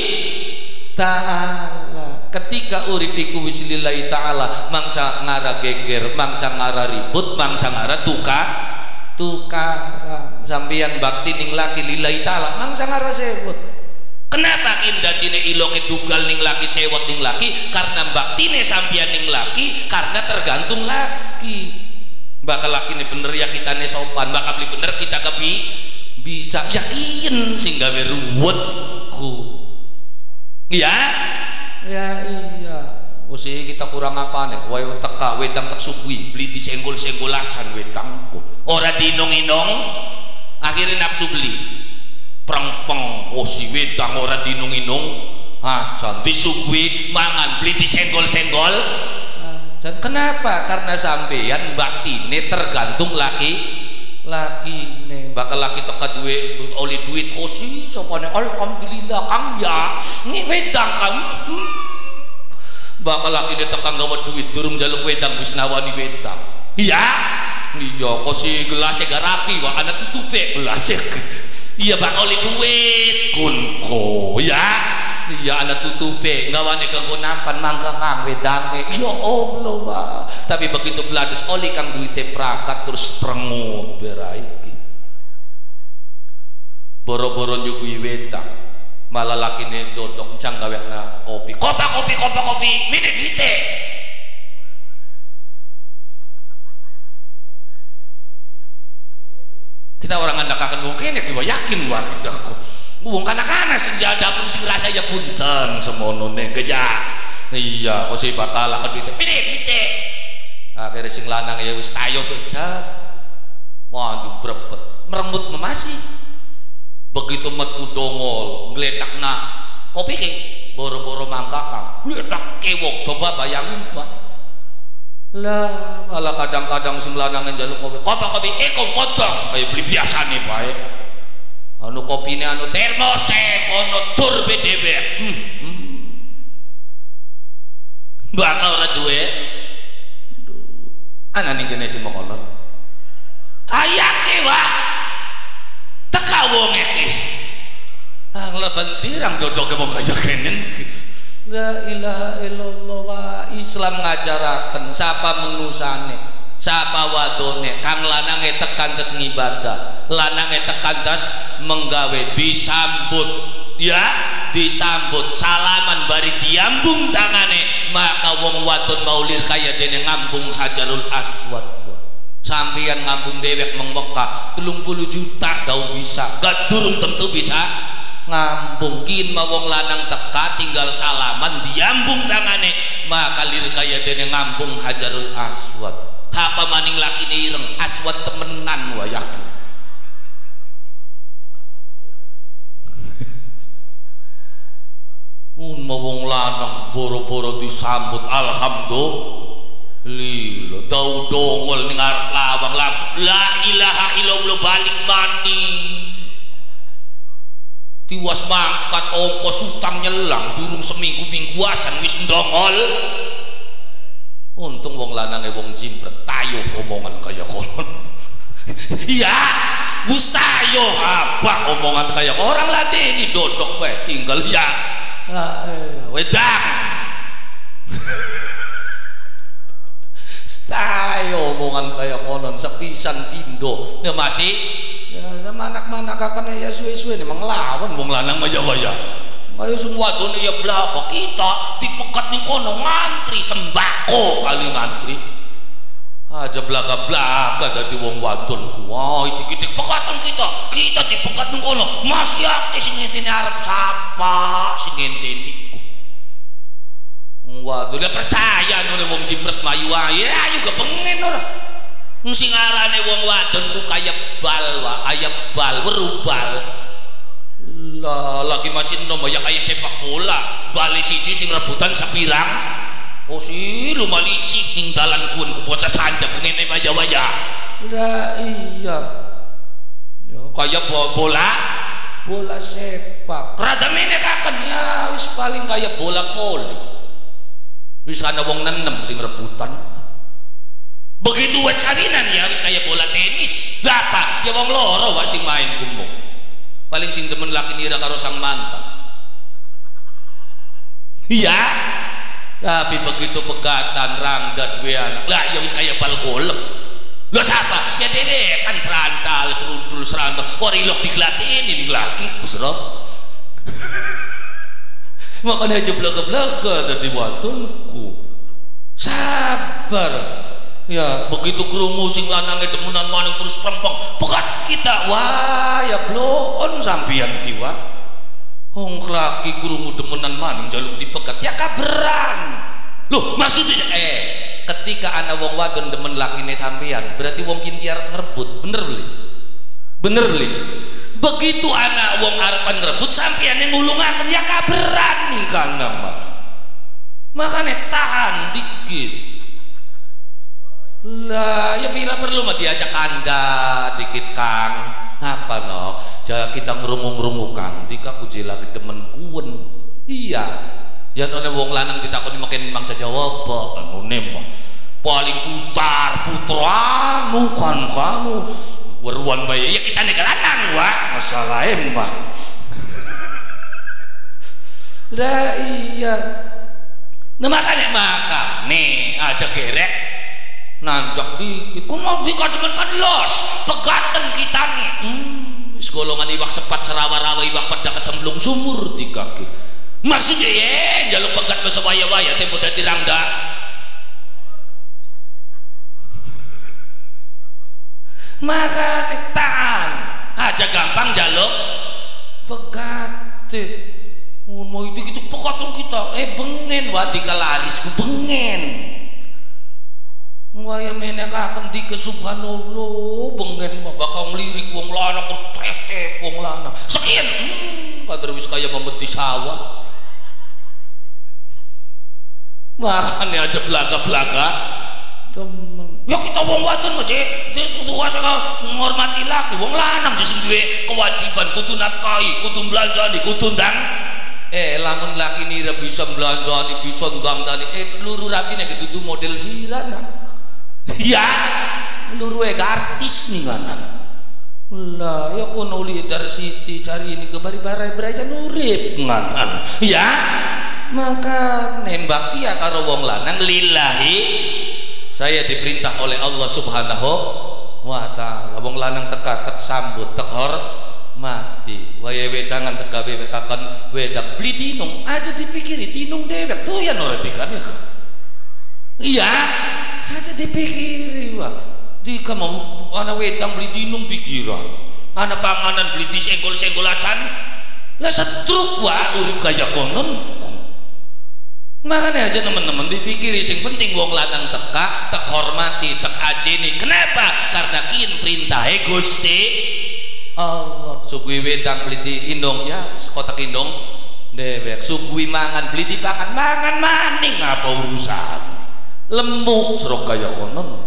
ta'ala. Ketika urip iku wis lillahi ta'ala mangsa ngara geger, mangsa ngara ribut, mangsa ngara tuka tukaran. Sampeyan bakti ning laki lillahi ta'ala mangsa ngara sebut. Kenapa kindatine iloke dugal ning laki sewot ning laki? Karena baktine sampeyan ning laki karena tergantung laki. Bakal laki ini bener ya kitane sopan, bakal beli bener kita kebi bisa yakin sing gawe ruwetku. Iya? Ya iya. Usi kita kurang apa nih? Wae teka wedang tak sukwi, beli disenggol-senggol acan wedangku. Ora dinong-inong akhirnya nafsu beli. Prengpeng oh si wedang ora dinung-inung acan disugui mangan beli disenggol-senggol acan. Kenapa? Karena sampeyan baktine tergantung laki laki nih bakal laki teka duit oleh duit kosi sopane alhamdulillah kang ya ini wedang kang hmm. bakal laki dia tekan gawa duit durung jaluk wedang wis nawani wedang iya iya kosi gelasnya garapi wah anak tutupe gelasnya iya bakal oleh duit kunko ya iya anak tutupe ngawane kanggo nampan mangka kang wedange ya Allah wah tapi begitu beladus oli kang duite prakat terus prengut beraiki boro-boro nyugui wedang malah lakine dodok cang gawekna kopi kopa kopi kopa kopi mine duite kita orang anda akan mungkin ya yakin wah jago wong kana-kana sing jadapun sing rasa ya punten semono ne geja iya kok si bakal lakon duite pide duite akhirnya sing lanang ya wis tayo kerja mau brebet merembut memasi begitu metu dongol ngletakna kopi ke boro-boro mangkakang ngletak kewok coba bayangin Pak lah malah kadang-kadang sing lanang njaluk kopi kopi kopi eh kok pocong kayak beli biasa nih bae anu kopine anu termos ono cur B D B hmm, hmm. bakal ora duwe ana ning kene sing mokono ayake wae teka wong iki ah lebentirang dodoke wong kaya kene la ilaha illallah wa Islam ngajaraken sapa menusane sapa wadone kang lanange tekan tes ngibadah lanange tekan tes menggawe disambut ya disambut salaman bari diambung tangane maka wong wadon maulir kaya dene ngambung Hajarul Aswad sampeyan ngambung dewek meng Mekah telung puluh juta dau bisa gak durung tentu bisa ngambung kin ma wong lanang teka tinggal salaman diambung tangane maka lir kaya dene ngambung Hajarul Aswad apa maning lakine ireng aswad temenan wayak un wong lanang boro-boro disambut alhamdulillah dau dongol ning arep lawang langsung la ilaha illallah balik maning tiwas mangkat ongkos utang nyelang durung seminggu minggu acan wis ndongol untung wong lanange wong jimpret tayo omongan kaya konon iya wis tayo apa omongan kaya orang latih dodok wae tinggal ya wedang tayo omongan kaya konon sepisan pindo ya masih ya manak-manak akan ya suwe-suwe memang lawan wong lanang maya-maya ayo semua wadon ya blako kita dipekat ning kono ngantri sembako kali ngantri aja blaka-blaka dadi wong wadon wah itik-itik pekatan kita kita dipekat ning kono Mas Yakti sing ngenteni arep sapa sing ngenteni wadon ya percaya ngene wong jimpret mayu ae ayo kepengen ora sing arane wong wadon ku kaya bal wa ayam bal werubal lah lagi masih nom ya kayak sepak bola bali siji sing rebutan sapirang oh si lu malisi ning dalan kun bocah sanjak ngene waya-waya lah iya ya kayak bola bola sepak rada menek akan ya wis paling kayak bola voli wis ana wong nenem sing rebutan begitu wis kawinan ya wis kayak bola tenis lah apa ya wong loro wae sing main kumpul paling sing demen laki nira karo sang mantan iya tapi begitu pegatan ranggat gue anak lah ya wis kaya bal golek lo siapa ya dede kan serantal seruntul serantal warilok digelatin ini laki kusro makanya aja belaka-belaka dari watunku sabar ya begitu krungu sing lanange demenan maning terus pempeng pekat kita wah ya blon sampeyan kiwa wong laki krungu demenan maning jaluk dipegat ya kaberan loh maksudnya eh ketika ana wong wadon demen lakine sampeyan berarti wong kintiar ngerebut bener beli bener beli begitu ana wong arepan ngerebut sampeyan yang ngulungaken ya kaberan ning kana makane tahan dikit Lah ya bila perlu mah diajak anda dikit Kang apa no ja kita ngerungu-ngerungu Kang tika kuji lagi demen kuen iya ya nona wong lanang ditakoni makin mangsa jawab anu nembak paling putar putranu kan kamu weruan bayi ya kita nih lanang wah masalah embang lah iya nah makanya maka nih aja gerek nanjak dikit kok mau dikademen kan los pegaten kita nih hmm, segolongan iwak sepat serawa-rawa iwak pada kecemplung sumur di kaki maksudnya ya jaluk pegat bahasa waya-waya tempo dadi rangda maka tahan aja gampang jaluk pegat mau itu gitu pegatun kita eh bengen wadi kalaris ku bengen waya menek akan di subhanallah bengen bakal melirik wong lanang terus tetek wong lanang sekian hmm, padahal wis kaya membeti sawah makanya aja belaga-belaga temen ya kita wong wadon aja kuasa menghormati laki wong lanang jadi duwe kewajiban kudu nafkahi kudu belanjani kudu ndang eh lamun laki ini bisa belanjani bisa ndang-ndani eh peluru rapi nih gitu model sirana ya luru ega artis nih kanan lah ya kono li dari siti cari ini ke bari barai beraya nurip nganan ya maka nembak dia karo wong lanang lillahi saya diperintah oleh Allah subhanahu wa ta'ala wong lanang teka tek sambut tek hor mati waya wedangan teka wekakan wedang beli tinung aja dipikiri tinung dewek tuh ya noratikan ya iya aja dipikiri wah di kamu anak wedang beli dinung pikiran anak panganan beli disenggol-senggol acan lah setruk wah urip kaya konon makanya aja teman-teman dipikiri sing penting wong lanang teka tek hormati tek ajeni kenapa karena kin perintahnya Gusti Allah sugui wedang beli di indong ya sekotak indong dewek sugui mangan beli di pangan mangan maning apa urusan lemuk serok kaya konon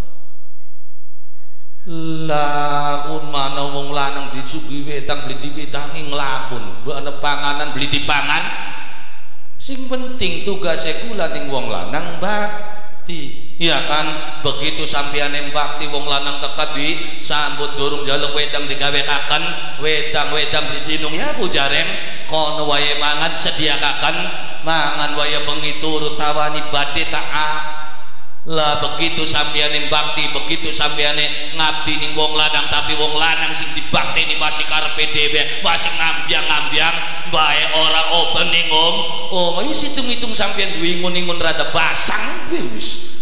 lakun mana wong lanang disugi wedang beli di wedangi ngelakun ana panganan beli di pangan sing penting tugasnya kula ning wong lanang bakti iya kan begitu sampeyan bakti wong lanang teka di sambut durung jaluk wedang digawekaken wedang-wedang di dinung ya Bu Jarem kono wae mangan sediakaken mangan waya bengi turu tawani badhe taat lah begitu sampeyan bakti begitu sampeyan ngabdi ning wong lanang tapi wong lanang sing dibakti ini masih karepe dhewe masih ngambyang-ngambyang bae ora opening om oh wis hitung-hitung sampeyan duwe ingun-ingun rada basang wis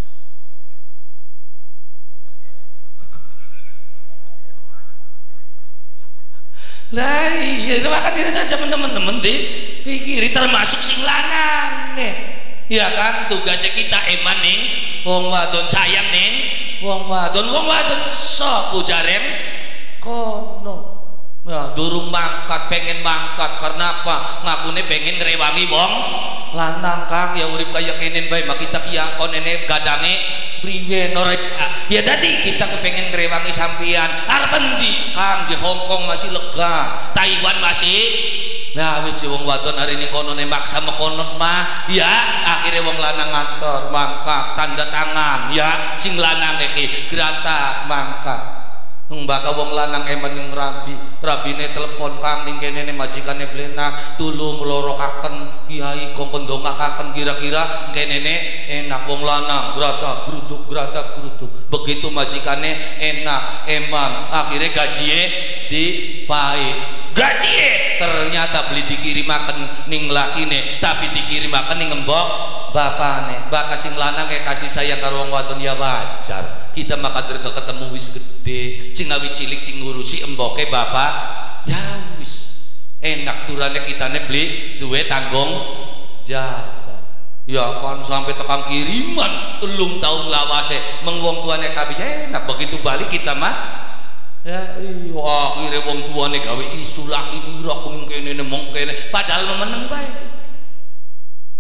lah iya makanya saja teman-teman dipikiri termasuk sing lanang nih ya kan tugasnya kita eman ning wong wadon sayang ning wong wadon wong wadon sok ujarem kono ya durung mangkat pengen mangkat karena apa ngakune pengen ngrewangi wong lanang Kang ya urip kaya kene bae mak kita kiya konene gadange priwe norek ya tadi kita kepengen ngrewangi sampean arep endi Kang di Hongkong masih lega Taiwan masih nah wis wong wadon hari ini kono ne maksa mekonon mah ya akhirnya wong lanang ngantor mangkat tanda tangan ya sing lanang iki grata mangkat mbaka wong lanang emen ning rabi rabine telepon Kang ning kene ne majikane blenak tulung lorokaken kiai kongkon dongakaken kira-kira kene ne enak wong lanang grata gruduk grata gruduk begitu majikane enak eman akhirnya gajie dipai gaji ternyata beli dikirimaken ning lakine tapi dikirimaken ning ngembok bapane bak sing lanang kayak kasih sayang karo wong wadon ya wajar kita maka ketemu wis gede sing ngawi cilik sing ngurusi emboke bapak ya wis enak turane kitane beli duwe tanggung jawab ya kan sampai tekan kiriman telung tahun lawase meng wong tuane kabeh enak begitu balik kita mah ya iya akhirnya wong tuane gawe isu laki nira kuning kene nemong kene padahal meneng bae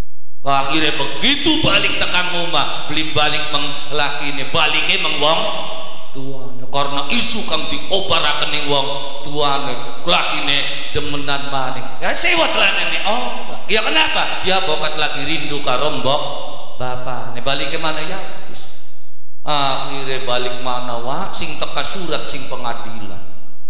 Akhirnya begitu balik tekan omah, beli balik meng laki ini baliknya meng wong tuane karena isu kang diobaraken ning wong tuane lakine demenan maning. Ya sewot lanene. Oh, ya kenapa? Ya bokat lagi rindu karo mbok bapak. Nek balike mana ya? Akhirnya balik mana wa sing teka surat sing pengadilan.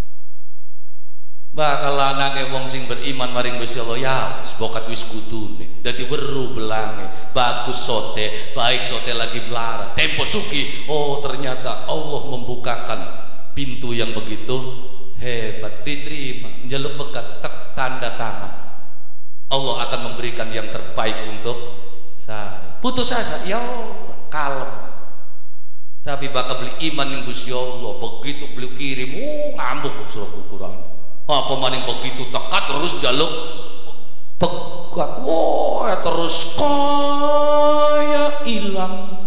Bakal lanange wong sing beriman maring Gusti Allah ya bokat wis kudune dadi weru belange bagus sote baik sote lagi belara tempo sugi. Oh ternyata Allah membukakan pintu yang begitu hebat, diterima njaluk bekat tek tanda tangan Allah akan memberikan yang terbaik untuk saya. Putus asa ya kalem, tapi bakal beli iman yang Gusti Allah begitu beli kirim oh ngamuk surah Al-Quran. Apa maning begitu tekat terus jaluk pegat, wah terus kaya hilang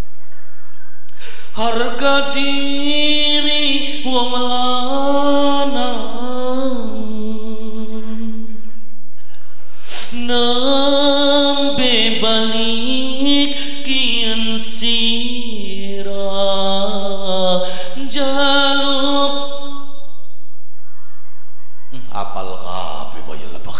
harga diri wong lanang nembe balik kian sira jaluk apal kabeh bae lebak.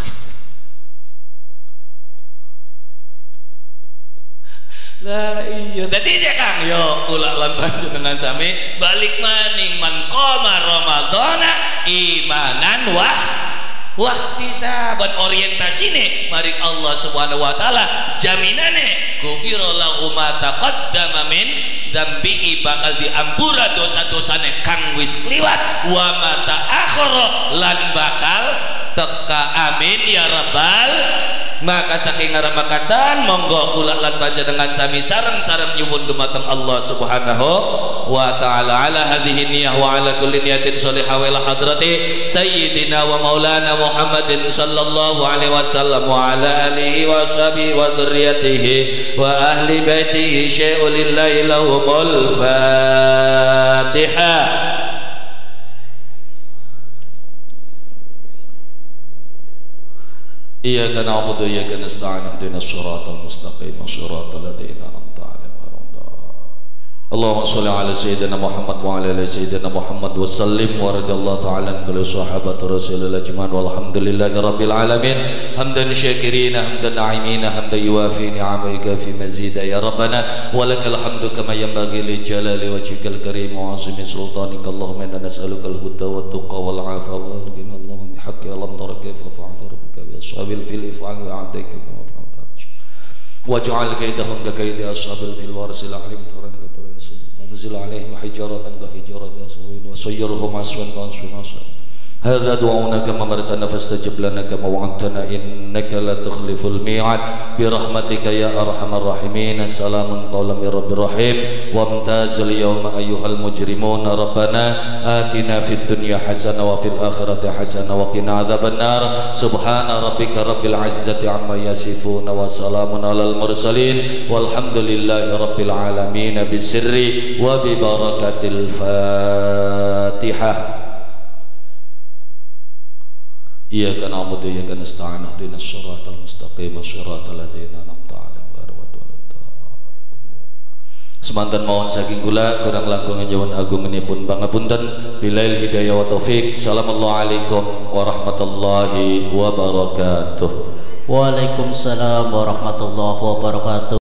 Lah iya dadi cek Kang yo kula lan panjenengan sami balik maning man qoma ramadhana imanan wah wahtisaban orientasine maring Allah Subhanahu wa taala jaminane ghufira lahu ma taqaddama min dzambihi bakal diampura dosa-dosane kang wis kliwat wa ma ta'akhkhara lan bakal teka amin ya rabbal. Maka saking ngaremakatan monggo kula lan panjenengan sami sareng-sareng nyuwun dumateng Allah Subhanahu wa taala ala hadhihi niyyah wa ala kulli niyatin shalihah wa ila hadrati sayyidina wa maulana Muhammadin sallallahu alaihi wasallam wa ala alihi wa sahbihi wa dzurriyyatihi wa ahli baitihi syai'un lillahi lahumul Fatihah. Iyyaka na'budu wa iyyaka nasta'in ihdinas siratal mustaqim siratal ladzina an'amta 'alaihim ghairil maghdubi. Allahumma shalli 'ala sayyidina Muhammad wa 'ala ali sayyidina Muhammad wa sallim wa radhiyallahu ta'ala an kulli sahabati rasulillah ajma'in walhamdulillahi rabbil alamin hamdan syakirin hamdan na'imin hamdan yuwafi ni'amaka fi mazida ya rabbana wa lakal hamdu kama yanbaghi li jalali wajhikal karim wa 'azimi sultanika Allahumma inna nas'aluka al-huda wat tuqa wal 'afwa wal ghina Allahumma bihaqqi alam tara kayfa fa'ala أصحاب الفيل افعل وأعطيك كما فعلت واجعل كيدهم ككيد أصحاب الفيل وارسل عليهم طيرا كطير ياسين وانزل عليهم حجارة كحجارة ياسين وسيرهم عصفا كعصف عصف. هذا دعاؤنا كما أمرتنا فاستجب لنا كما وعدتنا إنك لا تخلف الميعاد برحمتك يا أرحم الراحمين. سلام قولا من رب رحيم وامتاز اليوم أيها المجرمون. ربنا آتنا في الدنيا حسنة وفي الآخرة حسنة وقنا عذاب النار. سبحان ربك رب العزة عما يصفون وسلام على المرسلين والحمد لله رب العالمين بسر وببركة الفاتحة. Iyyaka na'budu wa iyyaka nasta'in ihdinas siratal mustaqim siratal ladzina an'amta 'alaihim ghairil maghdubi 'alaihim. Semanten mawon saking kula kurang langkung nyuwun agunganipun pangapunten. Billail hidayah wa taufik. Assalamualaikum warahmatullahi wabarakatuh. Waalaikumsalam warahmatullahi wabarakatuh.